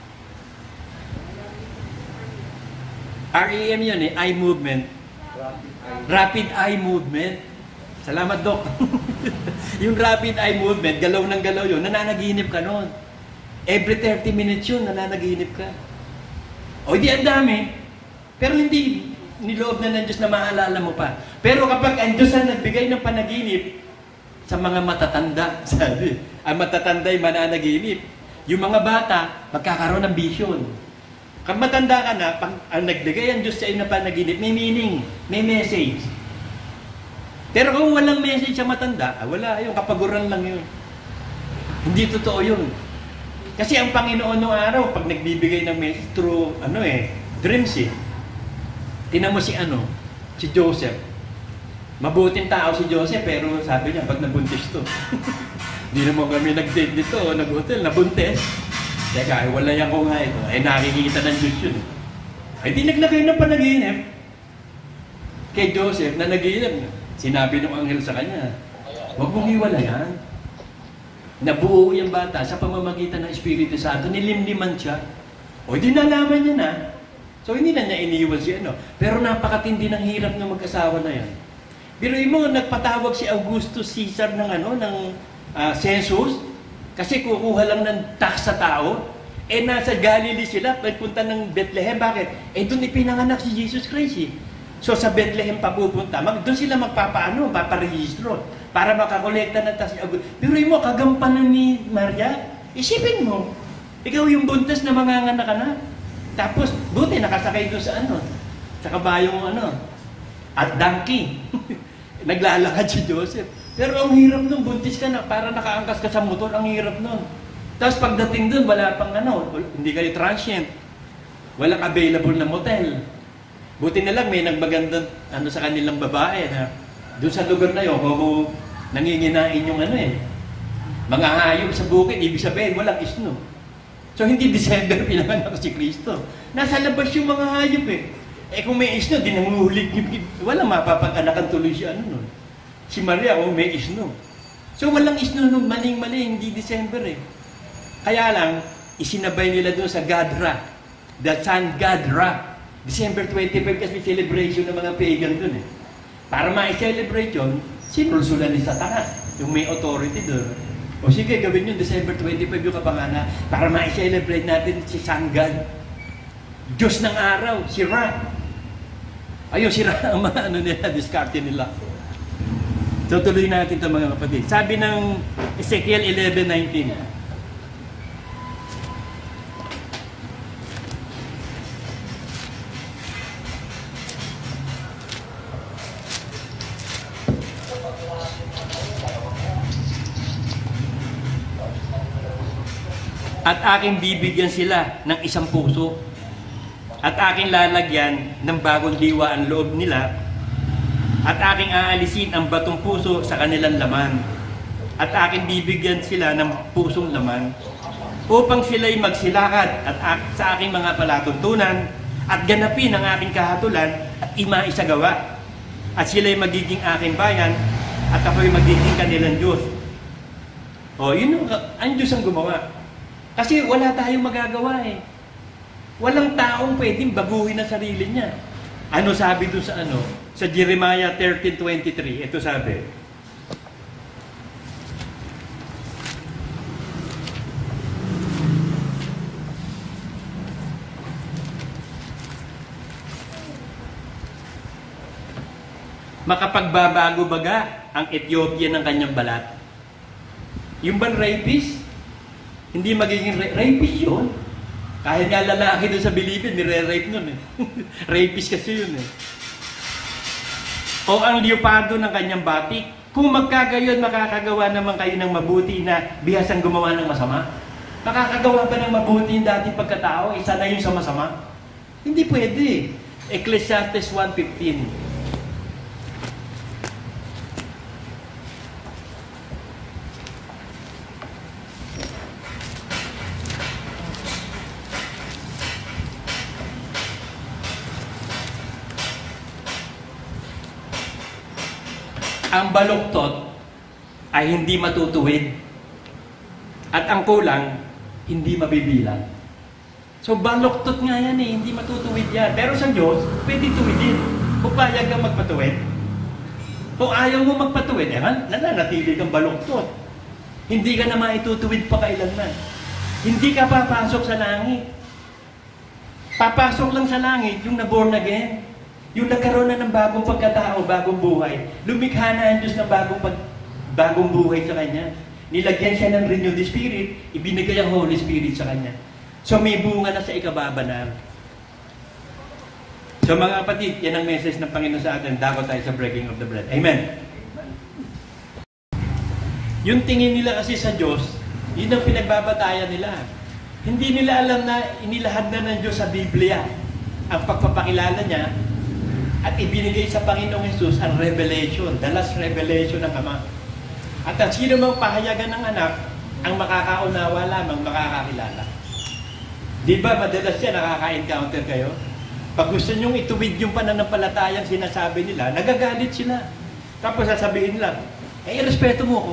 R E M yun eh, eye movement. Rapid eye movement. Salamat, Doc. Yung rapid eye movement, galaw ng galaw yun, nananaginip ka noon. Every thirty minutes yun, nananaginip ka. O di ang dami. Pero hindi niloob na ng Diyos na maalala mo pa. Pero kapag ang Diyos ang nagbigay ng panaginip sa mga matatanda, sabi, ang matatanda ay mananaginip. Yung mga bata, magkakaroon ng vision. Kapag matanda ka na, pag ang nagbigay ang Diyos sa iyo na panaginip, may meaning, may message. Pero kung walang message sa matanda, ah, wala, yung kapaguran lang yun. Hindi totoo yun. Kasi ang Panginoon noong araw, pag nagbibigay ng message through, ano eh, dreams eh. Tinan mo si ano, si Joseph. Mabuting tao si Joseph, pero sabi niya, pag nabuntis to. Hindi naman kami nag-date dito, nag-hotel, nabuntis. Teka, wala yan ko nga ito. Eh, nakikita ng Diyos yun. Ay, di naglagay ng panaginip. Kay Joseph, na naginip. Sinabi ng anghel sa kanya, huwag mong hiwalayan. Nabuo yung bata sa pamamagitan ng Espiritu Santo, nilimliman siya. O, di nalaman niya na. So, hindi na niya iniiwan si ano. Pero napakatindi ng hirap ng mag-asawa na yan. Biruin mo, nagpatawag si Augustus Caesar ng ano, ng uh, census, kasi kukuha lang ng tax sa tao. Eh, nasa Galilee sila, pagpunta ng Bethlehem. Bakit? Eh, doon ipinanganak si Jesus Christ eh. So sa Bethlehem papupunta, mag, doon sila magpapaano, paparehistro, para makakolekta ng tax. Pero mo, kagampanan ni Maria, isipin mo, ikaw yung buntes na manganganak ka na. Tapos, buti, nakasakay doon sa ano, sa kabayong ano, at donkey. Naglalakad si Joseph. Pero ang hirap nun, buntis ka na, para nakaangkas ka sa motor, ang hirap nun. Tapos pagdating doon, wala pang ano, hindi kayo transient. Walang available na motel. Buti na lang may nagmagandang ano sa kanilang babae na doon sa lugar na yun, kung nanginginain yung ano eh, mga hayop sa bukid, ibig sabihin walang isno. So hindi December pinanganak si Kristo. Nasa labas yung mga hayop eh. Eh kung may isno, di nanguhulig, walang mapapag-anakan tuloy siya ano nun. Si Maria, kung may isno. So walang isno nung maling-mali, hindi December eh. Kaya lang, isinabay nila doon sa God Ra, the sun God Ra. December twenty-five kasi celebration ng mga pagan dun eh. Para ma-celebrate yun, sinulsulan ni Satanas, yung may authority dun. O sige, gawin yun December twenty-five yung kapangana para ma-celebrate natin si Sun God. Diyos ng araw, si Ra. Ayun, si Ra ang mga ano nila, diskarte nila. So tuloy natin ito mga kapatid. Sabi ng Ezekiel eleven nineteen. At aking bibigyan sila ng isang puso. At aking lalagyan ng bagong diwa ang loob nila. At aking aalisin ang batong puso sa kanilang laman. At aking bibigyan sila ng pusong laman. Upang sila'y magsilakad at sa aking mga palatuntunan. At ganapin ang aking kahatulan at imaisagawa. At sila'y magiging aking bayan. At ako'y magiging kanilang Diyos. O, yun ang, ang Diyos ang gumawa. Kasi wala tayong magagawa eh. Walang taong pwedeng baguhin ang sarili niya. Ano sabi doon sa ano? Sa Jeremiah thirteen twenty-three. Ito sabi. Makapagbabago baga ang Ethiopia ng kanyang balat? Yung bang rapist? Hindi magiging ra- rapist yun. Kahit nga lalaki doon sa Bilibid, nire-rape nun eh. Rapist kasi yun eh. O ang liupardo ng kanyang batik, kung magkagayon, makakagawa naman kayo ng mabuti na bihasang gumawa ng masama. Makakagawa ba ng mabuti yung dating pagkatao, isa na yun sa masama? Hindi pwede. Ecclesiastes one fifteen. Ang baluktot ay hindi matutuwid. At ang kulang, hindi mabibilang. So baluktot nga yan eh, hindi matutuwid yan. Pero sa Diyos, pwede tuwidin. Kung payag kang magpatuwid. Kung ayaw mo magpatuwid, eh, nananatili kang baluktot. Hindi ka na maitutuwid pa kailanman. Hindi ka papasok sa langit. Papasok lang sa langit yung na-born again. Yung nagkaroon na ng bagong pagkatao, bagong buhay. Lumikha na ang Diyos ng bagong, pag, bagong buhay sa Kanya. Nilagyan siya ng renewed spirit, ibinigay ang Holy Spirit sa Kanya. So may bunga na sa ikababanan. So mga kapatid, yan ang message ng Panginoon sa atin. Dako tayo sa breaking of the bread. Amen. Yung tingin nila kasi sa Diyos, yun ang pinagbabatayan nila. Hindi nila alam na inilahad na ng Diyos sa Biblia ang pagpapakilala niya at ibinigay sa Panginoong Jesus ang revelation, the last revelation ng Ama. At ang sino mang pahayagan ng anak, ang makakaunawa lamang makakakilala. Di ba madalas yan nakaka-encounter kayo? Pag gusto nyong ituwid yung pananampalatayang sinasabi nila, nagagalit sila. Tapos sasabihin lang, eh, respeto mo ko.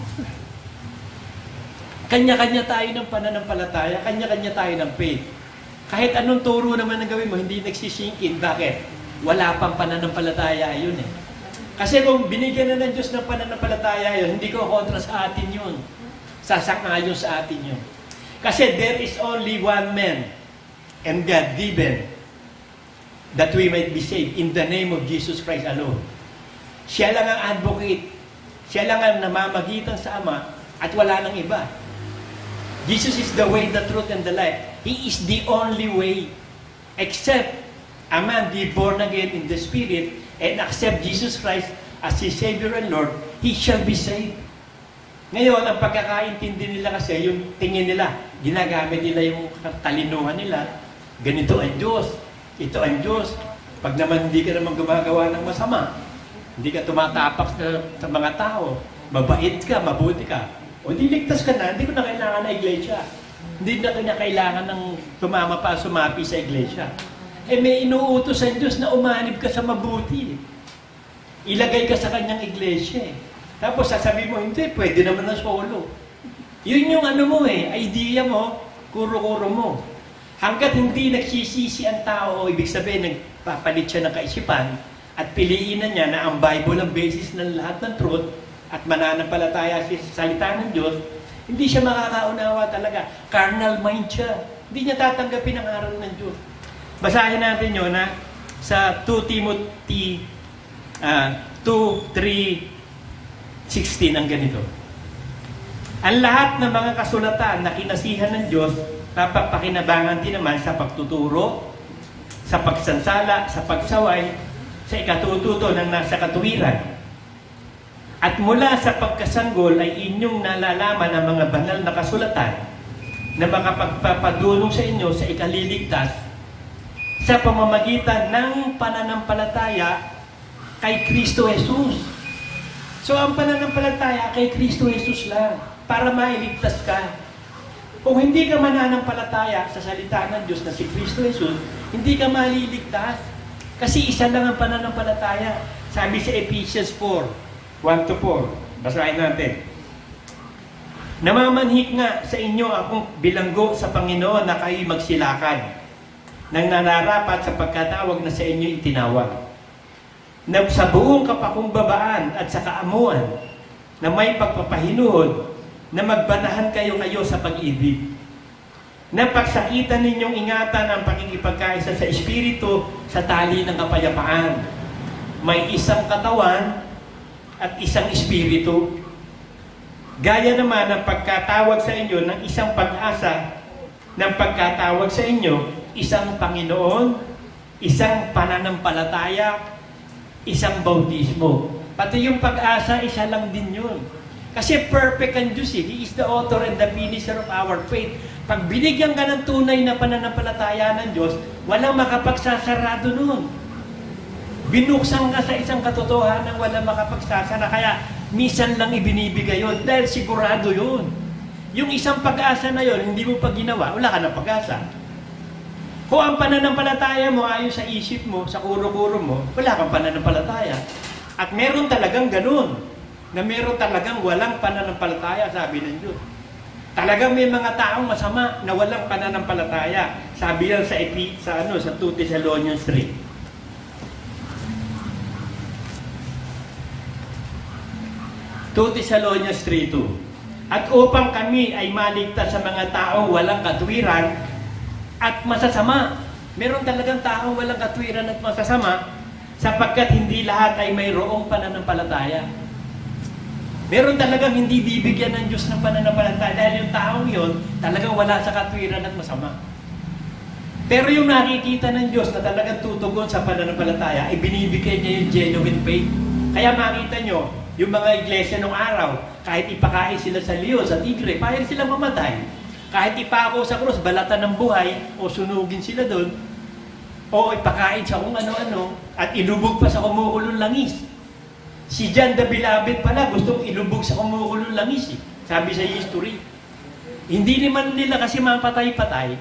Kanya-kanya tayo ng pananampalataya, kanya-kanya tayo ng faith. Kahit anong turo naman ang gawin mo, hindi nagsisingkin. Bakit? Wala pang pananampalataya yun eh. Kasi kung binigyan na ng Diyos ng pananampalataya yun, hindi ko kontra sa atin yun. Sasang-ayon sa atin yun. Kasi there is only one man and God given that we might be saved in the name of Jesus Christ alone. Siya lang ang advocate. Siya lang ang namamagitan sa Ama at wala nang iba. Jesus is the way, the truth, and the life. He is the only way. Except a man be born again in the Spirit and accept Jesus Christ as his Savior and Lord, he shall be saved. Ngayon, ang pagkakaintindi nila kasi, yung tingin nila, ginagamit nila yung talinuhan nila, ganito ang Diyos, ito ang Diyos. Pag naman hindi ka naman gumagawa ng masama, hindi ka tumatapak sa, sa mga tao, mabait ka, mabuti ka, o di ligtas ka na, hindi ko na kailangan na iglesia. Hindi na kanya kailangan ng tumama pa, sumapi sa iglesia. Eh may inuutos sa Diyos na umanib ka sa mabuti. Ilagay ka sa kanyang iglesia eh. Tapos sasabihin mo, hindi, pwede naman na solo. Yun yung ano mo eh, idea mo, kuro-kuro mo. Hanggat hindi nagsisisi ang tao, ibig sabihin, nagpapalit siya ng kaisipan, at piliin na niya na ang Bible ang basis ng lahat ng truth, at mananampalataya siya sa salita ng Diyos, hindi siya makakaunawa talaga. Carnal mind siya. Hindi niya tatanggapin ang aral ng Diyos. Basahin natin yun na sa two Timothy uh, two, three, sixteen ang ganito. Ang lahat ng mga kasulatan na kinasihan ng Diyos, napapakinabangan din naman sa pagtuturo, sa pagsansala, sa pagsaway, sa ikatututo ng nasa katuwiran. At mula sa pagkasanggol ay inyong nalalaman ang mga banal na kasulatan na makapagpapadulong sa inyo sa ikaliligtas sa pamamagitan ng pananampalataya kay Kristo Jesus. So ang pananampalataya kay Kristo Jesus lang para mailigtas ka. Kung hindi ka mananampalataya sa salita ng Diyos na si Kristo Jesus, hindi ka maliligtas. Kasi isa lang ang pananampalataya. Sabi sa Ephesians four, one to four. Basahin natin. Namamanhik nga sa inyo akong bilanggo sa Panginoon na kayo'y magsilakan nang nararapat sa pagkatawag na sa inyo itinawag. Na sa buong kapakumbabaan at sa kaamuan na may pagpapahinuhod na magbanahan kayo kayo sa pag-ibig. Na pagsakitan ninyong ingatan ang pakikipagkaisa sa Espiritu sa tali ng kapayapaan. May isang katawan at isang espiritu. Gaya naman ng pagkatawag sa inyo ng isang pag-asa, ng pagkatawag sa inyo, isang Panginoon, isang pananampalataya, isang bautismo. Pati yung pag-asa, isa lang din yun. Kasi perfect ang Diyos eh. He is the author and the finisher of our faith. Pag binigyan ka ng tunay na pananampalataya ng Diyos, walang makapagsasarado nun. Binuksan ka sa isang katotohanan walang makapagsasara. Kaya minsan lang ibinibigay yun dahil sigurado yun. Yung isang pag-asa na yun, hindi mo pa ginawa, wala ka ng pag-asa. Kung ang pananampalataya mo ayon sa isip mo, sa kuro-kuro mo, wala kang pananampalataya. At meron talagang ganun, na meron talagang walang pananampalataya, sabi ng Diyos. Talagang may mga taong masama na walang pananampalataya. Sabi yan sa, sa, ano, sa two Thessalonians three. two Thessalonians three two. At upang kami ay maligtas sa mga taong walang katwiran at masasama. Meron talagang taong walang katwiran at masasama sapagkat hindi lahat ay mayroong pananampalataya. Meron talagang hindi bibigyan ng Diyos ng pananampalataya dahil yung taong yun talagang wala sa katwiran at masama. Pero yung nakikita ng Diyos na talagang tutugon sa pananampalataya, ay binibigay niya yung genuine faith. Kaya makita nyo, yung mga iglesia nung araw, kahit ipakain sila sa liyo, sa tigre, payag sila mamatay. Kahit ipako sa krus, balatan ng buhay, o sunugin sila doon, o ipakain sa kung ano-ano, at ilubog pa sa kumukulong langis. Si John the Beloved pala, gustong ilubog sa kumukulong langis. Eh. Sabi sa history. Hindi naman nila kasi mapatay-patay.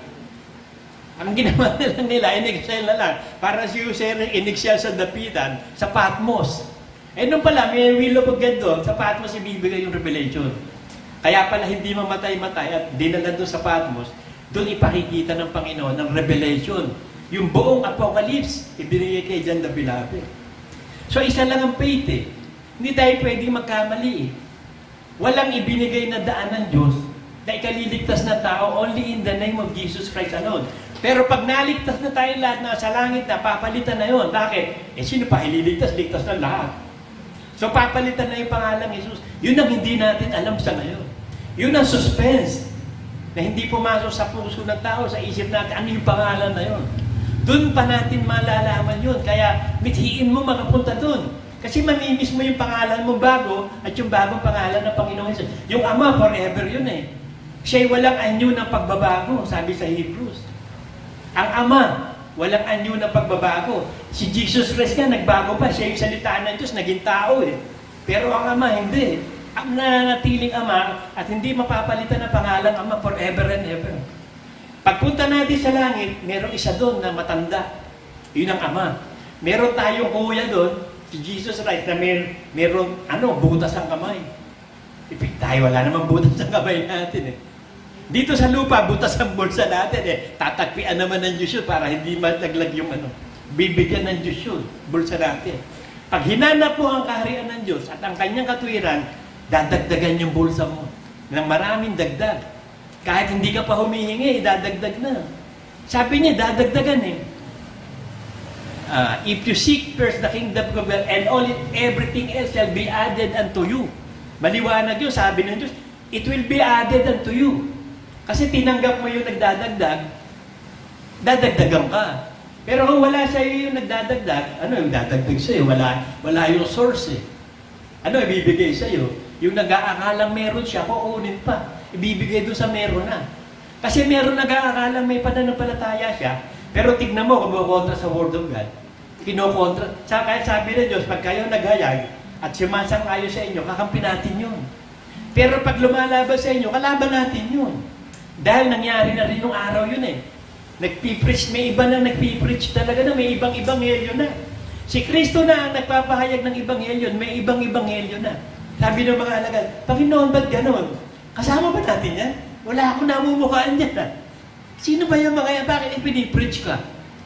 Ang ginawa nila nila, in-exile na lang. Para si Jose in-exile sa dapitan, sa Patmos. Eh nung pala, may will of God doon, sa Patmos ibibigay yung revelation. Kaya pala hindi mamatay-matay at dinala doon sa Patmos, doon ipakikita ng Panginoon ng revelation. Yung buong apocalypse, ibinigay kay John the Beloved. So isa lang ang faith eh. Hindi tayo pwedeng magkamali eh. Walang ibinigay na daan ng Diyos na ikaliligtas na tao only in the name of Jesus Christ alone. Pero pag naligtas na tayo lahat na sa langit na, papalitan na yun. Bakit? Eh sino pa ililigtas? Ligtas na lahat. So papalitan na yung pangalang Jesus. Yun ang hindi natin alam sa ngayon. Yun ang suspense na hindi pumasok sa puso ng tao, sa isip natin, ano yung pangalan na yun. Doon pa natin malalaman yun. Kaya mithiin mo makapunta doon. Kasi mamimiss mo yung pangalan mo bago at yung bagong pangalan ng Panginoon Jesus. Yung Ama, forever yun eh. Siya'y walang anyo ng pagbabago, sabi sa Hebrews. Ang Ama, walang anyo ng pagbabago. Si Jesus Christ nga, nagbago pa. Siya yung salita ng Diyos, naging tao eh. Pero ang Ama, hindi. Ang nanatiling Ama at hindi mapapalitan ng pangalan Ama forever and ever. Pagpunta natin sa langit, merong isa doon na matanda. Yun ang Ama. Meron tayong kuya doon, si Jesus Christ, na mer merong ano, butas ang kamay. Ipig tayo, wala namang butas ang kamay natin eh. Dito sa lupa, butas ang bulsa natin eh. Tatakpian naman ng Diyos yun para hindi malaglag yung ano. Bibigyan ng Diyos yun, bulsa natin. Pag hinanap mo ang kaharian ng Diyos at ang kanyang katuwiran, dadagdagan yung bulsa mo ng maraming dagdag. Kahit hindi ka pa humihingi, dadagdag na. Sabi niya, dadagdagan eh. Uh, if you seek first the kingdom of God and all it, everything else shall be added unto you. Maliwanag yun, sabi ng Diyos, it will be added unto you. Kasi tinanggap mo yung nagdadagdag, dadagdagan ka. Pero kung wala sa'yo yung nagdadagdag, ano yung dadagdag sa'yo? Wala, wala yung source eh. Ano ibibigay sa'yo? Yung nag-aakalang meron siya, kukunin pa. Ibibigay doon sa meron na. Kasi meron nag-aakalang may pananampalataya siya, pero tignan mo, kumukontra sa Word of God. Kinokontra. Kaya sabi ng Diyos, pag kayo naghayag at sumasang-ayo sa inyo, kakampi natin yun. Pero pag lumalaban sa inyo, kalaban natin yun. Dahil nangyari na rin nung araw yun eh. Nagpipreach, may iba na nagpipreach talaga na, may ibang ibanghelyo na. Si Kristo na ang nagpapahayag ng ibanghelyo, may ibang ibanghelyo na. Sabi ng mga alagad, Panginoon, ba't ganon? Kasama ba natin yan? Wala akong namumukhaan dyan. Ha? Sino ba yung mga yan? Bakit ipinipreach ka?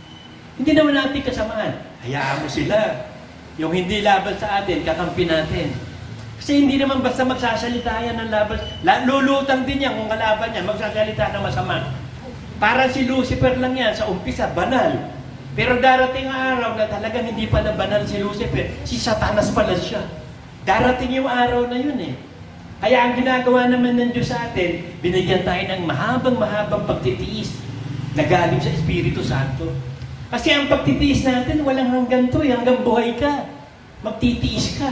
Hindi naman natin kasamaan. Hayaan mo sila. Yung hindi laban sa atin, kakampi natin. Kasi hindi naman basta magsasalita yan ng laban. Lulutang din yan kung kalaban niya, magsasalita ng masama. Para si Lucifer lang yan, sa umpisa, banal. Pero darating ang araw na talagang hindi pa na banal si Lucifer, si Satanas pala siya. Darating yung araw na yun eh. Kaya ang ginagawa naman ng Diyos sa atin, binigyan tayo ng mahabang-mahabang pagtitiis na galing sa Espiritu Santo. Kasi ang pagtitiis natin, walang hanggan to, hanggang buhay ka. Magtitiis ka.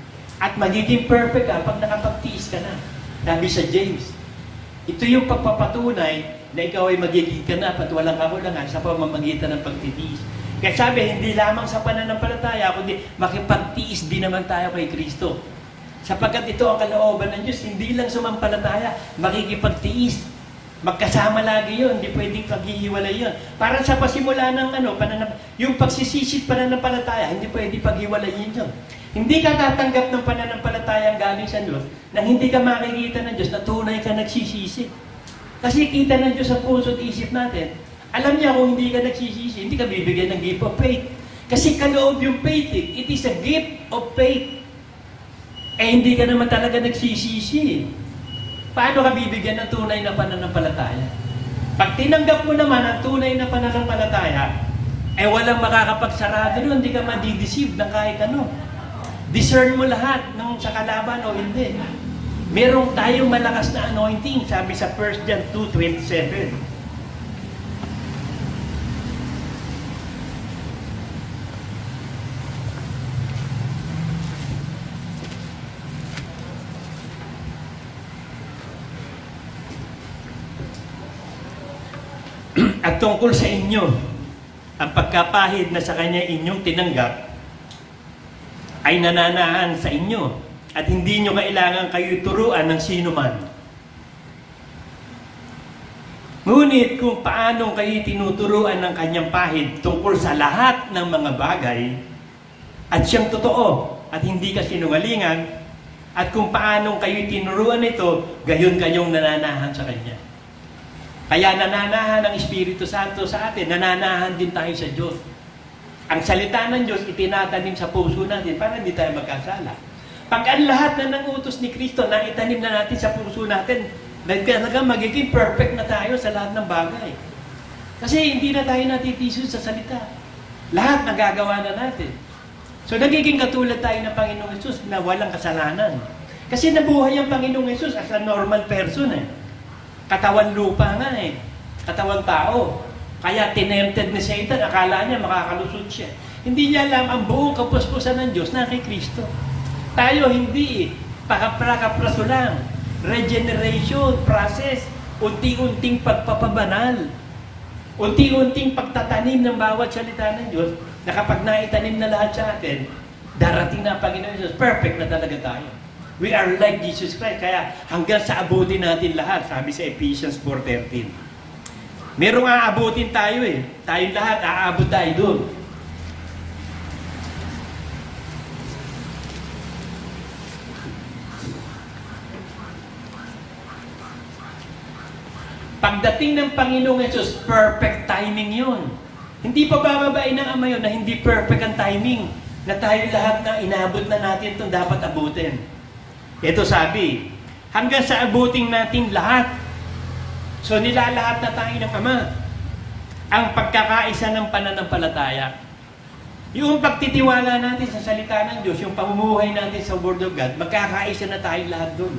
At magiging perfect ka pag nakapagtiis ka na. Sabi sa James, ito yung pagpapatunay na ikaw ay magiging ganap at walang kakulangan sa pamamagitan ng pagtitiis. Kaya sabi, hindi lamang sa pananampalataya, kundi makipagtiis din naman tayo kay Kristo. Sapagkat ito ang kalooban ng Diyos, hindi lang sumampalataya, makikipagtiis. Magkasama lagi yun, hindi pwedeng paghihiwalay yun. Parang sa pasimula ng ano, pananap, yung pagsisisit pananampalataya, hindi pwedeng paghiwalayin yun. Hindi ka tatanggap ng pananampalataya galing sa Diyos nang hindi ka makikita ng Diyos na tunay ka nagsisisi. Kasi kita ng Diyos sa puso at isip natin. Alam niya kung hindi ka nagsisisi, hindi ka bibigyan ng gift of faith. Kasi kaloob yung faith, it is a gift of faith. Eh hindi ka naman talaga nagsisisi. Paano ka bibigyan ng tunay na pananampalataya? Pag tinanggap mo naman ang tunay na pananampalataya, eh walang makakapagsarado nun, hindi ka madideceive ng kahit ano. Discern mo lahat ng sa kalaban o hindi. Meron tayong malakas na anointing, sabi sa First John two twenty-seven. At tungkol sa inyo, ang pagkapahid na sa kanya inyong tinanggap ay nananahan sa inyo at hindi nyo kailangan kayo turuan ng sino man. Ngunit kung paanong kayo tinuturuan ng kanyang pahid tungkol sa lahat ng mga bagay at siyang totoo at hindi ka sinungalingan at kung paanong kayo tinuruan ito, gayon kayong nananahan sa kanya. Kaya nananahan ang Espiritu Santo sa atin, nananahan din tayo sa Diyos. Ang salita ng Diyos, itinatanim sa puso natin para hindi tayo magkasala. Pag ang lahat na ng utos ni Kristo na itanim na natin sa puso natin, talaga magiging perfect na tayo sa lahat ng bagay. Kasi hindi na tayo natitisun sa salita. Lahat nagagawa na natin. So nagiging katulad tayo ng Panginoong Hesus na walang kasalanan. Kasi nabuhay ang Panginoong Hesus as a normal person eh. Katawan lupa nga eh. Katawan tao. Kaya tinempted ni Satan, akala niya makakalusot siya. Hindi niya alam ang buong kapuspusan ng Diyos na kay Kristo. Tayo hindi eh. Pakapraso lang. Regeneration, process, unti-unting pagpapabanal. Unti-unting pagtatanim ng bawat salita ng Diyos na kapag naitanim na lahat sa atin, darating na ang Panginoon Diyos, perfect na talaga tayo. We are like Jesus Christ. Kaya hanggang sa abutin natin lahat, sabi sa Ephesians four thirteen. Merong aabutin tayo eh. Tayong lahat, aabot tayo doon. Pagdating ng Panginoong Yesus, perfect timing yun. Hindi pa bababain ng Ama yun na hindi perfect ang timing. Na tayo lahat na inabot na natin itong dapat abutin. Ito sabi, hanggang sa abutin natin lahat. So nilalahat na tayo ng Ama. Ang pagkakaisa ng pananampalataya. Yung pagtitiwala natin sa salita ng Diyos, yung pamumuhay natin sa Word of God, magkakaisa na tayo lahat doon.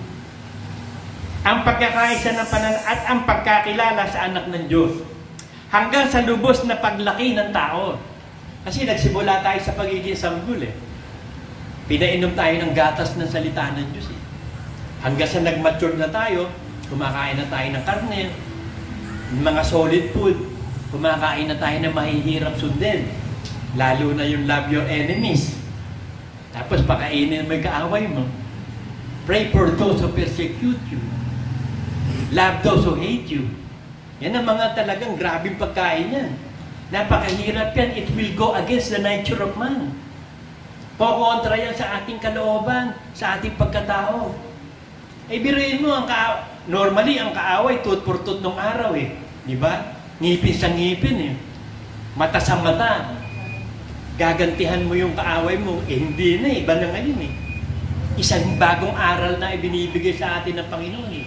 Ang pagkakaisa ng panan at ang pagkakilala sa anak ng Diyos. Hanggang sa lubos na paglaki ng tao. Kasi nagsimula tayo sa pagiging sanggol eh. Pinainom tayo ng gatas ng salita ng Diyos eh. Hanggang sa nag-mature na tayo, kumakain na tayo ng karne, mga solid food, kumakain na tayo ng mahihirap sundin. Lalo na yung love your enemies. Tapos pakainin mo yung kaaway mo. Pray for those who persecute you. Love those who hate you. Yan ang mga talagang grabing pagkain yan. Napakahirap yan. It will go against the nature of man. Pokontra yan sa ating kalooban, sa ating pagkatao. Eh, biruin mo, ang ka normally, ang kaaway, tooth for tooth nung araw eh. Di ba? Ngipin sa ngipin eh. Mata sa mata. Gagantihan mo yung kaaway mo, eh hindi na, iba na ngayon eh. Isang bagong aral na ibinibigay sa atin ng Panginoon eh.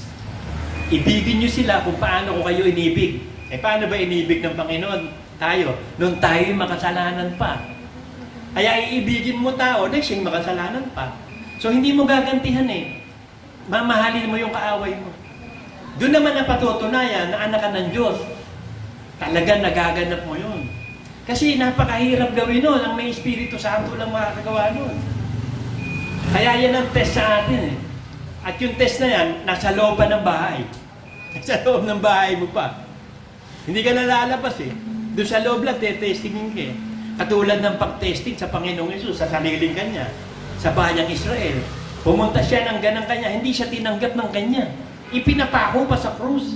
Ibigin nyo sila kung paano ko kayo inibig. Eh paano ba inibig ng Panginoon? Tayo, nung tayo'y makasalanan pa. Kaya iibigin mo tao na siyang makasalanan pa. So hindi mo gagantihan eh. Mamahalin mo yung kaaway mo. Doon naman ang patutunayan na anak ka ng Diyos. Talagang nagaganap mo yun. Kasi napakahirap gawin nun. Ang may Espiritu Santo lang makakagawa nun. Kaya yan ang test sa atin eh. At yung test na yan, nasa loob pa ng bahay. Nasa loob ng bahay mo pa. Hindi ka nalalabas eh. Doon sa loob lang, testingin ka eh. Katulad ng pag-testing sa Panginoong Yesus, sa sariling kanya, sa bayang Israel. Pumunta siya ng ganang kanya, hindi siya tinanggap ng kanya. Ipinapako pa sa krus.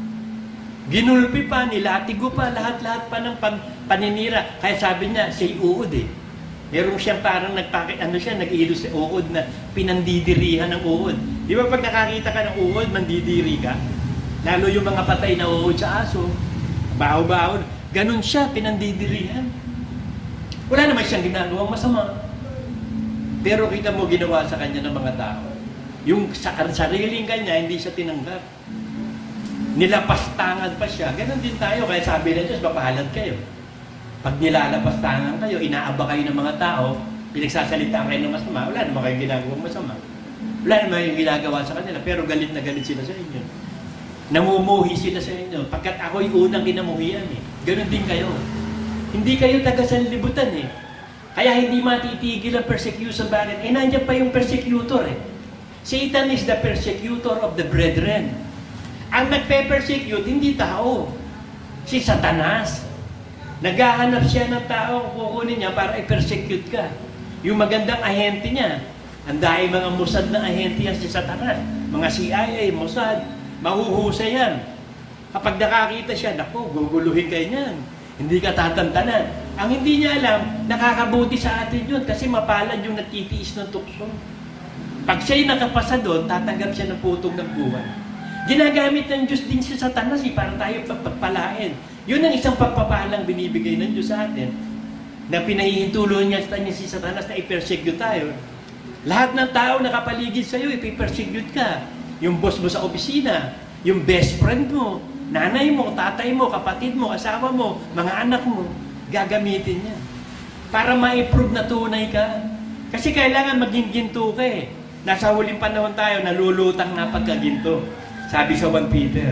Ginulpi pa, nilatigo pa, lahat-lahat pa ng pan paninira. Kaya sabi niya, say uod eh. Meron siyang parang nagpakit, ano siya, nag-ilos sa uod na pinandidirihan ng uod. Di ba pag nakakita ka ng uod, mandidiri ka? Lalo yung mga patay na uod sa aso, baho-baho, ganun siya, pinandidirihan. Wala naman siyang ginagawang masama. Pero kita mo ginawa sa kanya ng mga tao. Yung sa sariling kanya, hindi siya tinanggap. Nilapastangan pa siya. Ganon din tayo. Kaya sabi na Diyos, mapahalad kayo. Pag nilalapastangan kayo, inaaba kayo ng mga tao, pinagsasalitaan kayo ng masama, wala naman kayong ginagawang masama. Wala naman yung ginagawa sa kanila, pero galit na galit sila sa inyo. Namumuhi sila sa inyo. Pagkat ako'y unang kinamuhian eh. Ganon din kayo. Hindi kayo taga-sanlibutan eh. Kaya hindi matitigil ang persecution. Bakit? Eh, nandiyan pa yung persecutor eh. Satan is the persecutor of the brethren. Ang nagpe-persecute, hindi tao. Si Satanas. Naghahanap siya ng tao, kukunin niya para i-persecute ka. Yung magandang ahente niya. Ang dahil mga Mossad na ahente yan si Satanas. Mga C I A, Mossad. Mahuhusay yan. Kapag nakakita siya, naku, guguluhin kayo niyan. Hindi ka tatantanan. Ang hindi niya alam, nakakabuti sa atin yun kasi mapalad yung nagtitiis ng tukso. Pag siya'y nakapasa doon, tatanggap siya ng putong ng buwan. Ginagamit ng Diyos din si Satanas eh, para tayo pagpapalain. Yun ang isang pagpapalang binibigay ng Diyos sa atin na pinahihintulong niya sa si Satanas na i-persecute tayo. Lahat ng tao nakapaligid sa iyo, i-persecute ka. Yung boss mo sa opisina, yung best friend mo, nanay mo, tatay mo, kapatid mo, asawa mo, mga anak mo, gagamitin niya. Para ma-improve na tunay ka. Kasi kailangan maging ginto ka eh. Nasa huling panahon tayo, nalulutang na pagkaginto. Sabi sa First Peter.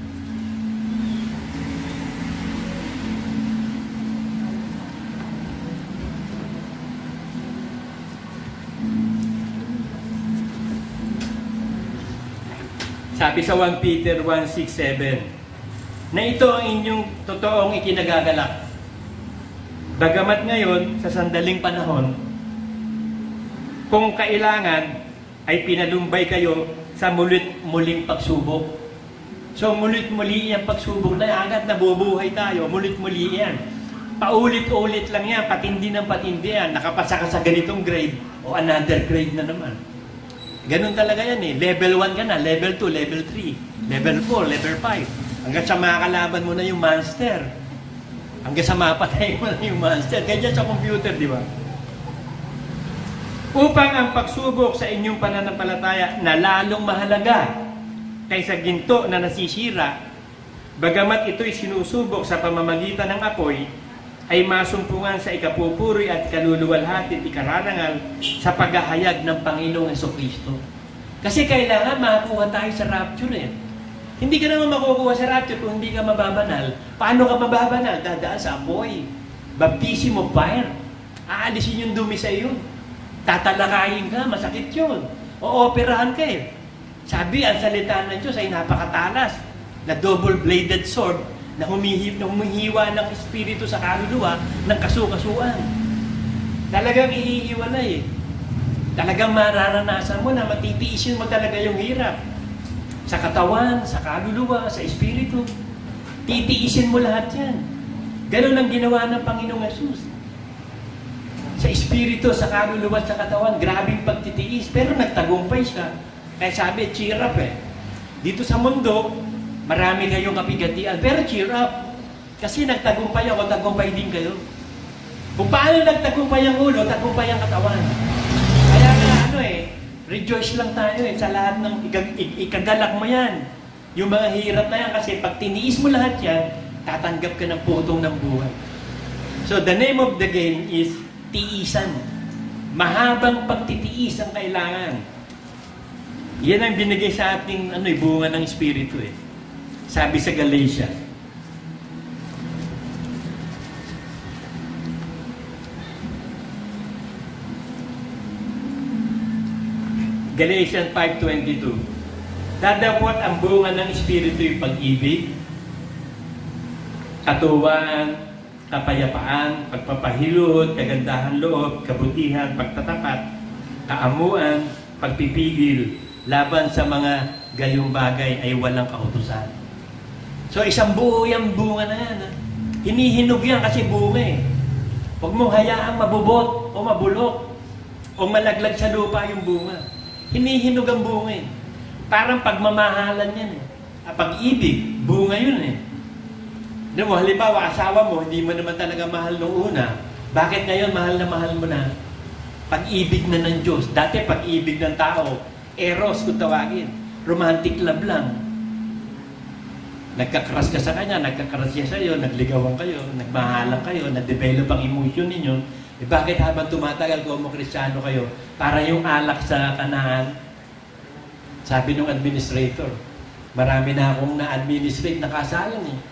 Sabi sa First Peter one six seven, na ito ang inyong totoong ikinagagalak. Bagamat ngayon, sa sandaling panahon, kung kailangan, ay pinalumbay kayo sa mulit-muling pagsubok. So, mulit-muli yung pagsubok na agad nabubuhay tayo, mulit-muli yan. Paulit-ulit lang yan, patindi ng patindi yan, nakapasa ka sa ganitong grade o another grade na naman. Ganun talaga yan eh. Level one ka na, level two, level three, level four, level five. Hanggang sa makakalaban mo na yung monster. Hanggang sa mapatay mo na yung monster. Ganyan sa computer, di ba? Upang ang pagsubok sa inyong pananampalataya na lalong mahalaga kaysa ginto na nasisira, bagamat ito'y sinusubok sa pamamagitan ng apoy, ay masumpungan sa ikapupuri at kaluluwalhati at ikararangal sa paghahayag ng Panginoong Jesucristo. Kasi kailangan makakuha tayo sa rapture eh. Hindi ka naman makukuha sa rapture kung hindi ka mababanal. Paano ka mababanal? Dadaan sa apoy. Baptism of fire. Aalisin yung dumi sa iyo. Tatalakayin ka, masakit yun. O operahan ka eh. Sabi, ang salita ng Diyos ay napakatalas na double-bladed sword na humihip, na humihiwa ng espiritu sa kaluluwa ng kasukasuan. Talagang ihihiwa na eh. Talagang mararanasan mo na matitiisin mo talaga yung hirap. Sa katawan, sa kaluluwa, sa espiritu. Titiisin mo lahat yan. Ganun ang ginawa ng Panginoong Yesus. Sa espiritu, sa kaluluwa, sa katawan, grabing pagtitiis. Pero nagtagumpay siya. Kaya sabi, cheer up eh. Dito sa mundo, marami kayong kapigatian, pero cheer up. Kasi nagtagumpay ako, tagumpay din kayo. Kung paano nagtagumpay ang ulo, tagumpay ang katawan. Kaya nga ano eh, rejoice lang tayo eh, sa lahat ng ikag ikagalak mo yan. Yung mga hirap na yan, kasi pag tiniis mo lahat yan, tatanggap ka ng putong ng buhay. So the name of the game is tiisan. Mahabang pagtitiis ang kailangan. Yan ang binigay sa ating ano, bunga ng Espiritu eh. Sabi sa Galatia. Galatians five twenty-two. Dadapot ang bunga ng Espiritu yung pag-ibig, katuwaan, kapayapaan, pagpapahilot, kagandahan loob, kabutihan, pagtatapat, kaamuan, pagpipigil, laban sa mga gayong bagay ay walang kautusan. So isang buo yung bunga na yan. Ha? Hinihinog yan kasi bunga eh. Huwag mong hayaang mabubot o mabulok o malaglag sa lupa yung bunga. Hinihinog ang bunga eh. Parang pagmamahalan yan eh. Pag-ibig, bunga yun eh. Di mo, halimbawa, asawa mo, hindi mo naman talaga mahal nung una. Bakit ngayon mahal na mahal mo na? Pag-ibig na ng Diyos. Dati pag-ibig ng tao, eros kung tawagin. Romantic love lang. Nagkakras ka sa kanya, nagkakras siya sa iyo, nagligawan kayo, nagmahalan kayo, na-develop ang emotion ninyo. Eh bakit habang tumatagal kung mo Kristiyano kayo, para yung alak sa Kanaan, sabi nung administrator, marami na akong na-administrate na kasalan eh.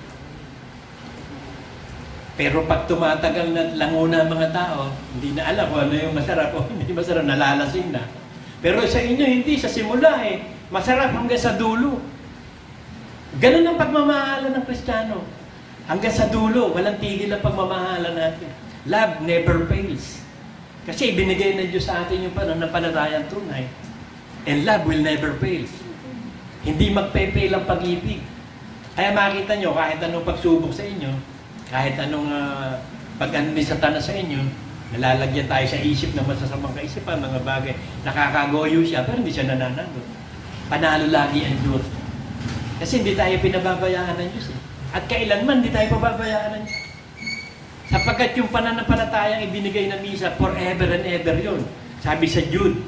Pero pag tumatagal na languna ang mga tao, hindi na alam kung ano yung masarap o hindi masarap, nalalasing na. Pero sa inyo, hindi. Sa simula eh. Masarap hanggang sa dulo. Ganun ang pagmamahalan ng Kristiyano. Hanggang sa dulo, walang tigil ang pagmamahalan natin. Love never fails. Kasi binigay ng Diyos sa atin yung pananampalatayang tunay. And love will never fail. Hindi magpe-fail ang pag-ibig. Kaya makita nyo, kahit anong pagsubok sa inyo, kahit anong uh, pag-ano ni Satanas sa inyo, nalalagyan tayo sa isip ng masasamang kaisipan, mga bagay. Nakakagoyo siya, pero hindi siya nananalo. Panalo lagi ang Diyos. Kasi hindi tayo pinababayaan ng Diyos. Eh. At kailanman, hindi tayo pababayaan ng Diyos. Sapagkat yung pananampalatayang ibinigay na misa, forever and ever yun. Sabi sa Jude.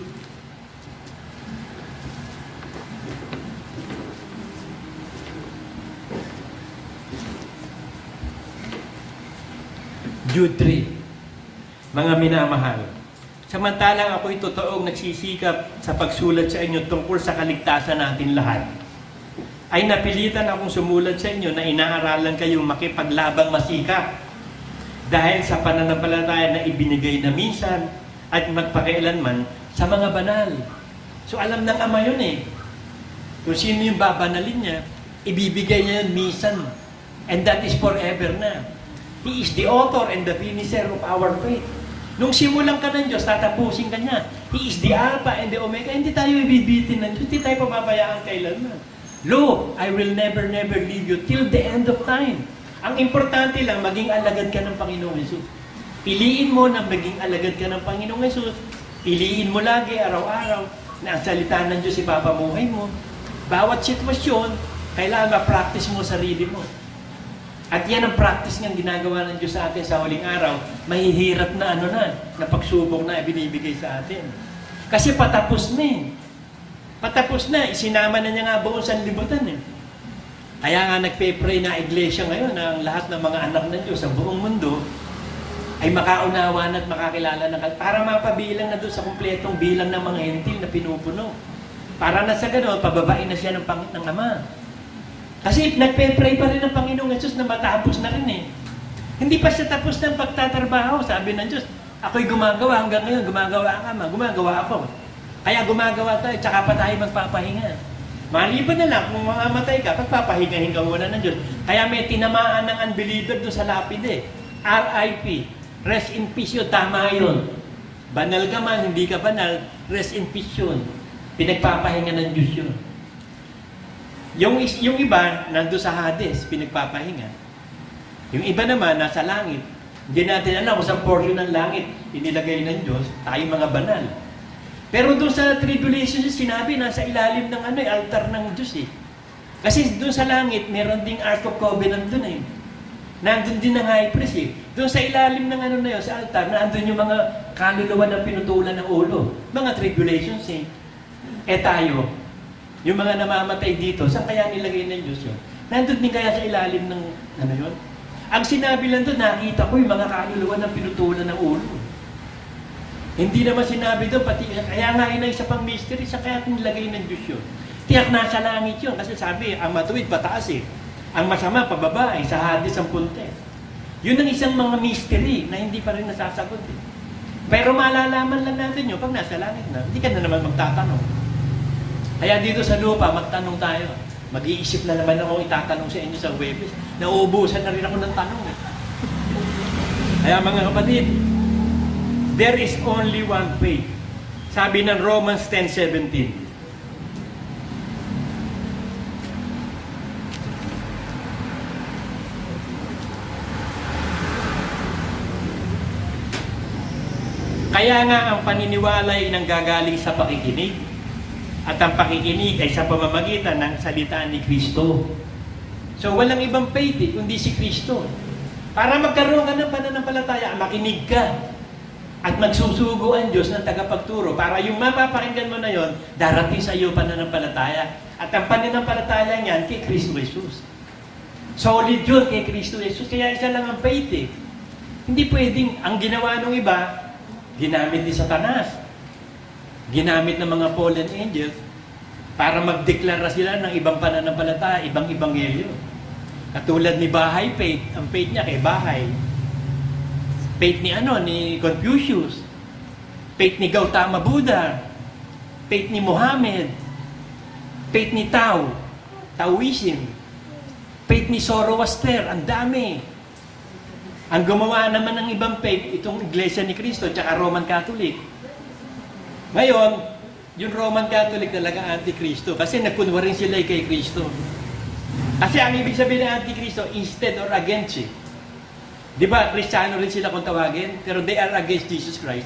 Jude three. Mga minamahal, samantalang ako'y totoong nagsisikap sa pagsulat sa inyo tungkol sa kaligtasan natin lahat, ay napilitan akong sumulat sa inyo na inaaralan kayong makipaglabang masikap dahil sa pananampalataya na ibinigay na minsan at magpakailanman sa mga banal. So alam ng Ama yun eh. Kung sino yung babanalin niya, ibibigay niya yun minsan. And that is forever na. He is the author and the finisher of our faith. Nung simulan ka ng Diyos, tatapusin ka niya. He is the Alpha and the Omega. Hindi tayo ibibitin ng Diyos. Hindi tayo pababayaan kailanman. Lo, I will never, never leave you till the end of time. Ang importante lang, maging alagad ka ng Panginoong Hesus. Piliin mo na maging alagad ka ng Panginoong Hesus. Piliin mo lagi, araw-araw. na ang salita ng Diyos ipapamuhay mo. Bawat sitwasyon, kailangan ma-practice mo sarili mo. At yan ang practice ng ginagawa ng Diyos sa atin sa huling araw. Mahihirap na ano na, na pagsubok na ibinibigay sa atin. Kasi patapos na eh. Patapos na, isinama na niya nga buong sanlibutan eh. Kaya nga nagpe-pray na iglesia ngayon na ang lahat ng mga anak ng Diyos sa buong mundo ay makaunawa at makakilala na para mapabilang na doon sa kumpletong bilang ng mga hentil na pinupuno. Para na sa gano'n, pababain na siya ng pangit ng Ama. Kasi nagpe-pray pa rin ang Panginoong Jesus na matapos na rin eh. Hindi pa siya tapos ng pagtatrabaho. Sabi ng Diyos, ako'y gumagawa hanggang ngayon, gumagawa ang Ama, gumagawa ako. Kaya gumagawa tayo, tsaka pa tayo magpapahinga. Maliban na lang, kung mamamatay ka, pagpapahingahin ka muna ng Diyos. Kaya may tinamaan ng unbeliever doon sa lapid eh. R I P, rest in peace yun, tama yun. Banal ka man, hindi ka banal, rest in peace yun. Pinagpapahinga ng Diyos yun. Yung, yung iba, nandun sa Hades, pinagpapahinga. Yung iba naman, nasa langit. Hindi natin alam kung saan portion ng langit inilagay ng Diyos, tayo mga banal. Pero doon sa tribulation, sinabi, nasa ilalim ng ano, eh, altar ng Diyos eh. Kasi doon sa langit, meron ding Ark of Covenant doon eh. Nandun din ang high priest eh. Doon sa ilalim ng ano na yun, sa altar, nandun yung mga kaluluwa na pinutulan ng ulo. Mga tribulations eh. Eh tayo, yung mga namamatay dito, saan kaya nilagay ng Diyos yun? Nandun din kaya sa ilalim ng, ano yun? Ang sinabi lang doon, nakita ko yung mga kaluluwa na pinutulan ng ulo. Hindi naman sinabi doon, pati, kaya nga yun ay isa pang mystery, sa kaya nilagay ng Diyos yun. Tiyak nasa langit yun, kasi sabi, ang matuwid pataas eh. Ang masama, pababa eh, sa Hades ang punte. Yun ang isang mga mystery na hindi pa rin nasasagot eh. Pero malalaman lang natin yun, pag nasa langit na, hindi ka na naman magtatanong. Kaya dito sa lupa, magtanong tayo. Mag-iisip na naman ako itatanong sa inyo sa Webes. Nauubusan na rin ako ng tanong eh. Kaya mga kapatid, there is only one faith. Sabi ng Romans ten seventeen. Kaya nga ang paniniwala ay nanggagaling sa pakikinig. At ang pakikinig ay sa pamamagitan ng salita ni Kristo. So walang ibang faith eh, kundi si Kristo. Para magkaroon ka ng pananampalataya, makinig ka. At magsusugo ang Diyos ng tagapagturo. Para yung mapapakinggan mo na yon, darating sa iyo pananampalataya. At ang pananampalataya niyan kay Kristo Jesus. Solid yun kay Kristo Jesus. Kaya isa lang ang faith eh. Hindi pwedeng, ang ginawa ng iba, ginamit ni Satanas. Ginamit ng mga fallen angels para magdeklara sila ng ibang pananampalataya, ibang ebanghelyo. Katulad ni Bahay faith, ang faith niya kay Bahay. Faith ni ano, ni Confucius. Faith ni Gautama Buddha. Faith ni Muhammad. Faith ni Tao, Taoism. Faith ni Zoroaster, ang dami. Ang gumawa naman ng ibang faith, itong Iglesia ni Cristo, tsaka Roman Catholic. Ngayon, yung Roman Catholic talaga anti-Kristo kasi nagkunwarin sila kay Kristo. Kasi ang ibig sabihin ng anti-Kristo, instead or against eh. Di ba, Kristiyano rin sila kung tawagin, pero they are against Jesus Christ.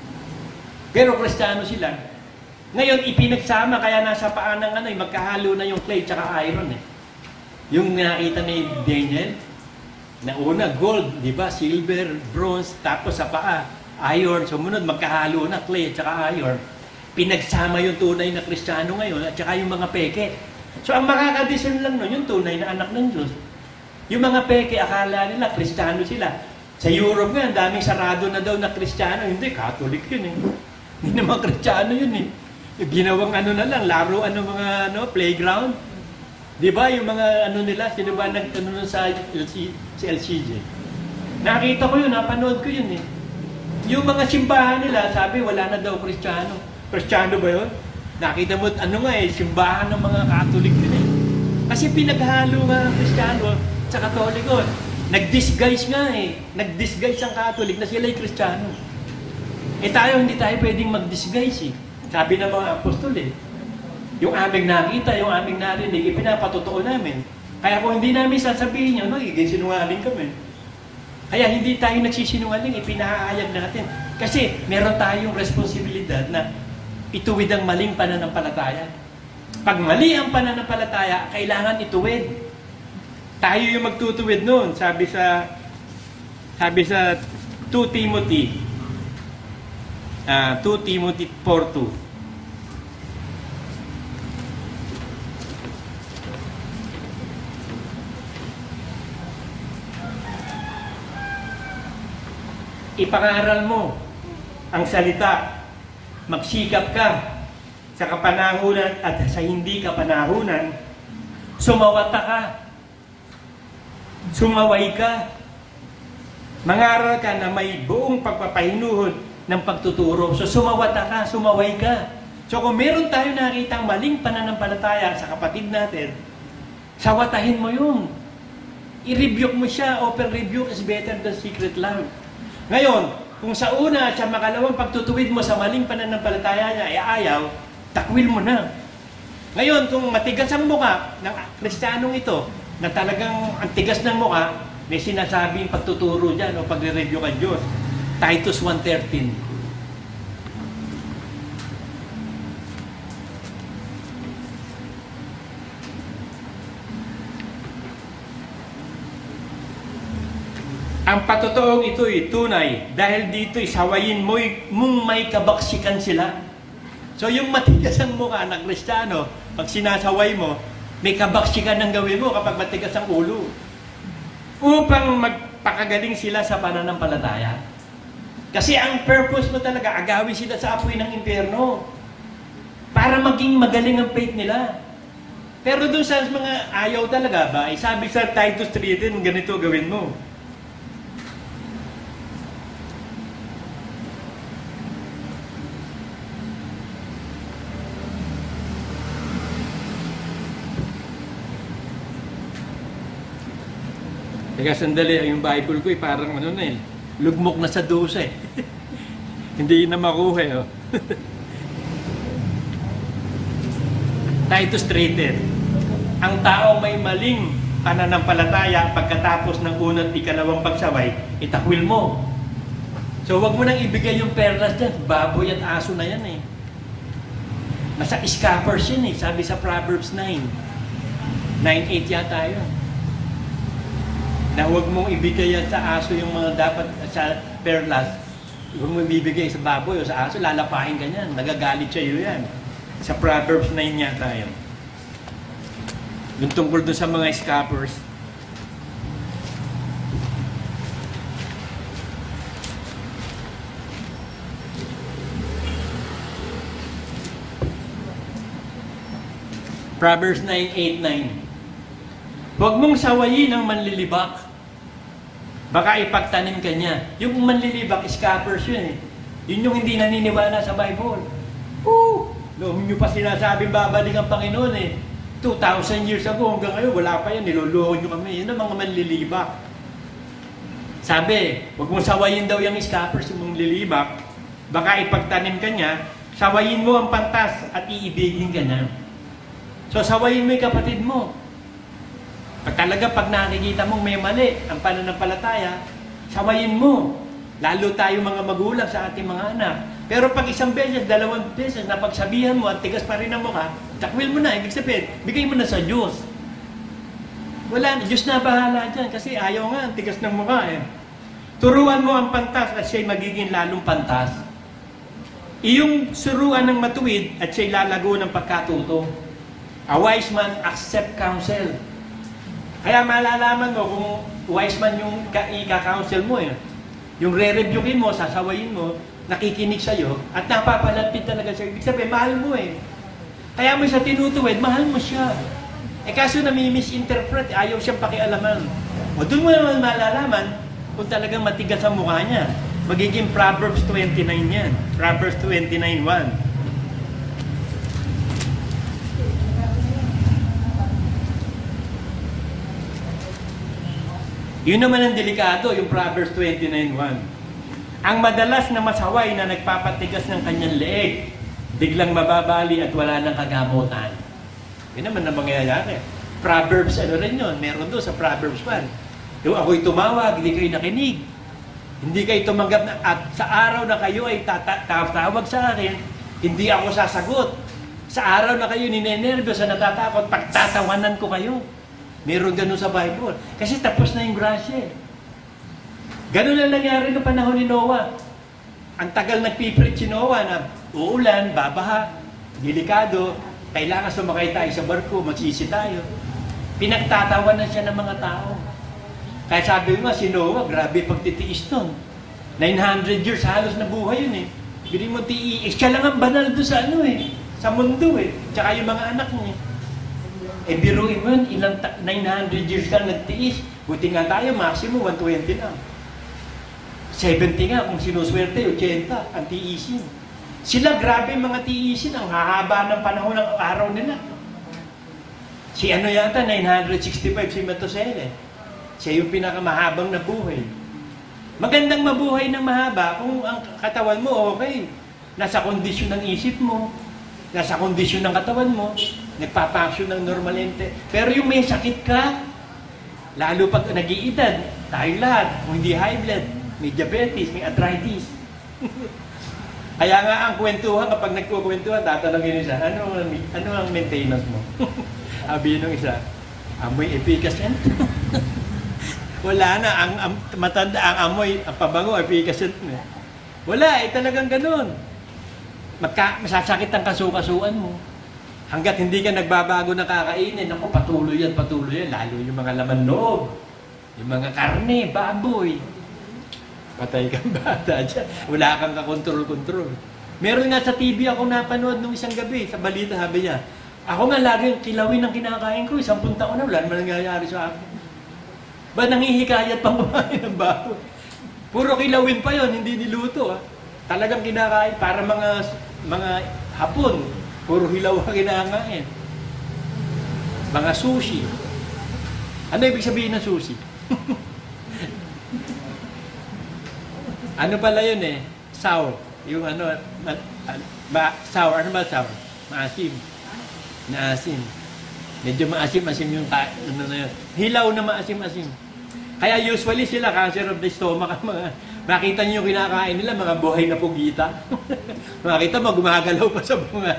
Pero Kristiyano sila. Ngayon, ipinagsama, kaya nasa paa ng ano, magkahalo na yung clay tsaka iron eh. Yung nakita ni Daniel, na una, gold, di ba, silver, bronze, tapos sa paa, iron, sumunod, magkahalo na, clay at saka iron. Pinagsama yung tunay na Kristiyano ngayon at saka yung mga peke. So, ang makakadiscern lang nun, yung tunay na anak ng Diyos. Yung mga peke, akala nila, Kristiyano sila. Sa Europe nga, ang daming sarado na daw na Kristiyano. Hindi, Catholic yun eh. Hindi naman Kristiyano yun eh. Yung ginawang ano na lang, laruan ng mga ano, playground. Di ba, yung mga ano nila, sino ba nag-ano sa L C, si L C J? Nakita ko yun, napanood ko yun eh. Yung mga simbahan nila, sabi, wala na daw Kristiyano. Kristiyano ba yun? Nakita mo, ano nga eh, simbahan ng mga Katolik din eh. Kasi pinaghalo nga ang Kristiyano sa Katoliko. Nag-disguise nga eh. Nag-disguise ang Katolik na sila'y Kristiyano. Eh tayo, hindi tayo pwedeng mag-disguise eh. Sabi ng mga apostol eh. Yung aming nakita, yung aming narinig, ipinapatotoo namin. Kaya kung hindi namin sasabihin nyo, magiging sinungaling kami. Kaya hindi tayo nagsisinungaling, ipinahaayag natin. Kasi meron tayong responsibilidad na ituwid ang maling pananampalataya. Pag mali ang pananampalataya, kailangan ituwid. Tayo yung magtutuwid noon, sabi sa sabi sa two Timothy uh, two Timothy four two. Ipangaral mo ang salita, magsikap ka sa kapanahunan at sa hindi kapanahunan, sumawata ka, sumaway ka, mangaral ka na may buong pagpapahinuhod ng pagtuturo. So sumawata ka, sumaway ka. So kung meron tayo nakitang maling pananampalataya sa kapatid natin, sawatahin mo yun. I-rebuke mo siya. Open rebuke is better than secret love. Ngayon, kung sa una at sa makalawang pagtutuwid mo sa maling pananampalataya niya, ay ayaw, takwil mo na. Ngayon, kung matigas ang mukha ng Kristiyanong ito, na talagang ang tigas ng mukha, may sinasabing pagtuturo dyan o pagre-review ka Diyos. Titus one thirteen. Ang patotoong ito'y tunay dahil dito'y sawayin mo'y mong may kabaksikan sila. So yung matigas ang mukha ng Kristiyano, pag sinasaway mo, may kabaksikan ng gawin mo kapag matigas ang ulo. Upang magpakagaling sila sa pananampalataya. Kasi ang purpose mo talaga, agawin sila sa apoy ng impyerno. Para maging magaling ang faith nila. Pero doon sa mga ayaw talaga ba, ay sabi sa Titus three din, ganito gawin mo. Teka, sandali, yung Bible ko eh, parang ano na eh, lugmok na sa dosa eh. Hindi na makuha eh. Oh. Titus three ten. Ang taong may maling pananampalataya pagkatapos ng una't ikalawang pagsaway, itakwil mo. So wag mo nang ibigay yung perlas dyan, baboy at aso na yan eh. Nasa scappers yun eh, sabi sa Proverbs nine. nine eight yata yun. Na huwag mong ibigay yan sa aso yung mga dapat sa perlas. Huwag mong ibigay sa baboy o sa aso, lalapahin ka yan. Nagagalit siya yun yan. Sa Proverbs nine yata yun. Yung tungkol doon sa mga scappers. Proverbs nine eight nine. Huwag mong sawayin ang manlilibak. Baka ipagtanim ka niya. Yung manlilibak, scappers yun eh. Yun yung hindi naniniwala sa Bible. Woo! Noong nyo pa sinasabing babalik ang Panginoon eh. two thousand years ago hanggang ngayon, wala pa yan. Niluluhod nyo kami. Yun ang mga manlilibak. Sabi, huwag mong sawayin daw yung scappers, yung manlilibak. Baka ipagtanim ka niya, sawayin mo ang pantas at iibigin ka na. So sawayin mo yung kapatid mo. Pag talaga pag nakikita mong may mali ang pananampalataya, sawayin mo. Lalo tayo mga magulang sa ating mga anak. Pero pag isang beses, dalawang beses, napagsabihan mo at tigas pa rin ang mukha, takwil mo na. Ibig sabihin, bigay mo na sa Diyos. Wala, Diyos na bahala dyan kasi ayaw nga ang tigas ng mukha eh. Turuan mo ang pantas at siya'y magiging lalong pantas. Iyong suruan ng matuwid at siya'y lalago ng pagkatuto. A wise man accept counsel. Kaya malalaman mo kung wise man yung ika-counsel mo eh. Yung re-reviewin mo, sasawayin mo, nakikinig sa'yo, at napapalapit talaga sa'yo. Ibig sabihin, mahal mo eh. Kaya mo sa tinutuwid, mahal mo siya. Eh kaso nami-misinterpret, ayaw siyang pakialaman. O doon mo naman malalaman kung talagang matigas ang mukha niya. Magiging Proverbs twenty-nine yan. Proverbs twenty-nine one. Yun naman ang delikado, yung Proverbs twenty-nine one. Ang madalas na masaway na nagpapatigas ng kanyang leeg, biglang mababali at wala ng kagamutan. Yun naman ang mangyayari. Proverbs, ano rin yun? Meron doon sa Proverbs one. Yung ako'y tumawag, hindi kayo nakinig. Hindi kayo tumanggap na, at sa araw na kayo ay tatawag sa akin, Hindi ako sasagot. Sa araw na kayo ninenervyos, sa natatakot, pagtatawanan ko kayo. Meron ganun sa Bible. Kasi tapos na yung grasya. Ganun lang nangyari noong panahon ni Noah. Ang tagal nagpipreach si Noah na uulan, babaha, delikado, kailangan sumakay tayo sa barko, magsisi tayo. Pinagtatawanan siya ng mga tao. Kaya sabi mo, si Noah, grabe pagtitiis nun. nine hundred years, halos na buhay yun eh. Bili mo tiis, siya lang ang banal doon sa ano eh. Sa mundo eh. Tsaka yung mga anak niya. Eh biruin mo yun, ilang nine hundred years ka nagtiis. Buti nga tayo, maximum one twenty lang. seventy nga, kung sinuswerte, eighty ang tiisin. Sila grabe mga tiisin, ang hahaba ng panahon ng araw nila. Si ano yata, nine sixty-five si Methuselah. Siya yung pinakamahabang na buhay. Magandang mabuhay ng mahaba kung ang katawan mo okay. Nasa kondisyon ng isip mo, nasa kondisyon ng katawan mo, nagpapaksyon ng normalmente. Pero yung may sakit ka, lalo pag nag-iedad, tayo lahat, kung hindi high blood, may diabetes, may arthritis. Kaya nga ang kwentuhan, kapag nagkukwentuhan, tatanungin isa, ano, ano ang maintenance mo? Sabi nung isa, amoy efficacent. Wala na, ang, ang matanda, ang amoy, ang pabango, efficacent. Wala, eh talagang ganun. Magka, masasakit ang kasukasuan mo. Hanggat hindi ka nagbabago na kakainin, ako patuloy yan, patuloy yan. Lalo yung mga laman loob, yung mga karne, baboy. Patay kang bata dyan. Wala kang kakontrol-kontrol. Meron nga sa T V ako napanood nung isang gabi, sa balita, sabi niya, ako nga laging kilawin ang kinakain ko, sampung taon na, wala naman nangyayari sa akin. Ba nangihikayat pang kumain ng baboy? Puro kilawin pa yon, hindi niluto. Ha? Talagang kinakain, para mga mga hapon, puro hilaw ang kinakain. Mga sushi. Ano ibig sabihin ng sushi? Ano pala yun eh? Sour. Yung ano, ma, ma, sour. Ano ba sour? Maasim. Naasim. Medyo maasim-asim yung ta, ano na yun. Hilaw na maasim-asim. Kaya usually sila, cancer of the stomach, mga, makita nyo yung kinakain nila, mga buhay na pugita. Makita mo, gumagalaw pa sa bunga.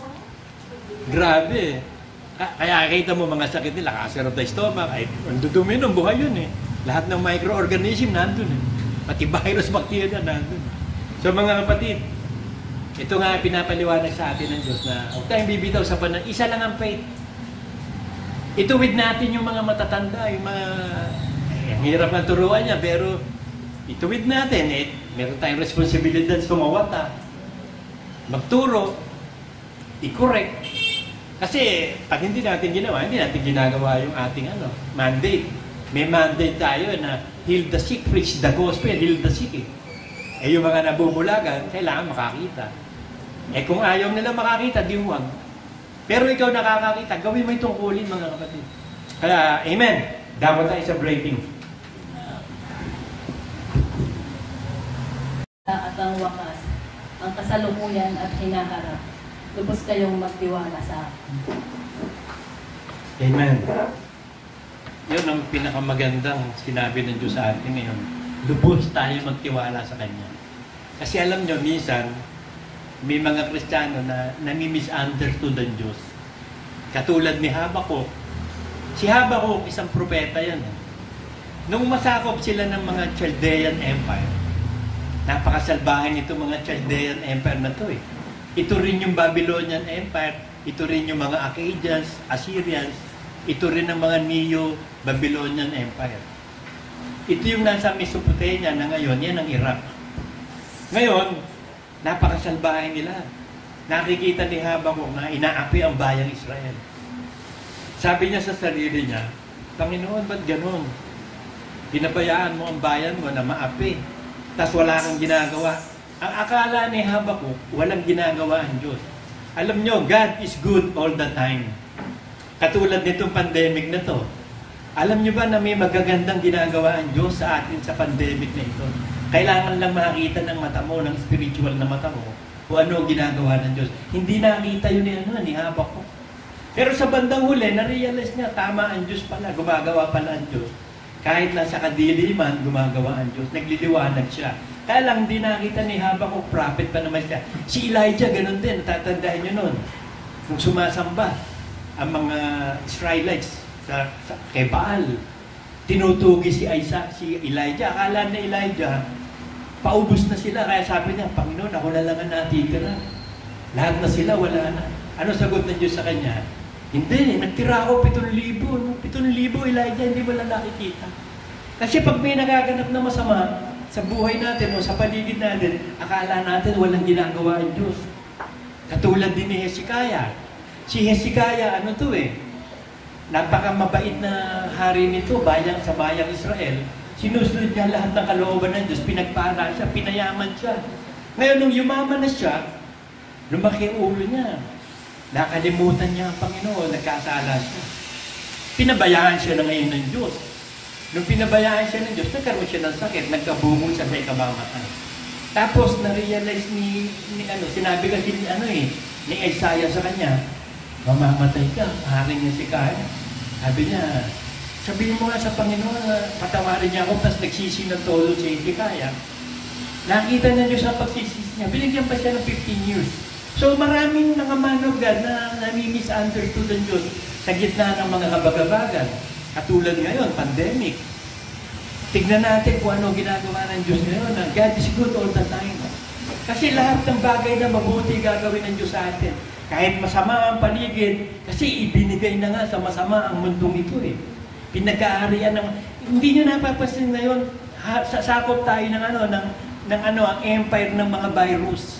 Grabe. Kaya kita mo mga sakit nila, cancer of the stomach, ay, ang dudumi nun, buhay yun eh. Lahat ng microorganism nandun eh. Pati virus, bacteria nandun. So mga kapatid, ito nga pinapaliwanag sa atin ng Diyos na huwag tayong bibitaw sa panan. Isa lang ang faith. Ituwid natin yung mga matatanda, yung mga eh, hirap na turuan niya, pero ituwid natin. Eh, meron tayong responsibilidad sumawata. Magturo, i-correct. Kasi pag hindi natin ginawa, hindi natin ginagawa yung ating ano, mandate. May mandate tayo na heal the sick, preach the gospel, heal the sick. Eh, eh yung mga nabubulagan, kailangan makakita. Eh kung ayaw nila makakita, di huwag. Pero ikaw nakakakita, gawin mo itong tungkulin mga kapatid. Kaya, amen. Dapat tayo sa breaking. At ang wakas, ang kasalukuyan at hinaharap, lubos kayong magtiwala sa akin. Amen. Yun ang pinakamagandang sinabi ng Diyos sa atin ngayon. Lubos tayo magtiwala sa Kanya. Kasi alam nyo, minsan, may mga Kristiyano na nami-misunderstood ang Diyos. Katulad ni Habakuk. Si Habakuk, isang propeta yan. Eh. Nung masakop sila ng mga Chaldean Empire, napakasalbahin ito mga Chaldean Empire na to eh. Ito rin yung Babylonian Empire, ito rin yung mga Akkadians, Assyrians, ito rin ang mga Neo-Babylonian Empire. Ito yung nasa Mesopotamia na ngayon, yan ang Iraq. Ngayon, napakasalbahin nila. Nakikita ni Habakuk na inaapi ang bayang Israel. Sabi niya sa sarili niya, Panginoon, ba't ganun? Pinabayaan mo ang bayan mo na maapi. Tapos wala kang ginagawa. Ang akala ni Habakuk, walang ginagawa ang Diyos. Alam nyo, God is good all the time. Katulad nitong pandemic na to. Alam nyo ba na may magagandang ginagawa ang Diyos sa atin sa pandemic na ito? Kailangan lang makita ng mata mo, ng spiritual na mata mo, kung ano ang ginagawa ng Diyos. Hindi nakita yun ni, ano, ni Habakuk. Pero sa bandang huli, na-realize niya, tama ang Diyos pala, gumagawa pala ang Diyos. Kahit nasa kadiliman, gumagawa ang Diyos. Nagliliwanag siya. Kaya lang hindi nakita ni Habakuk, prophet pa naman siya. Si Elijah, ganun din, natatandaan nyo nun. Kung sumasamba ang mga Israelites sa, sa, kay Baal, tinutugi si Isa, si Elijah. Akala na Elijah, paubos na sila. Kaya sabi niya, Panginoon, ako na lang ang natitira. Lahat na sila, wala na. Ano sagot ng Diyos sa kanya? Hindi, nagtira ako pitong libo. No? Pitong libo, Elijah, hindi mo lang nakikita. Kasi pag may nagaganap na masama sa buhay natin o sa paligid natin, akala natin walang ginagawa ang Diyos. Katulad din ni Hezekiah. Si Hezekiah, ano to eh, napaka mabait na hari nito, bayang sa bayang Israel. Sinusunod niya lahat ng kalooban ng Diyos, pinagpala siya, pinayaman siya. Ngayon, nung yumaman na siya, lumaki ang ulo niya. Nakalimutan niya ang Panginoon, nagkasala siya. Pinabayaan siya na ngayon ng Diyos. Nung pinabayaan siya ng Diyos, nagkaroon siya ng sakit, nagkabungo siya sa ikamamatay. Tapos, na-realize ni, ni ano, sinabi kasi ni, ano eh, ni Isaiah sa kanya, mamamatay ka, haring niya si Kaya. Sabi niya, sabihin mo nga sa Panginoon, patawarin niya ako, tapos nagsisi ng tolo si Kaya. Nakita niya Diyos ang pagsisisi niya, binigyan pa siya ng fifteen years. So maraming mga man of God na nami-misunderstood ang Diyos sa gitna ng mga kabagabagan. Katulad ngayon, pandemic. Tignan natin kung ano ginagawa ng Diyos ngayon. God is good all the time. Kasi lahat ng bagay na mabuti gagawin ng Diyos sa atin. Kahit masama ang paligid, kasi ibinigay na nga sa masama ang mundong ito eh. Pinag-aarian ng... Hindi nyo napapasin ngayon, ha, sasakop tayo ng ano, ng, ng ano, ang empire ng mga virus.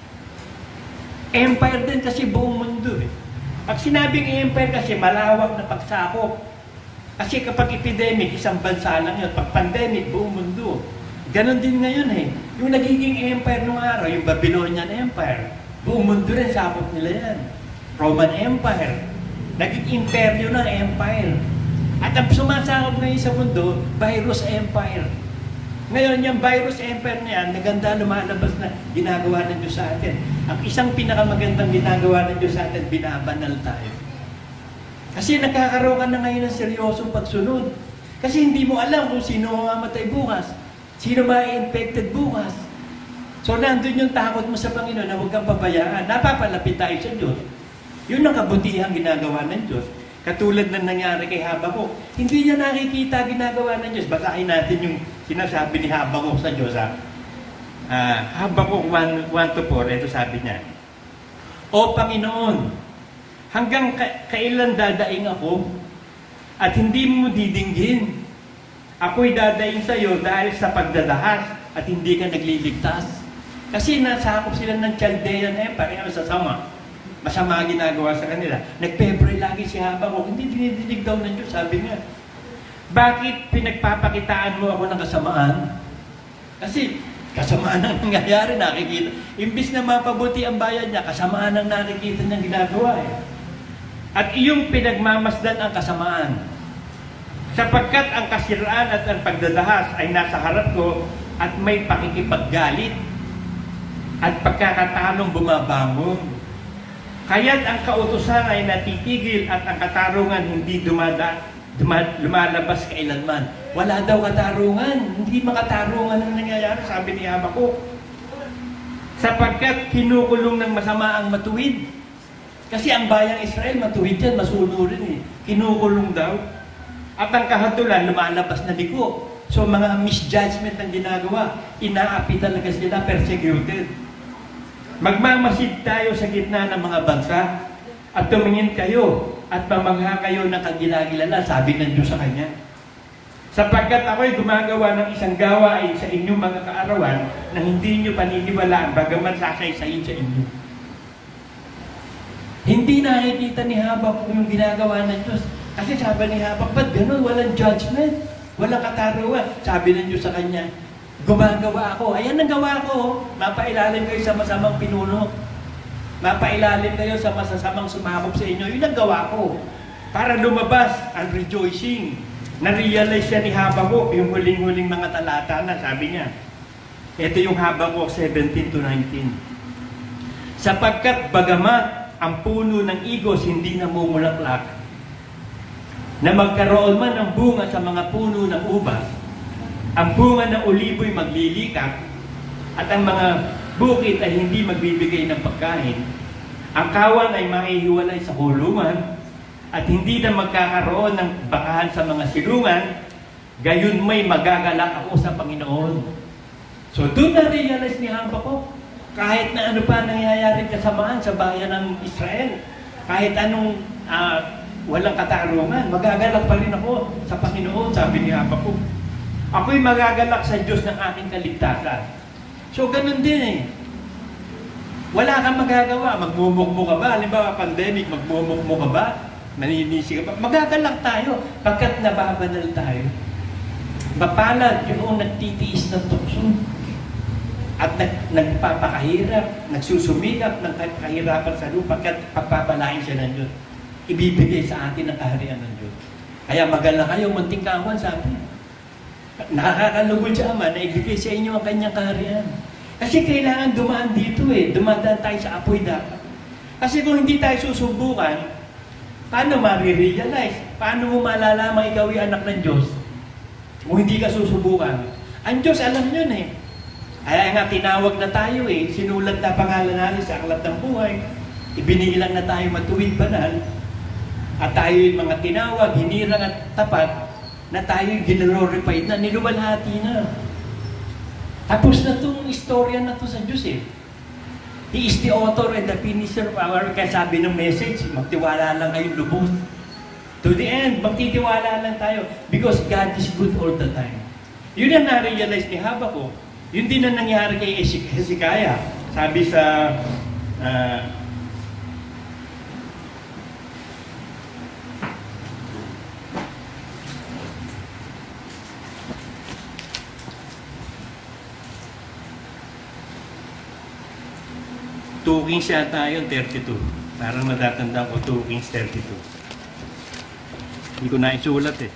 Empire din kasi buong mundo eh. Pag sinabing empire kasi malawak na pagsakop. Kasi kapag epidemic, isang bansa lang yun. Pag pandemic, buong mundo. Ganon din ngayon eh. Yung nagiging empire nung araw, yung Babylonian Empire, buong mundo rin, sakop nila yan. Roman Empire. Naging imperyo na empire. At ang sumasakop ngayon sa mundo, virus empire. Ngayon, yung virus empire na yan, naganda lumalabas na ginagawa ng Diyos sa atin. Ang isang pinakamagandang ginagawa ng Diyos sa atin, binabanal tayo. Kasi nakakaroon ka na ngayon ng seryosong pagsunod. Kasi hindi mo alam kung sino mamamatay bukas. Sino ma-infected bukas. So, nandun yung takot mo sa Panginoon na huwag kang pabayaan. Napapalapit tayo sa Diyos. Yun ang kabutihang ginagawa ng Diyos. Katulad ng nangyari kay Habakuk. Hindi niya nakikita ginagawa ng Diyos. Basahin natin yung sinasabi ni Habakuk sa Diyos. Ha? Uh, Habakuk one to four, ito sabi niya. O Panginoon, hanggang ka kailan dadaing ako at hindi mo didinggin? Ako'y dadaing sa iyo dahil sa pagdadahas at hindi ka nagliligtas. Kasi nasakop sila ng Chaldean Empire, ano sa sama. Masama ginagawa sa kanila. Nagpe-pray lagi si Habakuk, hindi dinidinig daw ng Diyos, sabi niya. Bakit pinagpapakitaan mo ako ng kasamaan? Kasi kasamaan ang nangyayari, nakikita. Imbis na mapabuti ang bayan niya, kasamaan ang nakikita niyang ginagawa eh. At iyong pinagmamasdan ang kasamaan. Sapagkat ang kasiraan at ang pagdadahas ay nasa harap ko at may pakikipaggalit at pagkakatalong bumabangon. Kaya't ang kautusan ay natitigil at ang katarungan hindi dumada, dumad, lumalabas kailanman. Wala daw katarungan, hindi makatarungan ang nangyayari, sabi ni Habakuk. Sapagkat kinukulong ng masama ang matuwid. Kasi ang bayang Israel, matuwid yan, masunurin eh. Kinukulong daw. At ang kahatulan, lumalabas na liko. So mga misjudgment ang ginagawa, inaapi talaga sila, persecuted. Magmamasid tayo sa gitna ng mga bansa at tumingin kayo at mamangha kayo ng kagilagilala, sabi ng Diyos sa kanya. Sapagkat ako'y gumagawa ng isang gawain sa inyong mga kaarawan na hindi nyo paniniwalaan bagaman sasaysayin sa inyo. Hindi nakikita ni Habakuk yung ginagawa ng Diyos. Kasi sabi ni Habakuk, ba't ganun? Walang judgment, walang kataruan. Sabi ng Diyos sa kanya, gumagawa ako. Ayan ang gawa ko. Mapailalim kayo sa masamang pinuno. Mapailalim kayo sa masasamang sumakop sa inyo. Yun ang gawa ko. Para lumabas ang rejoicing. Na-realize siya ni Habakuk, yung huling-huling mga talata na sabi niya. Ito yung Habakuk seventeen to nineteen. Sapagkat bagamat ang puno ng igos hindi namumulaklak, na magkaroon man ng bunga sa mga puno ng ubas, ang bunga ng olibo'y maglilikat, at ang mga bukid ay hindi magbibigay ng pagkain, ang kawan ay maihiwalay sa kulungan, at hindi na magkakaroon ng bakahan sa mga silungan, gayon may magagalak ako sa Panginoon. So doon na-realize ni Habakuk, kahit na ano pa nangyayari kasamaan sa bayan ng Israel, kahit anong uh, walang katarungan, magagalak pa rin ako sa Panginoon, sabi ni Habakuk. Ako'y magagalak sa Diyos ng aking kaligtasan. So ganun din eh. Wala kang magagawa, magmumukmo ka ba? Halimbawa, pandemic, magmumukmo ka ba? Naninisi ka ba? Magagalak tayo pagkat nababanal tayo. Mapalad yung nagtitiis ng tukso at nag, nagpapakahirap, nagsusumikap ng kahirapan sa lupa pagkat pagpapalain siya ng Diyos. Ibibigay sa atin ang kaharian ng Diyos. Kaya magalak kayo, munting kawan, sabi. Nakakalugod siya Ama na ibigay sa inyo ang kanyang kaharian. Kasi kailangan dumaan dito eh. Dumadaan tayo sa apoy dapat. Kasi kung hindi tayo susubukan, paano marirealize? Paano mo malalaman ikaw ay anak ng Diyos? Kung hindi ka susubukan. Ang Diyos alam yun eh. Kaya nga tinawag na tayo eh. Sinulat na pangalan natin sa aklat ng buhay. Ibinilang na tayo matuwid banal. At tayo yung mga tinawag, hinirang at tapat, na tayo yung glorified na, niluwalhati na. Tapos na itong istorya na to sa Diyos eh. He is the author and the finisher of our, kaya sabi ng message, magtiwala lang kayong lubos. To the end, magtitiwala lang tayo. Because God is good all the time. Yun ang na-realize ni Habakuk. Yun din ang nangyari kay Hezekiah. Sabi sa uh, two Kings yata yun, thirty-two. Parang natatandaan ko, two Kings thirty-two. Hindi ko na isulat eh.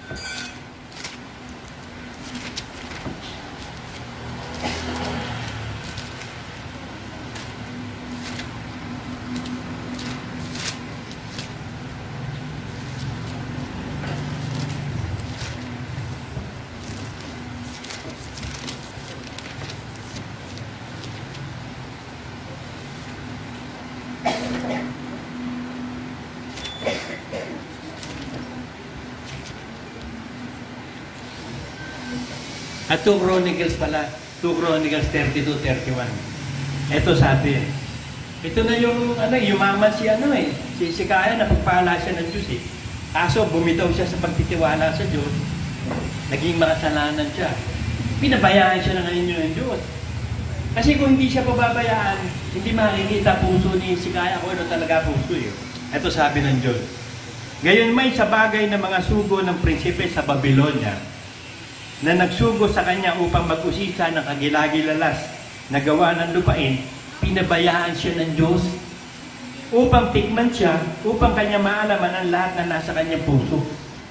At two Chronicles pala, two Chronicles thirty-two thirty-one. Ito sabi, ito na yung, ano, yumaman si ano eh, si Hezekiah, napagpala siya ng Diyos eh. Kaso bumitaw siya sa pagtitiwala sa Diyos, naging makasalanan siya. Pinabayaan siya na ngayon ng Diyos. Kasi kung hindi siya pababayaan, hindi makikita puso ni Hezekiah kung ano talaga puso eh. Ito sabi ng Diyos, ngayon may sa bagay na mga sugo ng prinsipe sa Babylonia, na nagsugo sa kanya upang mag-usisa ng kagilagilalas na gawa ng lupain, pinabayaan siya ng Diyos upang tikman siya, upang kanya maalaman ang lahat na nasa kanyang puso.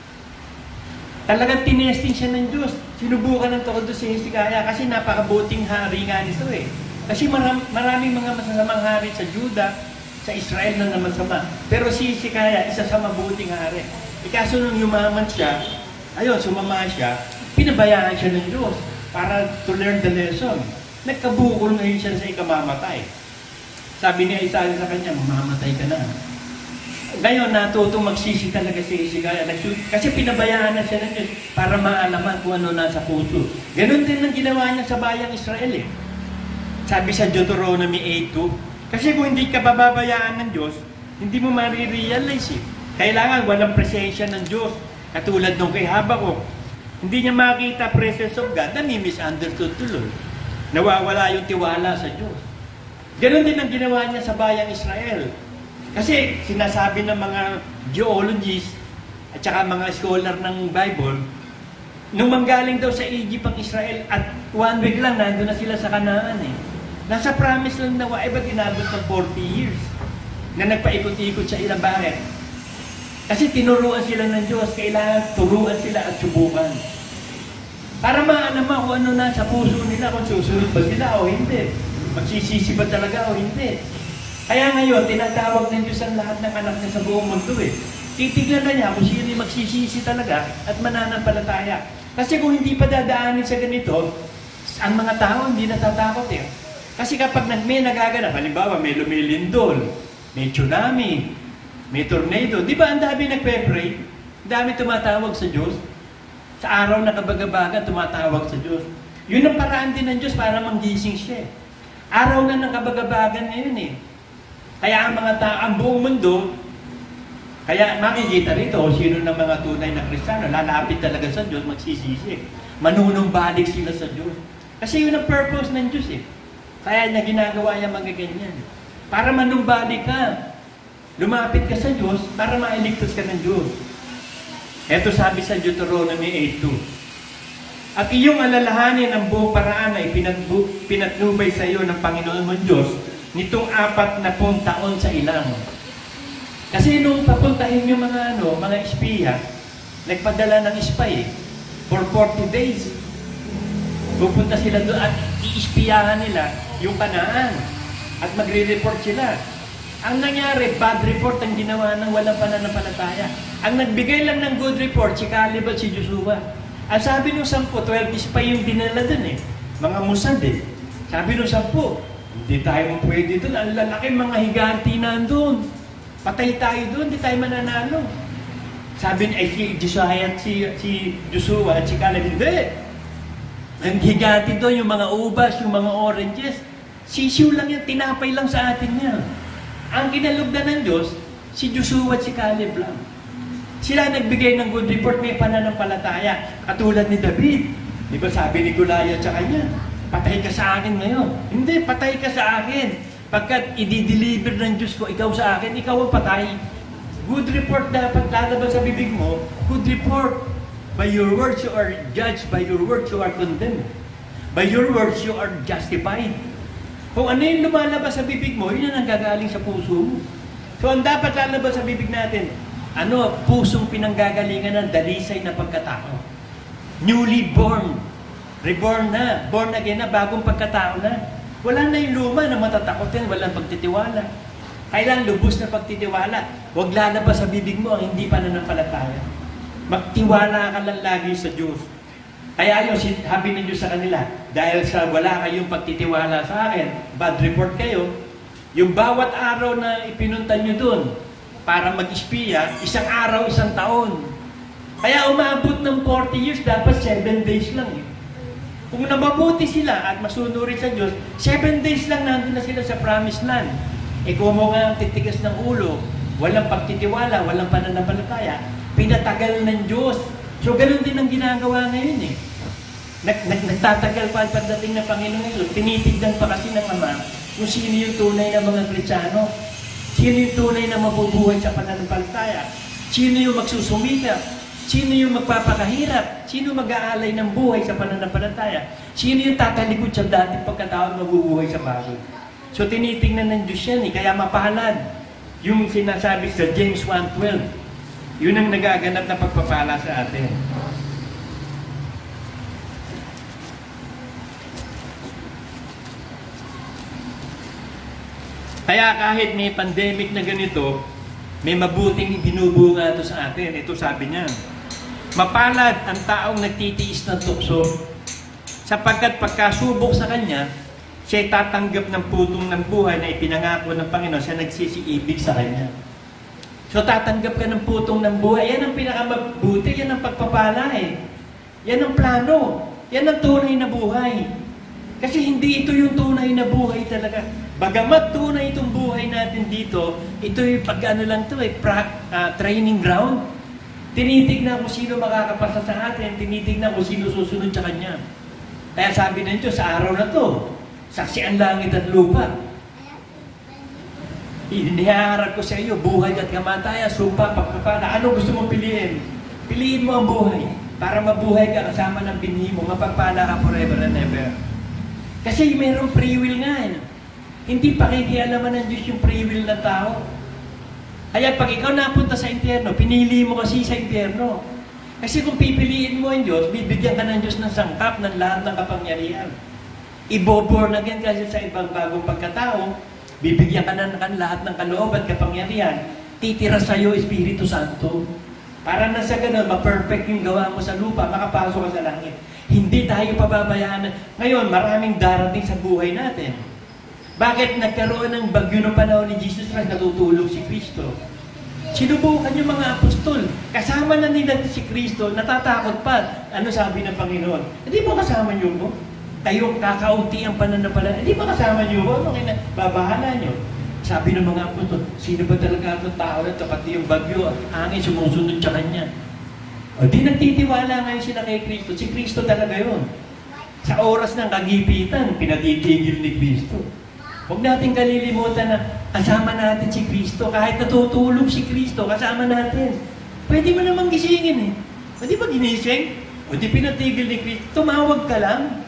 Talagang tinesting siya ng Diyos. Sinubukan ng todo si Hezekiah kasi napakabuting hari nga nito eh. Kasi maram, maraming mga masasamang hari sa Juda, sa Israel na naman sama. Pero si Hezekiah, isa sa mabuting hari. Ikaso nung yumaman siya, ayun, sumama siya, pinabayaan siya ng Diyos para to learn the lesson. Nagkabukol ngayon siya sa ikamamatay. Sabi niya isa sa kanya, mamamatay ka na. Ngayon, natutong magsisi talaga si Hezekiah. Kasi pinabayaan na siya ng Diyos para maalaman kung ano nasa puso. Ganon din ang ginawa niya sa bayang Israel eh. Sabi sa Deuteronomy eight two, kasi kung hindi ka bababayaan ng Diyos, hindi mo marirealize eh. Kailangan walang presensya ng Diyos. Katulad nung kay Habakuk, hindi niya makita presence of God, nami-misunderstood tuloy. Nawawala yung tiwala sa Diyos. Ganon din ang ginawa niya sa bayang Israel. Kasi sinasabi ng mga geologists at saka mga scholar ng Bible, nung manggaling daw sa Egypt ang Israel at one week lang, nandun na sila sa Kanaan eh. Nasa promise lang na wa, eh ba't inabot ng forty years na nagpaikot-ikot sa ilang bakit? Kasi tinuruan sila ng Diyos, kailangan turuan sila at subukan. Para maalaman kung ano na sa puso nila, kung susunod ba sila o hindi. Magsisisi ba talaga o hindi. Kaya ngayon, tinatawag ng Diyos ang lahat ng anak niya sa buong mundo eh. Titignan na niya kung sino yung magsisisi talaga at mananampalataya. Kasi kung hindi pa dadaanin sa ganito, ang mga tao hindi natatakot eh. Kasi kapag nag- may nagaganap, halimbawa may lumilindol, may tsunami, may tornado, di ba ang dami nagpe-pray? Ang dami tumatawag sa Diyos. Sa araw na kabagabaga, tumatawag sa Diyos. Yun ang paraan din ng Diyos para manggising siya. Araw na ng kabagabagan ngayon eh. Kaya ang mga tao, ang buong mundo, kaya makikita rito, sino ng mga tunay na Kristiyano, lalapit talaga sa Diyos, magsisisi. Manunumbalik sila sa Diyos. Kasi yun ang purpose ng Diyos eh. Kaya niya ginagawa niya mga ganyan. Para manumbalik ka. Lumapit ka sa Diyos para mailigtas ka ng Diyos. Ito sabi sa Deuteronomy eight two. At iyong alalahanin ang buong paraan na ipinatbu- pinatnubay sa iyo ng Panginoon mong Diyos nitong apat na pung taon sa ilang. Kasi nung papuntahin yung mga ano, mga espiya, nagpadala ng spy eh, for forty days. Pupunta sila doon at iispiyahan nila yung Kanaan at magre-report sila. Ang nangyari, bad report ang ginawa ng walang pananampalataya. Ang nagbigay lang ng good report, si Caleb at si Joshua. Ang sabi nung sampu, twelve spy yung dinala dun eh. Mga Mossad eh. Sabi nung sampu, hindi tayo pwede dun. Ang lalaki mga higanti nandun. Patay tayo dun, hindi tayo mananalo. Sabi niya, ay si Joshua at si, si Joshua at si Caleb, hindi. Ang higanti doon, yung mga ubas, yung mga oranges. Sisiw lang yan, tinapay lang sa atin yan. Ang kinalugdan ng Diyos, si Joshua at si Caleb lang. Sila nagbigay ng good report, may pananampalataya. Katulad ni David. Di ba sabi ni Goliath sa kanya, patay ka sa akin ngayon. Hindi, patay ka sa akin. Pagkat i-deliver ng Diyos ko, ikaw sa akin, ikaw ang patay. Good report dapat lalabas sa bibig mo. Good report. By your words you are judged, by your words you are condemned. By your words you are justified. Kung ano yung lumalabas sa bibig mo, yun ang gagaling sa puso mo. So ang dapat lalabas sa bibig natin, ano, pusong pinanggagalingan ng dalisay na pagkatao. Newly born. Reborn na. Born again na, bagong pagkatao na. Wala na yung luma na matatakotin, walang pagtitiwala. Kailan lubos na pagtitiwala? Huwag lalabas sa bibig mo ang hindi pananampalataya. Magtiwala ka lang lagi sa Diyos. Kaya yung sabi ng Diyos sa kanila, dahil sa wala kayong pagtitiwala sa akin, bad report kayo, yung bawat araw na ipinunta nyo dun para mag-espiya, isang araw, isang taon. Kaya umabot ng forty years, dapat seven days lang eh. Kung namabuti sila at masunurin sa Diyos, seven days lang nandun na sila sa promised land. E kung mo nga ang titigas ng ulo, walang pagtitiwala, walang pananampalataya, pinatagal ng Diyos. So, ganun din ang ginagawa ngayon eh. Nag, nag, nagtatagal pa ang pagdating ng Panginoon ngayon. Tinitignan pa kasi ng Ama kung sino yung tunay na mga Kristiyano. Sino yung tunay na mabubuhay sa pananampalataya. Sino yung magsusumika. Sino yung magpapakahirap. Sino mag-aalay ng buhay sa pananampalataya. Sino yung tatalikod sa dating pagkatao na mabubuhay sa bago. So, tinitingnan ng Diyos yan eh. Kaya mapalad yung sinasabi sa James one twelve. Yun ang nagaganap na pagpapala sa atin. Kaya kahit may pandemic na ganito, may mabuting binubunga ito sa atin. Ito sabi niya, mapalad ang taong nagtitiis ng tukso, sapagkat pagkasubok sa kanya, siya'y tatanggap ng putong ng buhay na ipinangako ng Panginoon sa nagsisiibig sa kanya. So tatanggap ka ng putong ng buhay. Yan ang pinakamabuti, yan ang pagpapala eh. Yan ang plano. Yan ang tunay na buhay. Kasi hindi ito yung tunay na buhay talaga. Bagamat tunay itong buhay natin dito, ito yung pag ano lang ito eh, pra, uh, training ground. Tinitignan kung sino makakapasa sa atin, tinitignan kung sino susunod sa Kanya. Kaya sabi ng Diyos, sa araw na to, saksian langit at lupa. Iniharap ko sa iyo, buhay at kamatayan, sumpa, pagpapala. Ano gusto mong piliin? Piliin mo ang buhay para mabuhay ka kasama ng binhi mo, mapagpala ka forever and ever. Kasi mayroong free will nga eh. Hindi pakikialaman ng Diyos yung free will ng tao. Kaya pag ikaw napunta sa impyerno, pinili mo kasi sa impyerno. Kasi kung pipiliin mo ang Diyos, bibigyan ka ng Diyos ng sangkap ng lahat ng kapangyarihan. Ibo-born again kasi sa ibang bagong pagkatao, bibigyan ka na ng lahat ng kalooban, kapangyarihan, titira sa iyo Espiritu Santo. Para na sa ganun, ma-perfect yung gawa mo sa lupa, makapasok ka sa langit. Hindi tayo pababayaan. Ngayon, maraming darating sa buhay natin. Bakit nagkaroon ng bagyo ng panahon ni Jesus Christ, natutulog si Kristo? Sinubukan yung mga apostol. Kasama na nila si Kristo, natatakot pa. Ano sabi ng Panginoon? Hindi ba kasama niyo mo? Kayong kakaunti ang pananampalataya. Hindi ba kasama niyo mo? Ano kina babahala niyo? Sabi ng mga apostol, sino ba talaga itong tao na ito? Pati yung bagyo at hangin sumusunod sa kanya. O di nagtitiwala ngayon sila kay Kristo. Si Kristo talaga yun. Sa oras ng kagipitan, pinatitigil ni Kristo. Huwag natin kalilimutan na kasama natin si Kristo. Kahit natutulog si Kristo, kasama natin. Pwede mo namang gisingin eh. O di ba ginising? O di pinatigil ni Kristo. Tumawag ka lang.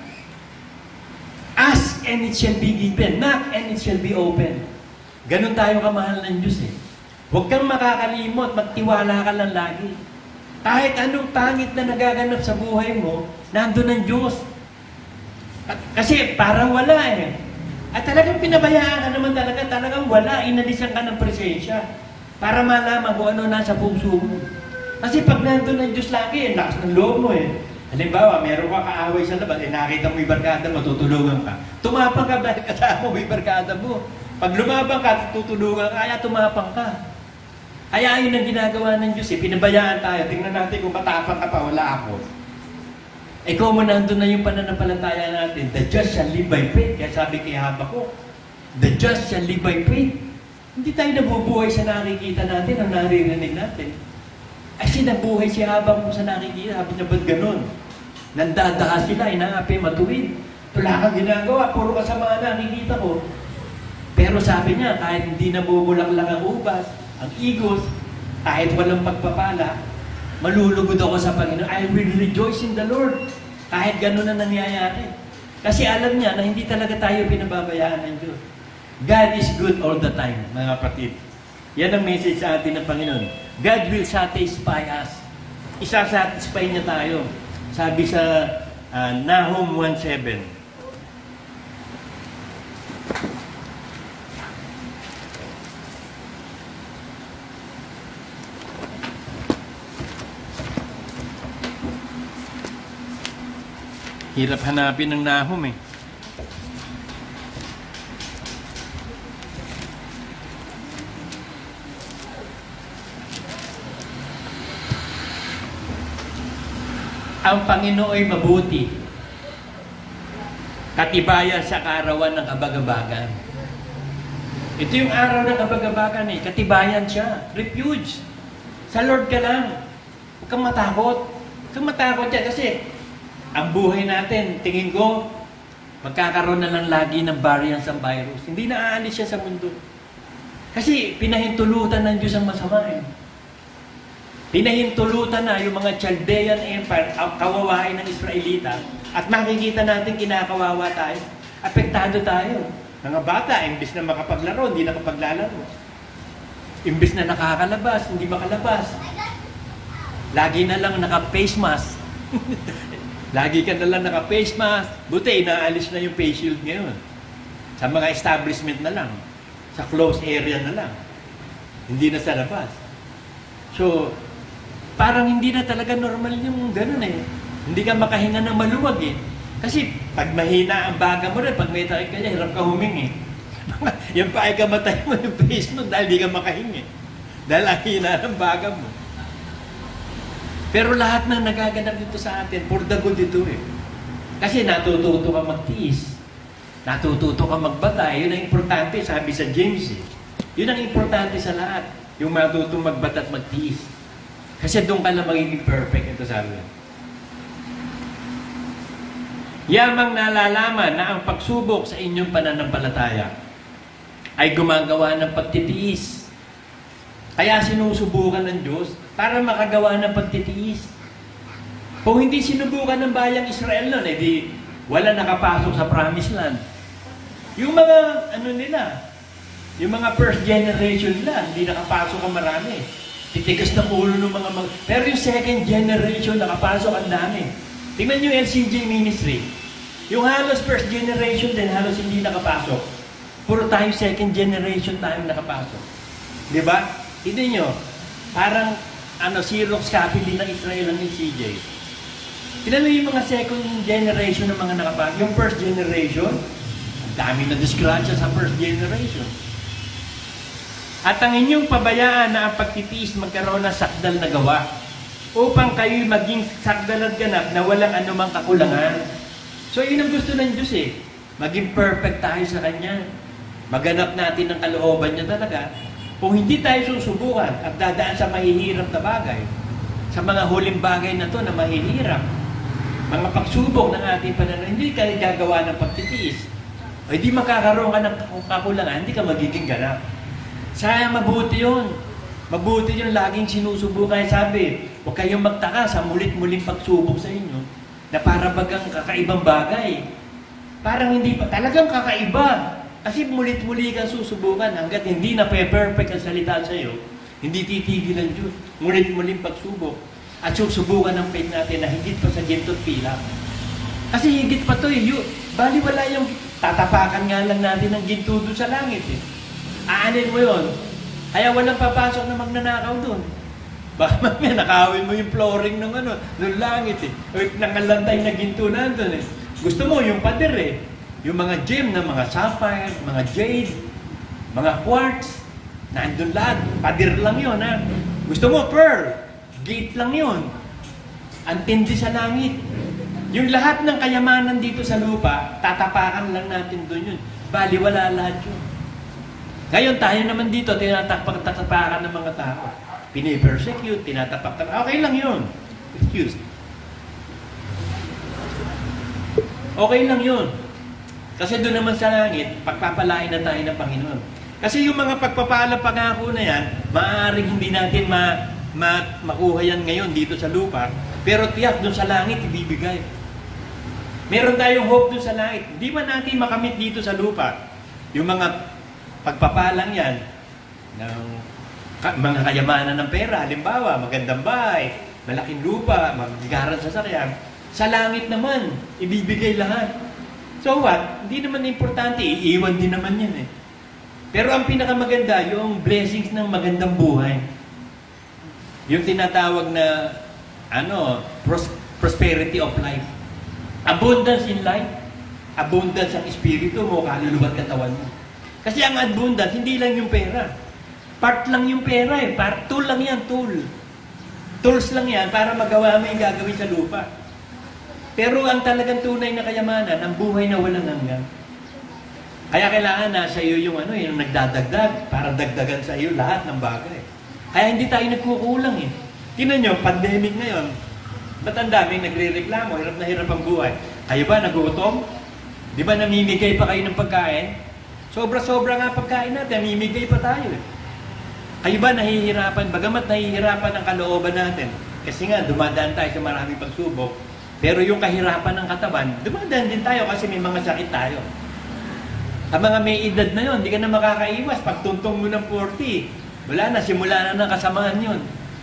Ask and it shall be given. Knock and it shall be open. Ganon tayo kamahal ng Diyos eh. Huwag kang makakalimot, magtiwala ka lang lagi. Kahit anong pangit na nagaganap sa buhay mo, nandun ang Diyos. At, kasi parang wala eh. At talagang pinabayaan ka naman talaga, talagang wala, inalisan ka ng presensya. Para malaman kung ano nasa puso mo. Kasi pag nandun ang Diyos lagi, eh, lakas ng loob mo eh. Halimbawa, meron ka kaaway sa labas, eh nakita mo yung barkada mo, tutulungan ka. Tumapang ka dahil kasama mo yung barkada mo. Pag lumabang ka, tutulungan ka, kaya tumapang ka. Kaya yun ang ginagawa ng Diyos eh, pinabayaan tayo. Tingnan natin kung matapang ka pa, wala ako. Ikaw mo nandun na yung pananampalataya natin. The just shall live by faith. Kaya sabi kay Habakuk, the just shall live by faith. Hindi tayo nabubuhay sa nakikita natin o naririnig natin. Kasi nabuhay si Habakuk sa nakikita. Sabi niya, ba't ganun? Nandadaha sila, inaapi, matuwid. Wala kang ginagawa, puro kasama nakikita ko. Pero sabi niya, kahit hindi nabubulaklak ang ubas, ang igos, kahit walang pagpapala, malulugod ako sa Panginoon. I will rejoice in the Lord. Kahit gano'n na nangyayari. Kasi alam niya na hindi talaga tayo pinababayaan ng Diyos. God is good all the time, mga kapatid. Yan ang message sa atin ng Panginoon. God will satisfy us. Isa-satisfy niya tayo. Sabi sa uh, Nahum one seven. Hirap hanapin ng Nahum eh. Ang Panginoon ay mabuti. Katibayan sa kaarawan ng kabagabagan. Ito yung araw ng kabagabagan eh. Katibayan siya. Refuge. Sa Lord ka lang. Huwag kang matakot. Huwag kang matakot yan kasi ang buhay natin, tingin ko, magkakaroon na lang lagi ng variants ng virus. Hindi na aalis siya sa mundo. Kasi pinahintulutan ng Diyos ang masama eh. Pinahintulutan na yung mga Chaldean Empire, kawawain ng Israelita, at makikita natin kinakawawa tayo. Apektado tayo. Mga bata, imbis na makapaglaro, hindi nakapaglalaro. Imbis na nakakalabas, hindi makalabas. Lagi na lang naka-face mask. Lagi ka na lang naka-face mask. Buti, inaalis na yung face shield ngayon. Sa mga establishment na lang. Sa closed area na lang. Hindi na sa labas. So, parang hindi na talaga normal yung ganun eh. Hindi ka makahinga ng maluwag eh. Kasi, pag mahina ang baga mo rin, pag may takip ka niya, hirap ka humingi. Yung pa ay kamatay mo yung face mo dahil di ka makahingi. Dahil ang hina ng baga mo. Pero lahat ng nagaganap dito sa atin, for the good ito eh. Kasi natututo ka magtiis. Natututo ka magbatay. Yun ang importante, sabi sa James eh. Yun ang importante sa lahat. Yung matuto magbata at magtiis. Kasi doon ka lang magiging perfect. Ito sabi. Yamang nalalaman na ang pagsubok sa inyong pananampalataya ay gumagawa ng pagtitiis. Kaya sinusubukan ng Diyos para makagawa ng pagtitiis. Kung hindi sinubukan ng bayang Israel nun, eh di wala nakapasok sa promised land. Yung mga, ano nila, yung mga first generation nila, hindi nakapasok ang marami. Titigas na ulo ng mga mag... Pero yung second generation, nakapasok ang dami. Tingnan nyo yung L C J ministry. Yung halos first generation din, halos hindi nakapasok. Puro tayo second generation tayo nakapasok. Di ba? Hindi nyo, parang ano, Xerox copy din ng Israel ang L C J. Tingnan mo yung mga second generation ng mga nakapasok. Yung first generation, Dami na disgrasya sa first generation. At ang inyong pabayaan na ang pagtitiis magkaroon ng sakdal na gawa upang kayo maging sakdal at ganap na walang anumang kakulangan. So yun ang gusto ng Diyos eh. Maging perfect tayo sa Kanya. Maganap natin ang kalooban niya talaga. Kung hindi tayo susubukan at dadaan sa mahihirap na bagay, sa mga huling bagay na to na mahihirap, mga pagsubok ng ating pananaw, hindi ka gagawa ng pagtitiis, o hindi makakaroon ka ng kakulangan, hindi ka magiging ganap. Sayang, mabuti yun. Mabuti yun, laging sinusubukan. Sabi, huwag kayong magtaka sa mulit-muling pagsubok sa inyo na para bagang kakaibang bagay. Parang hindi pa, talagang kakaiba. Kasi mulit-muli kang susubukan hanggat hindi na perfect ang salita sa iyo, hindi titigil ang Diyos. Mulit-muling pagsubok. At susubukan ng faith natin na higit pa sa ginto at pilak. Kasi higit pa to eh. Yun, bali wala yung tatapakan nga lang natin ng ginto doon sa langit eh. Aanin mo yun. Kaya walang papasok na magnanakaw doon. Baka mamaya nakawin mo yung flooring ng ano, ng langit eh. O nangalantay na ginto na doon eh. Gusto mo yung pader eh. Yung mga gem na mga sapphire, mga jade, mga quartz, nandun lahat. Pader lang yun ha. Gusto mo pearl, gate lang yun. Antindi sa langit. Yung lahat ng kayamanan dito sa lupa, tatapakan lang natin doon yun. Bali wala lahat yun. Ngayon, tayo naman dito, tinatapak-tatapakan ng mga tao. Pini-persecute, tinatapak-tapak. Okay lang yun. Excuse. Okay lang yun. Kasi doon naman sa langit, pagpapalain na tayo ng Panginoon. Kasi yung mga pagpapala pangako na yan, maaaring hindi natin ma, ma, makuha yan ngayon dito sa lupa. Pero tiyak doon sa langit, ibibigay. Meron tayong hope doon sa langit. Hindi man natin makamit dito sa lupa. Yung mga pagpapalang yan, ng ka, mga kayamanan ng pera, halimbawa, magandang bahay, malaking lupa, magigaran sa sakyan, sa langit naman, ibibigay lahat. So what? Hindi naman importante, iiwan din naman yan eh. Pero ang pinakamaganda, yung blessings ng magandang buhay. Yung tinatawag na, ano, pros- prosperity of life. Abundance in life. Abundance ang espiritu mo, kaluluwa at katawan mo. Kasi ang abundance, hindi lang yung pera. Part lang yung pera eh. Part, tool lang yan, tool. Tools lang yan para magawa mo yung gagawin sa lupa. Pero ang talagang tunay na kayamanan, ang buhay na walang hanggan. Kaya kailangan na sa iyo yung ano, yung nagdadagdag, para dagdagan sa iyo lahat ng bagay. Kaya hindi tayo nagkukulang eh. Tingnan nyo, pandemic ngayon, ba't ang daming nagre-reklamo, hirap na hirap ang buhay? Kayo ba nagutom? Di ba namimigay pa kayo ng pagkain? Sobra-sobra nga pagkain natin, namimigay pa tayo eh. Kayo ba nahihirapan? Bagamat nahihirapan ang kalooban natin. Kasi nga, dumadaan tayo sa maraming pagsubok. Pero yung kahirapan ng katawan, dumadaan din tayo kasi may mga sakit tayo. Ang mga may edad na yon, hindi ka na makakaiwas. Pag tuntong mo ng forty, wala na, simula na ng kasamaan yun.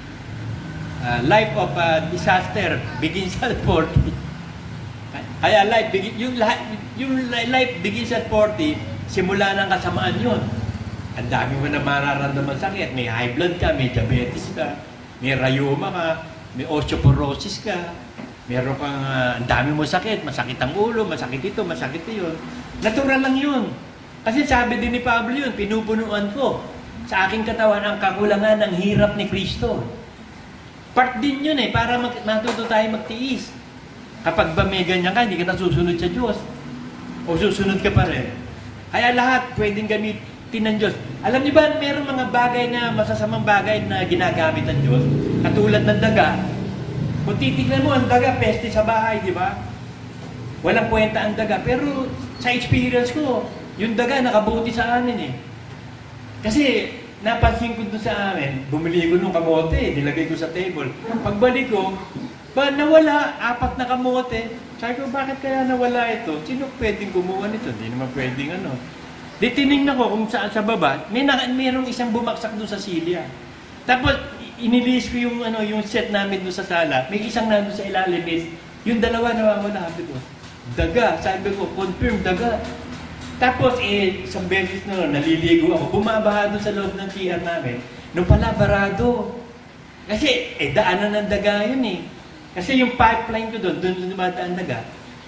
Uh, life of uh, disaster begins at forty. Kaya life, begin, yung, yung life begins at forty, simula ng kasamaan yun. Ang dami mo na mararamdaman sakit. May high blood ka, may diabetes ka, may rayuma ka, may osteoporosis ka, meron kang, uh, ang dami mo sakit, masakit ang ulo, masakit ito, masakit yun. Natural lang yun. Kasi sabi din ni Pablo yun, pinupunuan ko sa aking katawan ang kakulangan ng hirap ni Kristo. Part din yun eh, para mag- matuto tayo magtiis. Kapag ba may ganyan ka, hindi ka na susunod sa Diyos. O susunod ka pa rin. Kaya lahat pwedeng gamitin ng Diyos. Alam niyo ba, mayroong mga bagay na masasamang bagay na ginagamit ng Diyos. Katulad ng daga. Kung titignan mo, ang daga, peste sa bahay, di ba? Walang kwenta ang daga. Pero sa experience ko, yung daga nakabuti sa amin eh. Kasi napansin ko doon sa amin, bumili ko ng kamote, nilagay ko sa table. Pagbalik ko, ba nawala, apat na kamote. Sabi ko, bakit kaya nawala ito? Sino pwedeng kumuha nito? Hindi naman pwedeng ano. Di tinignan ko kung saan sa baba, may na, mayroong isang bumaksak doon sa silya. Tapos, inilis ko yung, ano, yung set namin doon sa sala. May isang nandun sa ilalim is, yung dalawa nawawala. Sabi ko, daga. Sabi ko, confirm, daga. Tapos, eh, isang beses na naliligo ako. Bumabaha doon sa loob ng C R namin. Nung pala, barado. Kasi, eh, daanan ng daga yun eh. Kasi yung pipeline ko doon, doon dumadaan daga,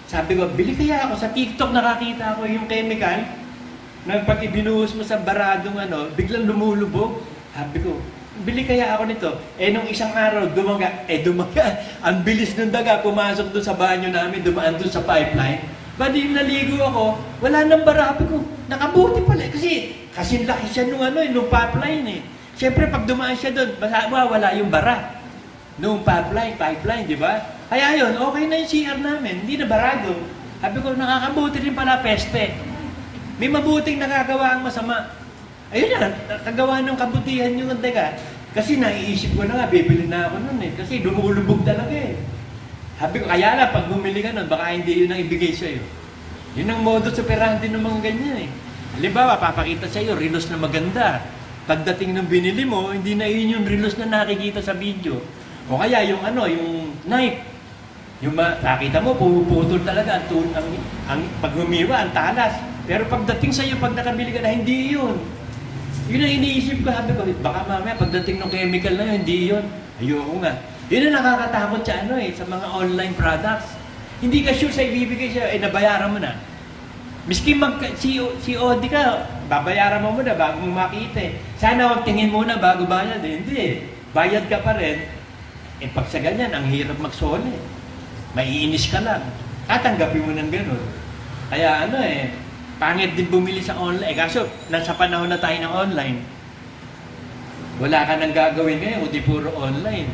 Sabi ko, bili kaya ako. Sa TikTok nakakita ko yung chemical na pag ibinuhos mo sa baradong ano, biglang lumulubog. Sabi ko, bili kaya ako nito. Eh, nung isang araw, dumaga. Eh, dumaga. Ang bilis ng daga, pumasok doon sa banyo namin, dumaan doon sa pipeline. Badi yung naligo ako, wala nang bara. Sabi ko, nakabuti pala. Kasi, kasi laki siya nung ano, nung pipeline eh. Siyempre, pag dumaan siya doon, basta wala yung bara. Nung pipeline, pipeline, di ba? Kaya yun, okay na yung C R namin. Hindi na barado. Sabi ko, nakakabuti rin pala peste. May mabuting nakagawa ang masama. Ayun na, nakagawa ng kabutihan yung daga. Kasi naiisip ko na nga, bibili na ako nun eh. Kasi lumulubog talaga eh. Sabi ko, kaya lang, pag bumili ka nun, baka hindi yun ang ibigay sa'yo. Yun ang modus operandi ng mga ganyan eh. Halimbawa, papakita sa'yo, relos na maganda. Pagdating ng binili mo, hindi na yun yung relos na nakikita sa video. O kaya yung ano, yung knife. Yung makita mo, puputol talaga ang, ang, ang pag humiwa, ang talas. Pero pagdating sa iyo, pag nakabili ka na, hindi yun. Yun ang iniisip ko, sabi ko, baka mamaya pagdating ng chemical na yun, hindi yun. Ayoko nga. Yun ang nakakatakot sa ano eh, sa mga online products. Hindi ka sure sa ibibigay siya, eh nabayaran mo na. Miski mag C O D ka, babayaran mo muna bago mo makita eh. Sana huwag tingin muna bago bayad eh. Hindi eh. Bayad ka pa rin. Eh pag sa ganyan, ang hirap magsole. Maiinis ka lang. Tatanggapin mo ng gano'n. Kaya ano eh, pangit din bumili sa online. Eh, kaso, nasa panahon na tayo ng online. Wala ka nang gagawin ngayon, kundi puro online.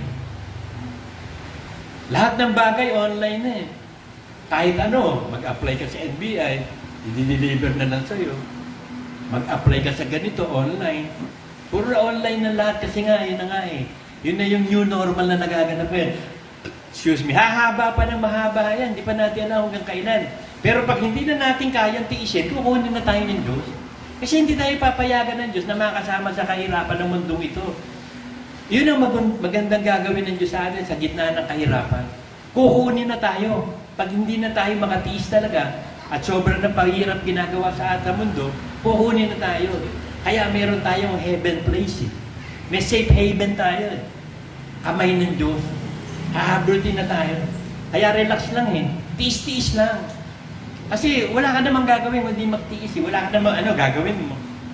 Lahat ng bagay online na eh. Kahit ano, mag-apply ka sa N B I, i-deliver na lang sa'yo. Mag-apply ka sa ganito, online. Puro online na lahat kasi nga, yun na nga eh. Yun na yung new normal na nagaganap yan. Excuse me, hahaba pa ng mahaba yan. Hindi pa natin alam hanggang kailan. Pero pag hindi na natin kayang tiisin, kukunin na tayo ng Diyos. Kasi hindi tayo papayagan ng Diyos na makasama sa kahirapan ng mundong ito. Yun ang magandang gagawin ng Diyos sa atin sa gitna ng kahirapan. Kukunin na tayo. Pag hindi na tayo makatiis talaga, at sobrang na pahirap ginagawa sa ating mundo, kukunin na tayo. Kaya meron tayong heaven place. Eh. May safe haven tayo. Eh. Kamay ng Diyos. Hahabrutin na tayo. Kaya relax lang eh. Tiis-tiis lang. Kasi wala ka namang gagawin kung hindi magtiis eh. Wala ka namang ano gagawin mo.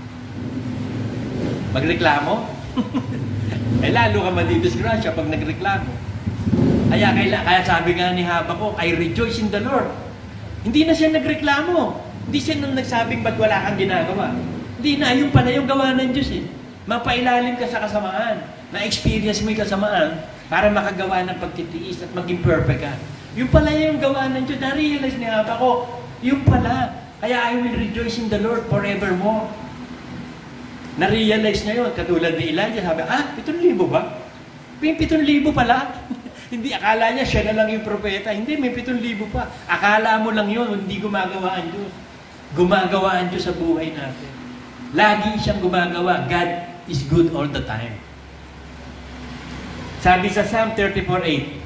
Magreklamo? Eh lalo ka madidisgrasya pag nagreklamo. Kaya, kaya, kaya sabi nga ni Habakuk, I rejoice in the Lord. Hindi na siya nagreklamo. Hindi siya nung nagsabing ba't wala kang ginagawa. Hindi na, yung pala yung gawa ng Diyos eh. Mapailalim ka sa kasamaan. Na-experience mo yung kasamaan para makagawa ng pagtitiis at maging perfect ka. Yung pala yung gawa ng Diyos. Na-realize ni Habakuk, yung pala. Kaya I will rejoice in the Lord forevermore. Na-realize niya yun. Katulad ni Elijah, sabi, ah, pitong libo ba? May pitong libo pala. Hindi, akala niya siya na lang yung propeta. Hindi, may pitong libo pa. Akala mo lang yun, hindi gumagawa ang Diyos. Gumagawa ang Diyos sa buhay natin. Lagi siyang gumagawa. God is good all the time. Sabi sa Psalm thirty-four eight,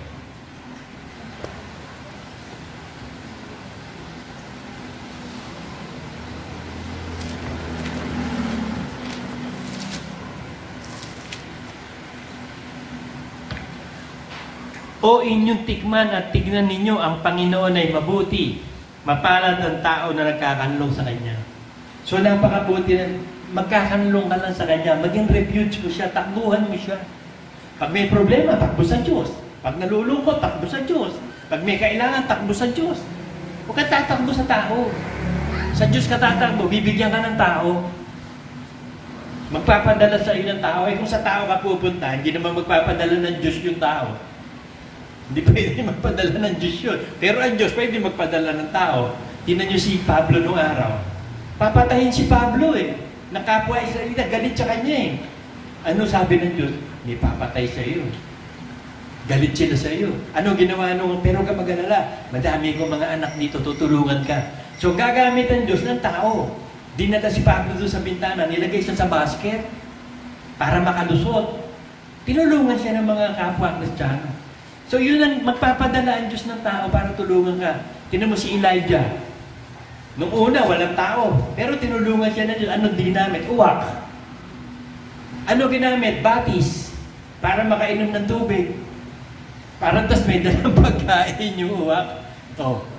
O inyong tikman at tignan ninyo ang Panginoon ay mabuti. Mapalad ang tao na nagkakanlong sa Kanya. So napakabuti na magkakanlong ka lang sa Kanya. Maging refuge mo siya, takbuhan mo siya. Pag may problema, takbo sa Diyos. Pag nalulungkot, takbo sa Diyos. Pag may kailangan, takbo sa Diyos. Huwag ka tatakbo sa tao. Sa Diyos ka tatakbo, bibigyan ka ng tao. Magpapadala sa iyo ng tao. Eh kung sa tao ka pupunta, hindi naman magpapadala ng Diyos yung tao. Hindi pwede magpadala ng Diyos yun. Pero ang Diyos pwede magpadala ng tao. Tingnan niyo si Pablo noong araw. Papatayin si Pablo eh. Nakapwa Israelita, galit sa kanya eh. Ano sabi ng Diyos? Hindi papatay sa iyo. Galit sila sa iyo. Ano ginawa nung, pero ka mag-alala, madami kong mga anak dito, tutulungan ka. So gagamit ang Diyos ng tao. Dinala si Pablo doon sa bintana, nilagay siya sa basket para makalusot. Tinulungan siya ng mga kapwa Kristiyano. So yun ang magpapadala ang Diyos ng tao para tulungan ka. Tingnan mo si Elijah. Nung una, walang tao. Pero tinulungan siya ng Diyos. Anong ginamit? Uwak. Ano ginamit? Batis. Para makainom ng tubig. Parang tas may dalang pagkain yung uwak. Oh,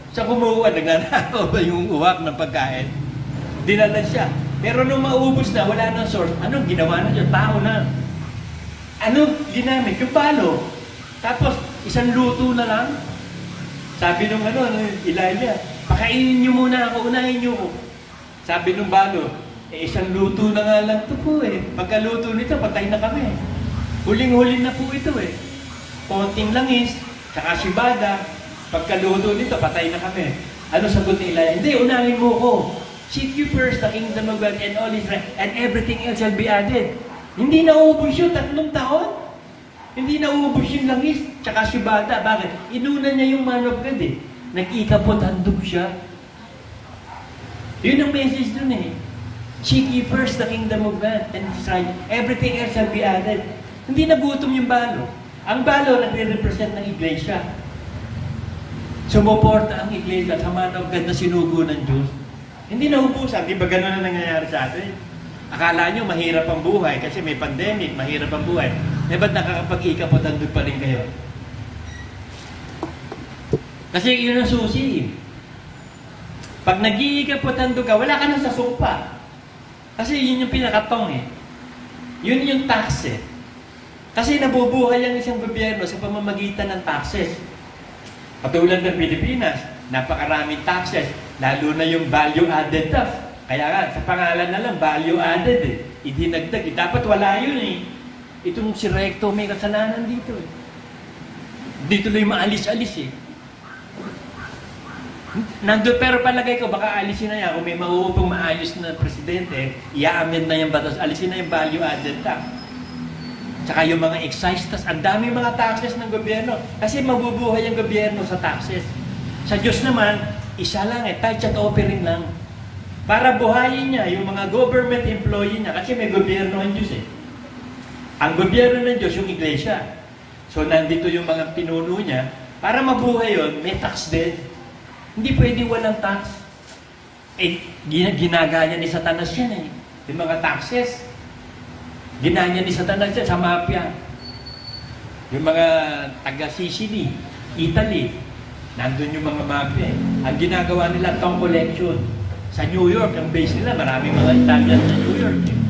Sa kumuha, nagnanakaw yung uwak ng pagkain. Dinala siya. Pero nung maubos na, wala nang source, anong ginawa na yun? Tao na. Ano ginamit? Yung balo. Tapos, isang luto na lang. Sabi nung ano, ano Elijah, pakainin nyo muna ako, unahin nyo ko. Sabi nung balo, eh isang luto na nga lang ito po eh. Pagkaluto nito, patay na kami. Huling-huli na po ito eh. Konting langis, saka sibada. Pagkaluto nito, patay na kami. Ano sagot ni Elijah? Hindi, unahin mo ko. Seek you first the kingdom of God and all His right, and everything else shall be added. Hindi naubos yun, tatlong taon. Hindi naubos yung langis, tsaka sibada. Bakit? Inuna niya yung man of God eh. Nag-ikapot, handog siya. Yun ang message dun eh. Seek ye first the kingdom of God and His right, everything else shall be added. Hindi nagutom yung balo. Ang balo nagre-represent ng iglesia. Sumuporta ang iglesia sa man of God na sinugo ng Diyos. Hindi naubusan. Di ba gano'n na nangyayari sa atin? Akala nyo mahirap ang buhay kasi may pandemic, mahirap ang buhay. Eh, ba't nakakapag-ikapot handog pa rin kayo? Kasi yun ang susi. Pag nag-iikapot handog ka, wala ka nang sa sumpa. Kasi yun yung pinakatong eh. Yun yung tax eh. Kasi nabubuhay ang isang gobyerno sa pamamagitan ng taxes. Katulad ng Pilipinas, napakaraming taxes, lalo na yung value-added tax. Kaya nga, sa pangalan na lang, value-added eh. Idinagdag eh. Dapat wala yun eh. Itong si Recto may kasalanan dito eh. Dito lang maalis-alis eh. Nandun, pero palagay ko, baka alisin na yan. Kung may mauupong maayos na presidente, i-amend na yung batas, alisin na yung value-added tax. Tsaka yung mga excise tax, ang daming mga taxes ng gobyerno. Kasi mabubuhay ang gobyerno sa taxes. Sa Diyos naman, isa lang eh, tithe at offering lang. Para buhayin niya yung mga government employee niya, kasi may gobyerno ang Diyos eh. Ang gobyerno ng Diyos, yung iglesia. So nandito yung mga pinuno niya, para mabuhay yun, may tax din. Hindi pwedeng walang tax. Eh, ginagaya ni Satanas yan eh. Yung mga taxes, ginanya ni Satanas yan sa mafia. Yung mga taga-Sicily, Italy, nandun yung mga mafia eh. Ang ginagawa nila, tong collection. Sa New York, ang base nila, maraming mga Italian sa New York eh.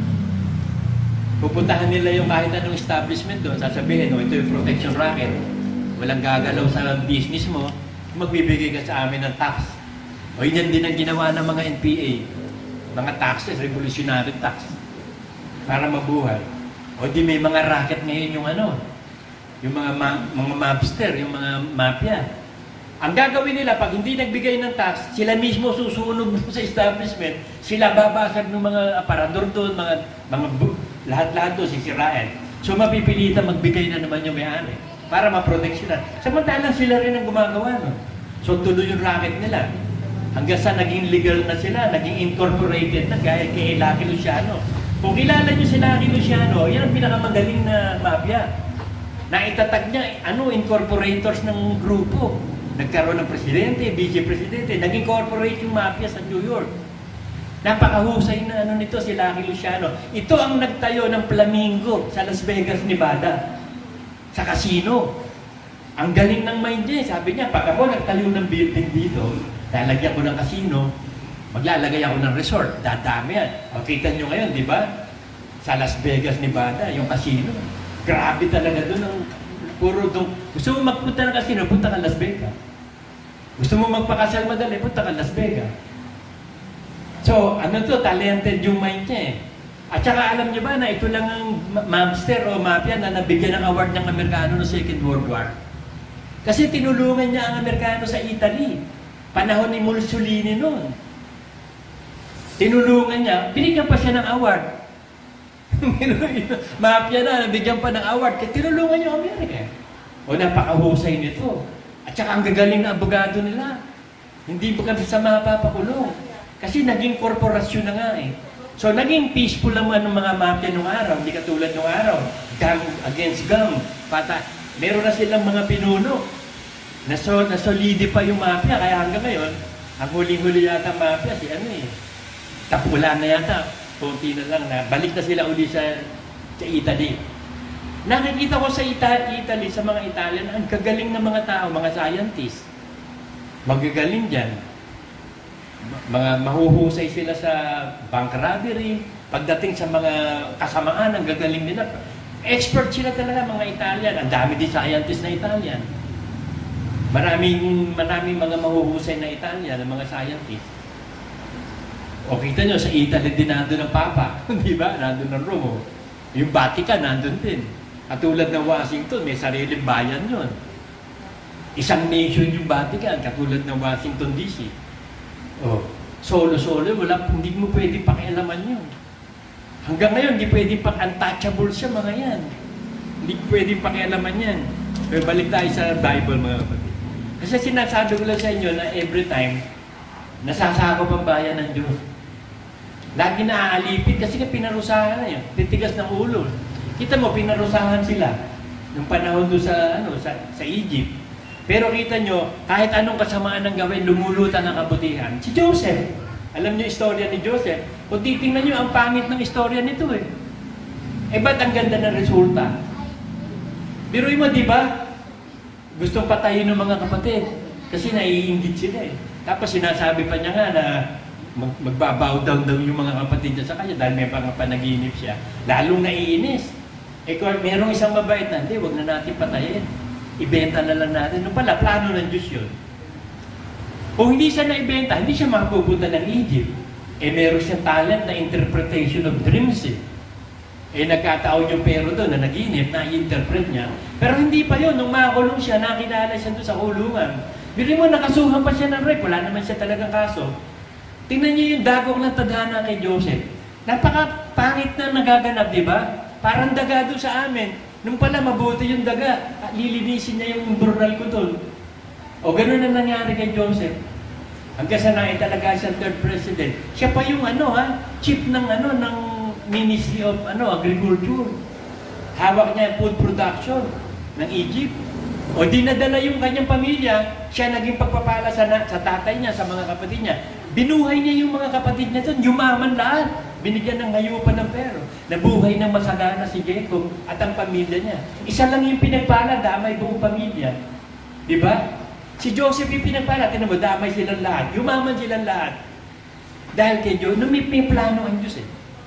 Pupuntahan nila yung kahit anong establishment doon, sasabihin, oh, ito yung protection racket. Walang gagalaw sa business mo, magbibigay ka sa amin ng tax. O yan din ang ginawa ng mga N P A. Mga taxes, revolutionary tax. Para mabuhay. O di may mga racket ngayon yung ano, yung mga ma mga mobster, yung mga mafia. Ang gagawin nila, pag hindi nagbigay ng tax, sila mismo susunog sa establishment, sila babasag ng mga aparador doon, mga, mga lahat-lahat doon, sisirain. So mapipilitan magbigay na naman yung may-ari para ma-protect sila. Samantalang sila rin ang gumagawa. No? So tuloy yung racket nila. Hanggang sa naging legal na sila, naging incorporated na gaya kay Lucky Luciano. Kung kilala nyo si Lucky Luciano, yan ang pinakamagaling na mafia. Naitatag niya, ano, incorporators ng grupo. Nagkaroon ng presidente, vice-presidente, naging corporate yung mafia sa New York. Napakahusay na ano nito si Lucky Luciano. Ito ang nagtayo ng Flamingo sa Las Vegas, Nevada. Sa casino. Ang galing ng mind niya. Sabi niya, pag ako nagtayo ng building dito, lalagyan ko ng casino, maglalagay ako ng resort. Dadami yan. O, kita nyo ngayon, di ba? Sa Las Vegas, Nevada, yung casino. Grabe talaga doon ang puro doon. Gusto mo magpunta ng casino, punta ka Las Vegas. Gusto mo magpakasal madali, punta ka Las Vegas. So, ano to, talented yung mind niya eh. At saka alam niyo ba na ito lang ang mobster o mafia na nabigyan ng award ng Amerikano no Second World War. Kasi tinulungan niya ang Amerikano sa Italy. Panahon ni Mussolini noon. Tinulungan niya, binigyan pa siya ng award. Mafia na, nabigyan pa ng award. Kasi tinulungan niya ang Amerika. O napakahusay nito. At saka ang gagaling na abogado nila. Hindi ba kami sa mapapakulong? Kasi naging korporasyon na nga eh. So, naging peaceful naman ng mga mafia nung araw. Hindi katulad nung araw. Gang against gang. Pata, meron na silang mga pinuno. Naso, nasolidify yung mafia. Kaya hanggang ngayon, ang huling-huli yata mafia, si ano eh. Tapula na yata. Kunti na lang na. Balik na sila uli sa, sa Italy. Nakikita ko sa Ita Italy, sa mga Italian, ang kagaling ng mga tao, mga scientists. magagaling dyan. Mga mahuhusay sila sa bank robbery. Pagdating sa mga kasamaan, ang gagaling nila. Expert sila talaga, mga Italian. Ang dami din scientist na Italian. Maraming, maraming mga mahuhusay na Italian, mga scientist. O kita nyo, sa Italy din nandun ang Papa. Di ba? Nandun ang Rome. Yung Vatican, nandun din. At tulad ng Washington, may sariling bayan yun. Isang nation yung Vatican, katulad ng Washington D C. Oh, solo-solo, wala, hindi mo pwede pakialaman yun. Hanggang ngayon, hindi pwede pang untouchable siya, mga yan. Hindi pwede pakialaman yan. Pero balik tayo sa Bible, mga kapatid. Kasi sinasabi ko lang sa inyo na every time, nasasakop ang bayan ng Diyos. Lagi naaalipit kasi ka pinarusahan na yun. Titigas ng ulo. Kita mo, pinarusahan sila. Nung panahon doon sa, ano, sa, sa Egypt. Pero kita nyo, kahit anong kasamaan ng gawin, lumulutan ang kabutihan. Si Joseph, alam nyo istorya ni Joseph? Kung titingnan nyo, ang pangit ng istorya nito eh. Eh ba't ang ganda ng resulta? Biruin mo, di ba? Gustong patayin ng mga kapatid. Kasi naiinggit sila eh. Tapos sinasabi pa niya nga na mag magbabow down daw yung mga kapatid niya sa kanya dahil may mga panaginip siya. Lalong naiinis. Eh kung merong isang mabait na, hindi, huwag na natin patayin. Ibenta na lang natin. Nung pala, plano ng Diyos yun. Kung hindi siya naibenta, hindi siya makapupunta ng Egypt. Eh meron siyang talent na interpretation of dreams eh. Eh nagkataon yung pero doon na naginip, na i-interpret niya. Pero hindi pa yun. Nung makakulong siya, nakilala siya doon sa kulungan. Bili mo, nakasuhan pa siya ng rape. Wala naman siya talagang kaso. Tingnan niyo yung dagok ng tadhana kay Joseph. Napaka-pangit na nagaganap, di ba? Parang daga doon sa amin. Nung pala, mabuti yung daga. Lilinisin niya yung burnal ko doon. O gano'n na nangyari kay Joseph. Hanggang sa nain talaga siyang third president. Siya pa yung ano ha, chief ng ano, ng Ministry of ano, Agriculture. Hawak niya yung food production ng Egypt. O dinadala yung kanyang pamilya, siya naging pagpapala sa, na, sa tatay niya, sa mga kapatid niya. Binuhay niya yung mga kapatid niya doon, yumaman lahat. Binigyan ng hayupan ng pero. Nabuhay ng masagana si Jacob at ang pamilya niya. Isa lang yung pinagpala, damay buong pamilya. Di ba? Si Joseph yung pinagpala, tinan mo, damay silang lahat. Yumaman silang lahat. Dahil kay Diyos, no, may, may plano ang Diyos eh.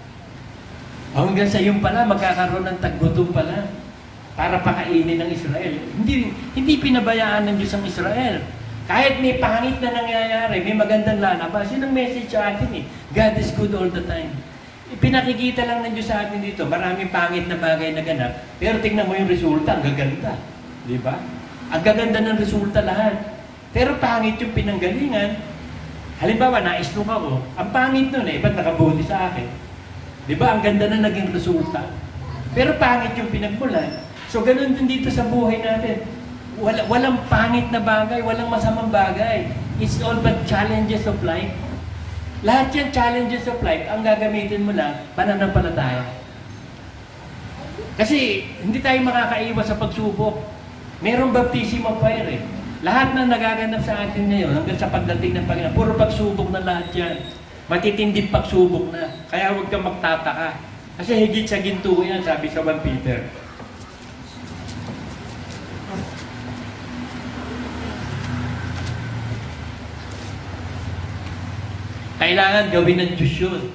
Hanggang sa yung pala, magkakaroon ng taggutom pala para pakainin ng Israel. Hindi, hindi pinabayaan ng Diyos ang Israel. Kahit may pangit na nangyayari, may magandang lalabas. Yun ang message sa atin eh. God is good all the time. Pinakikita lang ng Diyos sa atin dito, maraming pangit na bagay na ganap, pero tingnan mo yung resulta, ang gaganda. Di ba? Ang gaganda ng resulta lahat. Pero pangit yung pinanggalingan. Halimbawa, na-stroke ako. Ang pangit nun eh, ba't nakabuti sa akin? Di ba? Ang ganda na naging resulta. Pero pangit yung pinagmulan. So, ganun din dito sa buhay natin. Wala, walang pangit na bagay, walang masamang bagay. It's all but challenges of life. Lahat yan challenges of life, ang gagamitin mo lang, pananampalataya. Kasi hindi tayo makakaiwas sa pagsubok. Merong baptism of fire eh. Lahat na nagaganap sa atin ngayon, hanggang sa pagdating ng Panginoon, puro pagsubok na lahat yan. Matitinding pagsubok na. Kaya huwag kang magtataka. Kasi higit sa ginto yan, sabi sa First Peter. Kailangan gawin ng Diyos yun.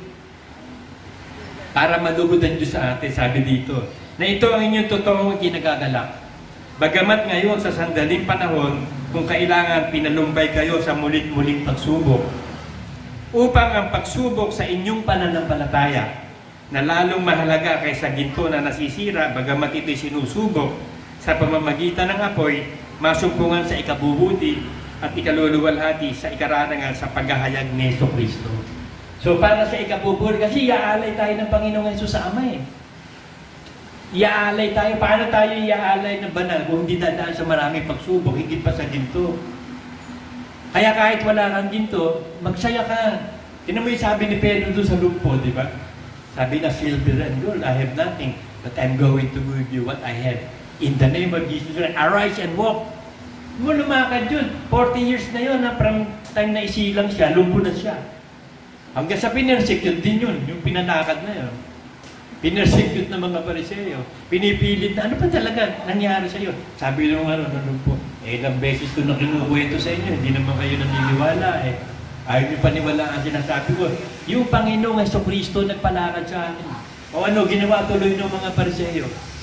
Para malugod ang Diyos sa atin, sabi dito. Na ito ang inyong totoong kinagagalak. Bagamat ngayon sa sandaling panahon, kung kailangan pinalumbay kayo sa mulit-muling pagsubok, upang ang pagsubok sa inyong pananampalataya, na lalong mahalaga kaysa ginto na nasisira, bagamat ito'y sinusubok sa pamamagitan ng apoy, masumpungan sa ikabubuti, at ikaluluwalhati sa ikaranangan sa paghahayag ni Yesu Kristo. So para sa ikabubuti, kasi iaalay tayo ng Panginoong Yesus sa Ama eh. Iaalay tayo. Paano tayo iaalay ng banal kung hindi dadaan sa maraming pagsubok, higit pa sa ginto? Kaya kahit wala kang ginto, magsaya ka. Tinan mo yung sabi ni Pedro doon sa lumpo, di ba? Sabi na, silver and gold, I have nothing, but I'm going to give you what I have. In the name of Jesus, arise and walk. Mo lumakad yun. forty years na yun, na from time na isilang siya, lumpo na siya. Hanggang sa pinersecute din yun, yung pinanakad na yun. Pinersecute ng mga Pariseo. Pinipilit na, ano pa talaga nangyari sa iyo? Sabi nung ano, lumpo, Eh, ilang beses ko na kinukwento sa inyo, hindi naman kayo naniniwala eh. Ayaw niyo paniwalaan sinasabi ko. Yung Panginoong Jesucristo nagpalakad sa akin. O ano, ginawa tuloy ng mga Pariseo.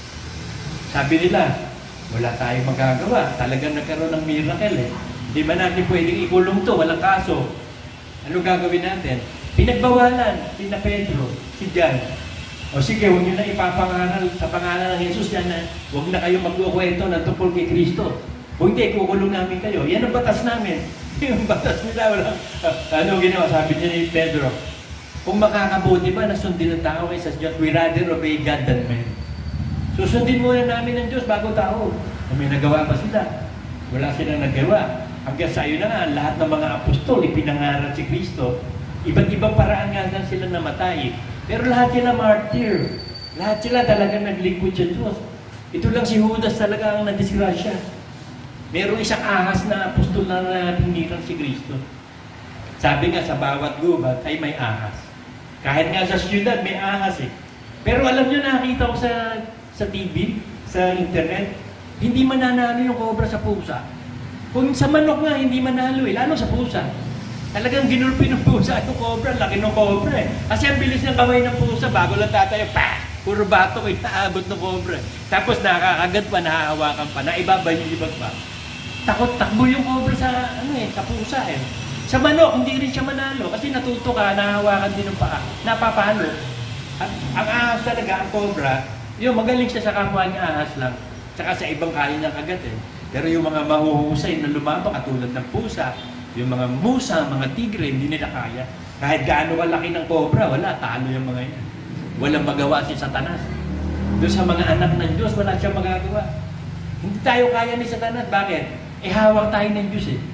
Sabi nila, wala tayong magagawa. Talagang nagkaroon ng miracle eh. Hindi ba natin pwedeng ikulong to, walang kaso. Ano gagawin natin? Pinagbawalan, sina Pedro, si John. O sige, huwag nyo na ipapangaral sa pangalan ng Jesus yan na huwag na kayo magkukwento ng tungkol kay Kristo. Kung hindi, kukulong namin kayo. Yan ang batas namin. Yung batas nila, wala. Ano ginawa? Sabi niya ni Pedro, kung makakabuti ba na sundin ng tao kaysa Diyos, we rather obey God than men. Susundin muna namin ng Diyos bago tao. May nagawa pa sila. Wala silang nagawa. Hanggang sa iyo na nga, lahat ng mga apostol, ipinangaral si Kristo. Iba't ibang paraan nga lang sila namatay. Pero lahat sila martyr. Lahat sila talagang naglingkod sa Diyos. Ito lang si Judas talaga ang nadisgrasya. Merong isang ahas na apostol na natinirang si Kristo. Sabi nga sa bawat gubat ay may ahas. Kahit nga sa siyudad may ahas eh. Pero alam nyo, nakita ko sa, sa T V, sa internet, hindi mananalo yung cobra sa pusa. Kung sa manok nga, hindi manalo eh. Lalo sa pusa. Talagang ginulpi ng pusa at yung cobra, laki ng cobra eh. Kasi ang bilis ng kamay ng pusa, bago lang tatayo, pa! Puro bato kayo naabot ng cobra. Tapos nakakagat pa, nahahawakan pa, naibaba yung ibang pa. Takot takbo yung cobra sa ano eh, sa pusa eh. Sa manok, hindi rin siya manalo kasi natuto ka, nahahawakan din ng paa, napapalo. At ang ahas talaga, ang cobra, yung magaling siya sa kapwa niya ahas lang. Tsaka sa ibang kain ng kagat eh. Pero yung mga mahuhusay na lumaba, katulad ng pusa, yung mga musa, mga tigre, hindi nila kaya. Kahit gaano kalaki ng cobra, wala, talo yung mga yan. Walang magawa si Satanas. Doon sa mga anak ng Diyos, wala siyang magagawa. Hindi tayo kaya ni Satanas. Bakit? Eh, hawak tayo ng Diyos eh.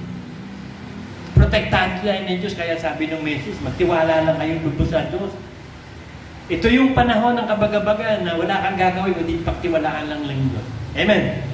Protektahan tayo ng Diyos. Kaya sabi ng message, magtiwala lang kayong lubos sa Diyos. Ito yung panahon ng kabagabagan na wala kang gagawin, kundi pagtiwalaan lang lang Diyos. Amen?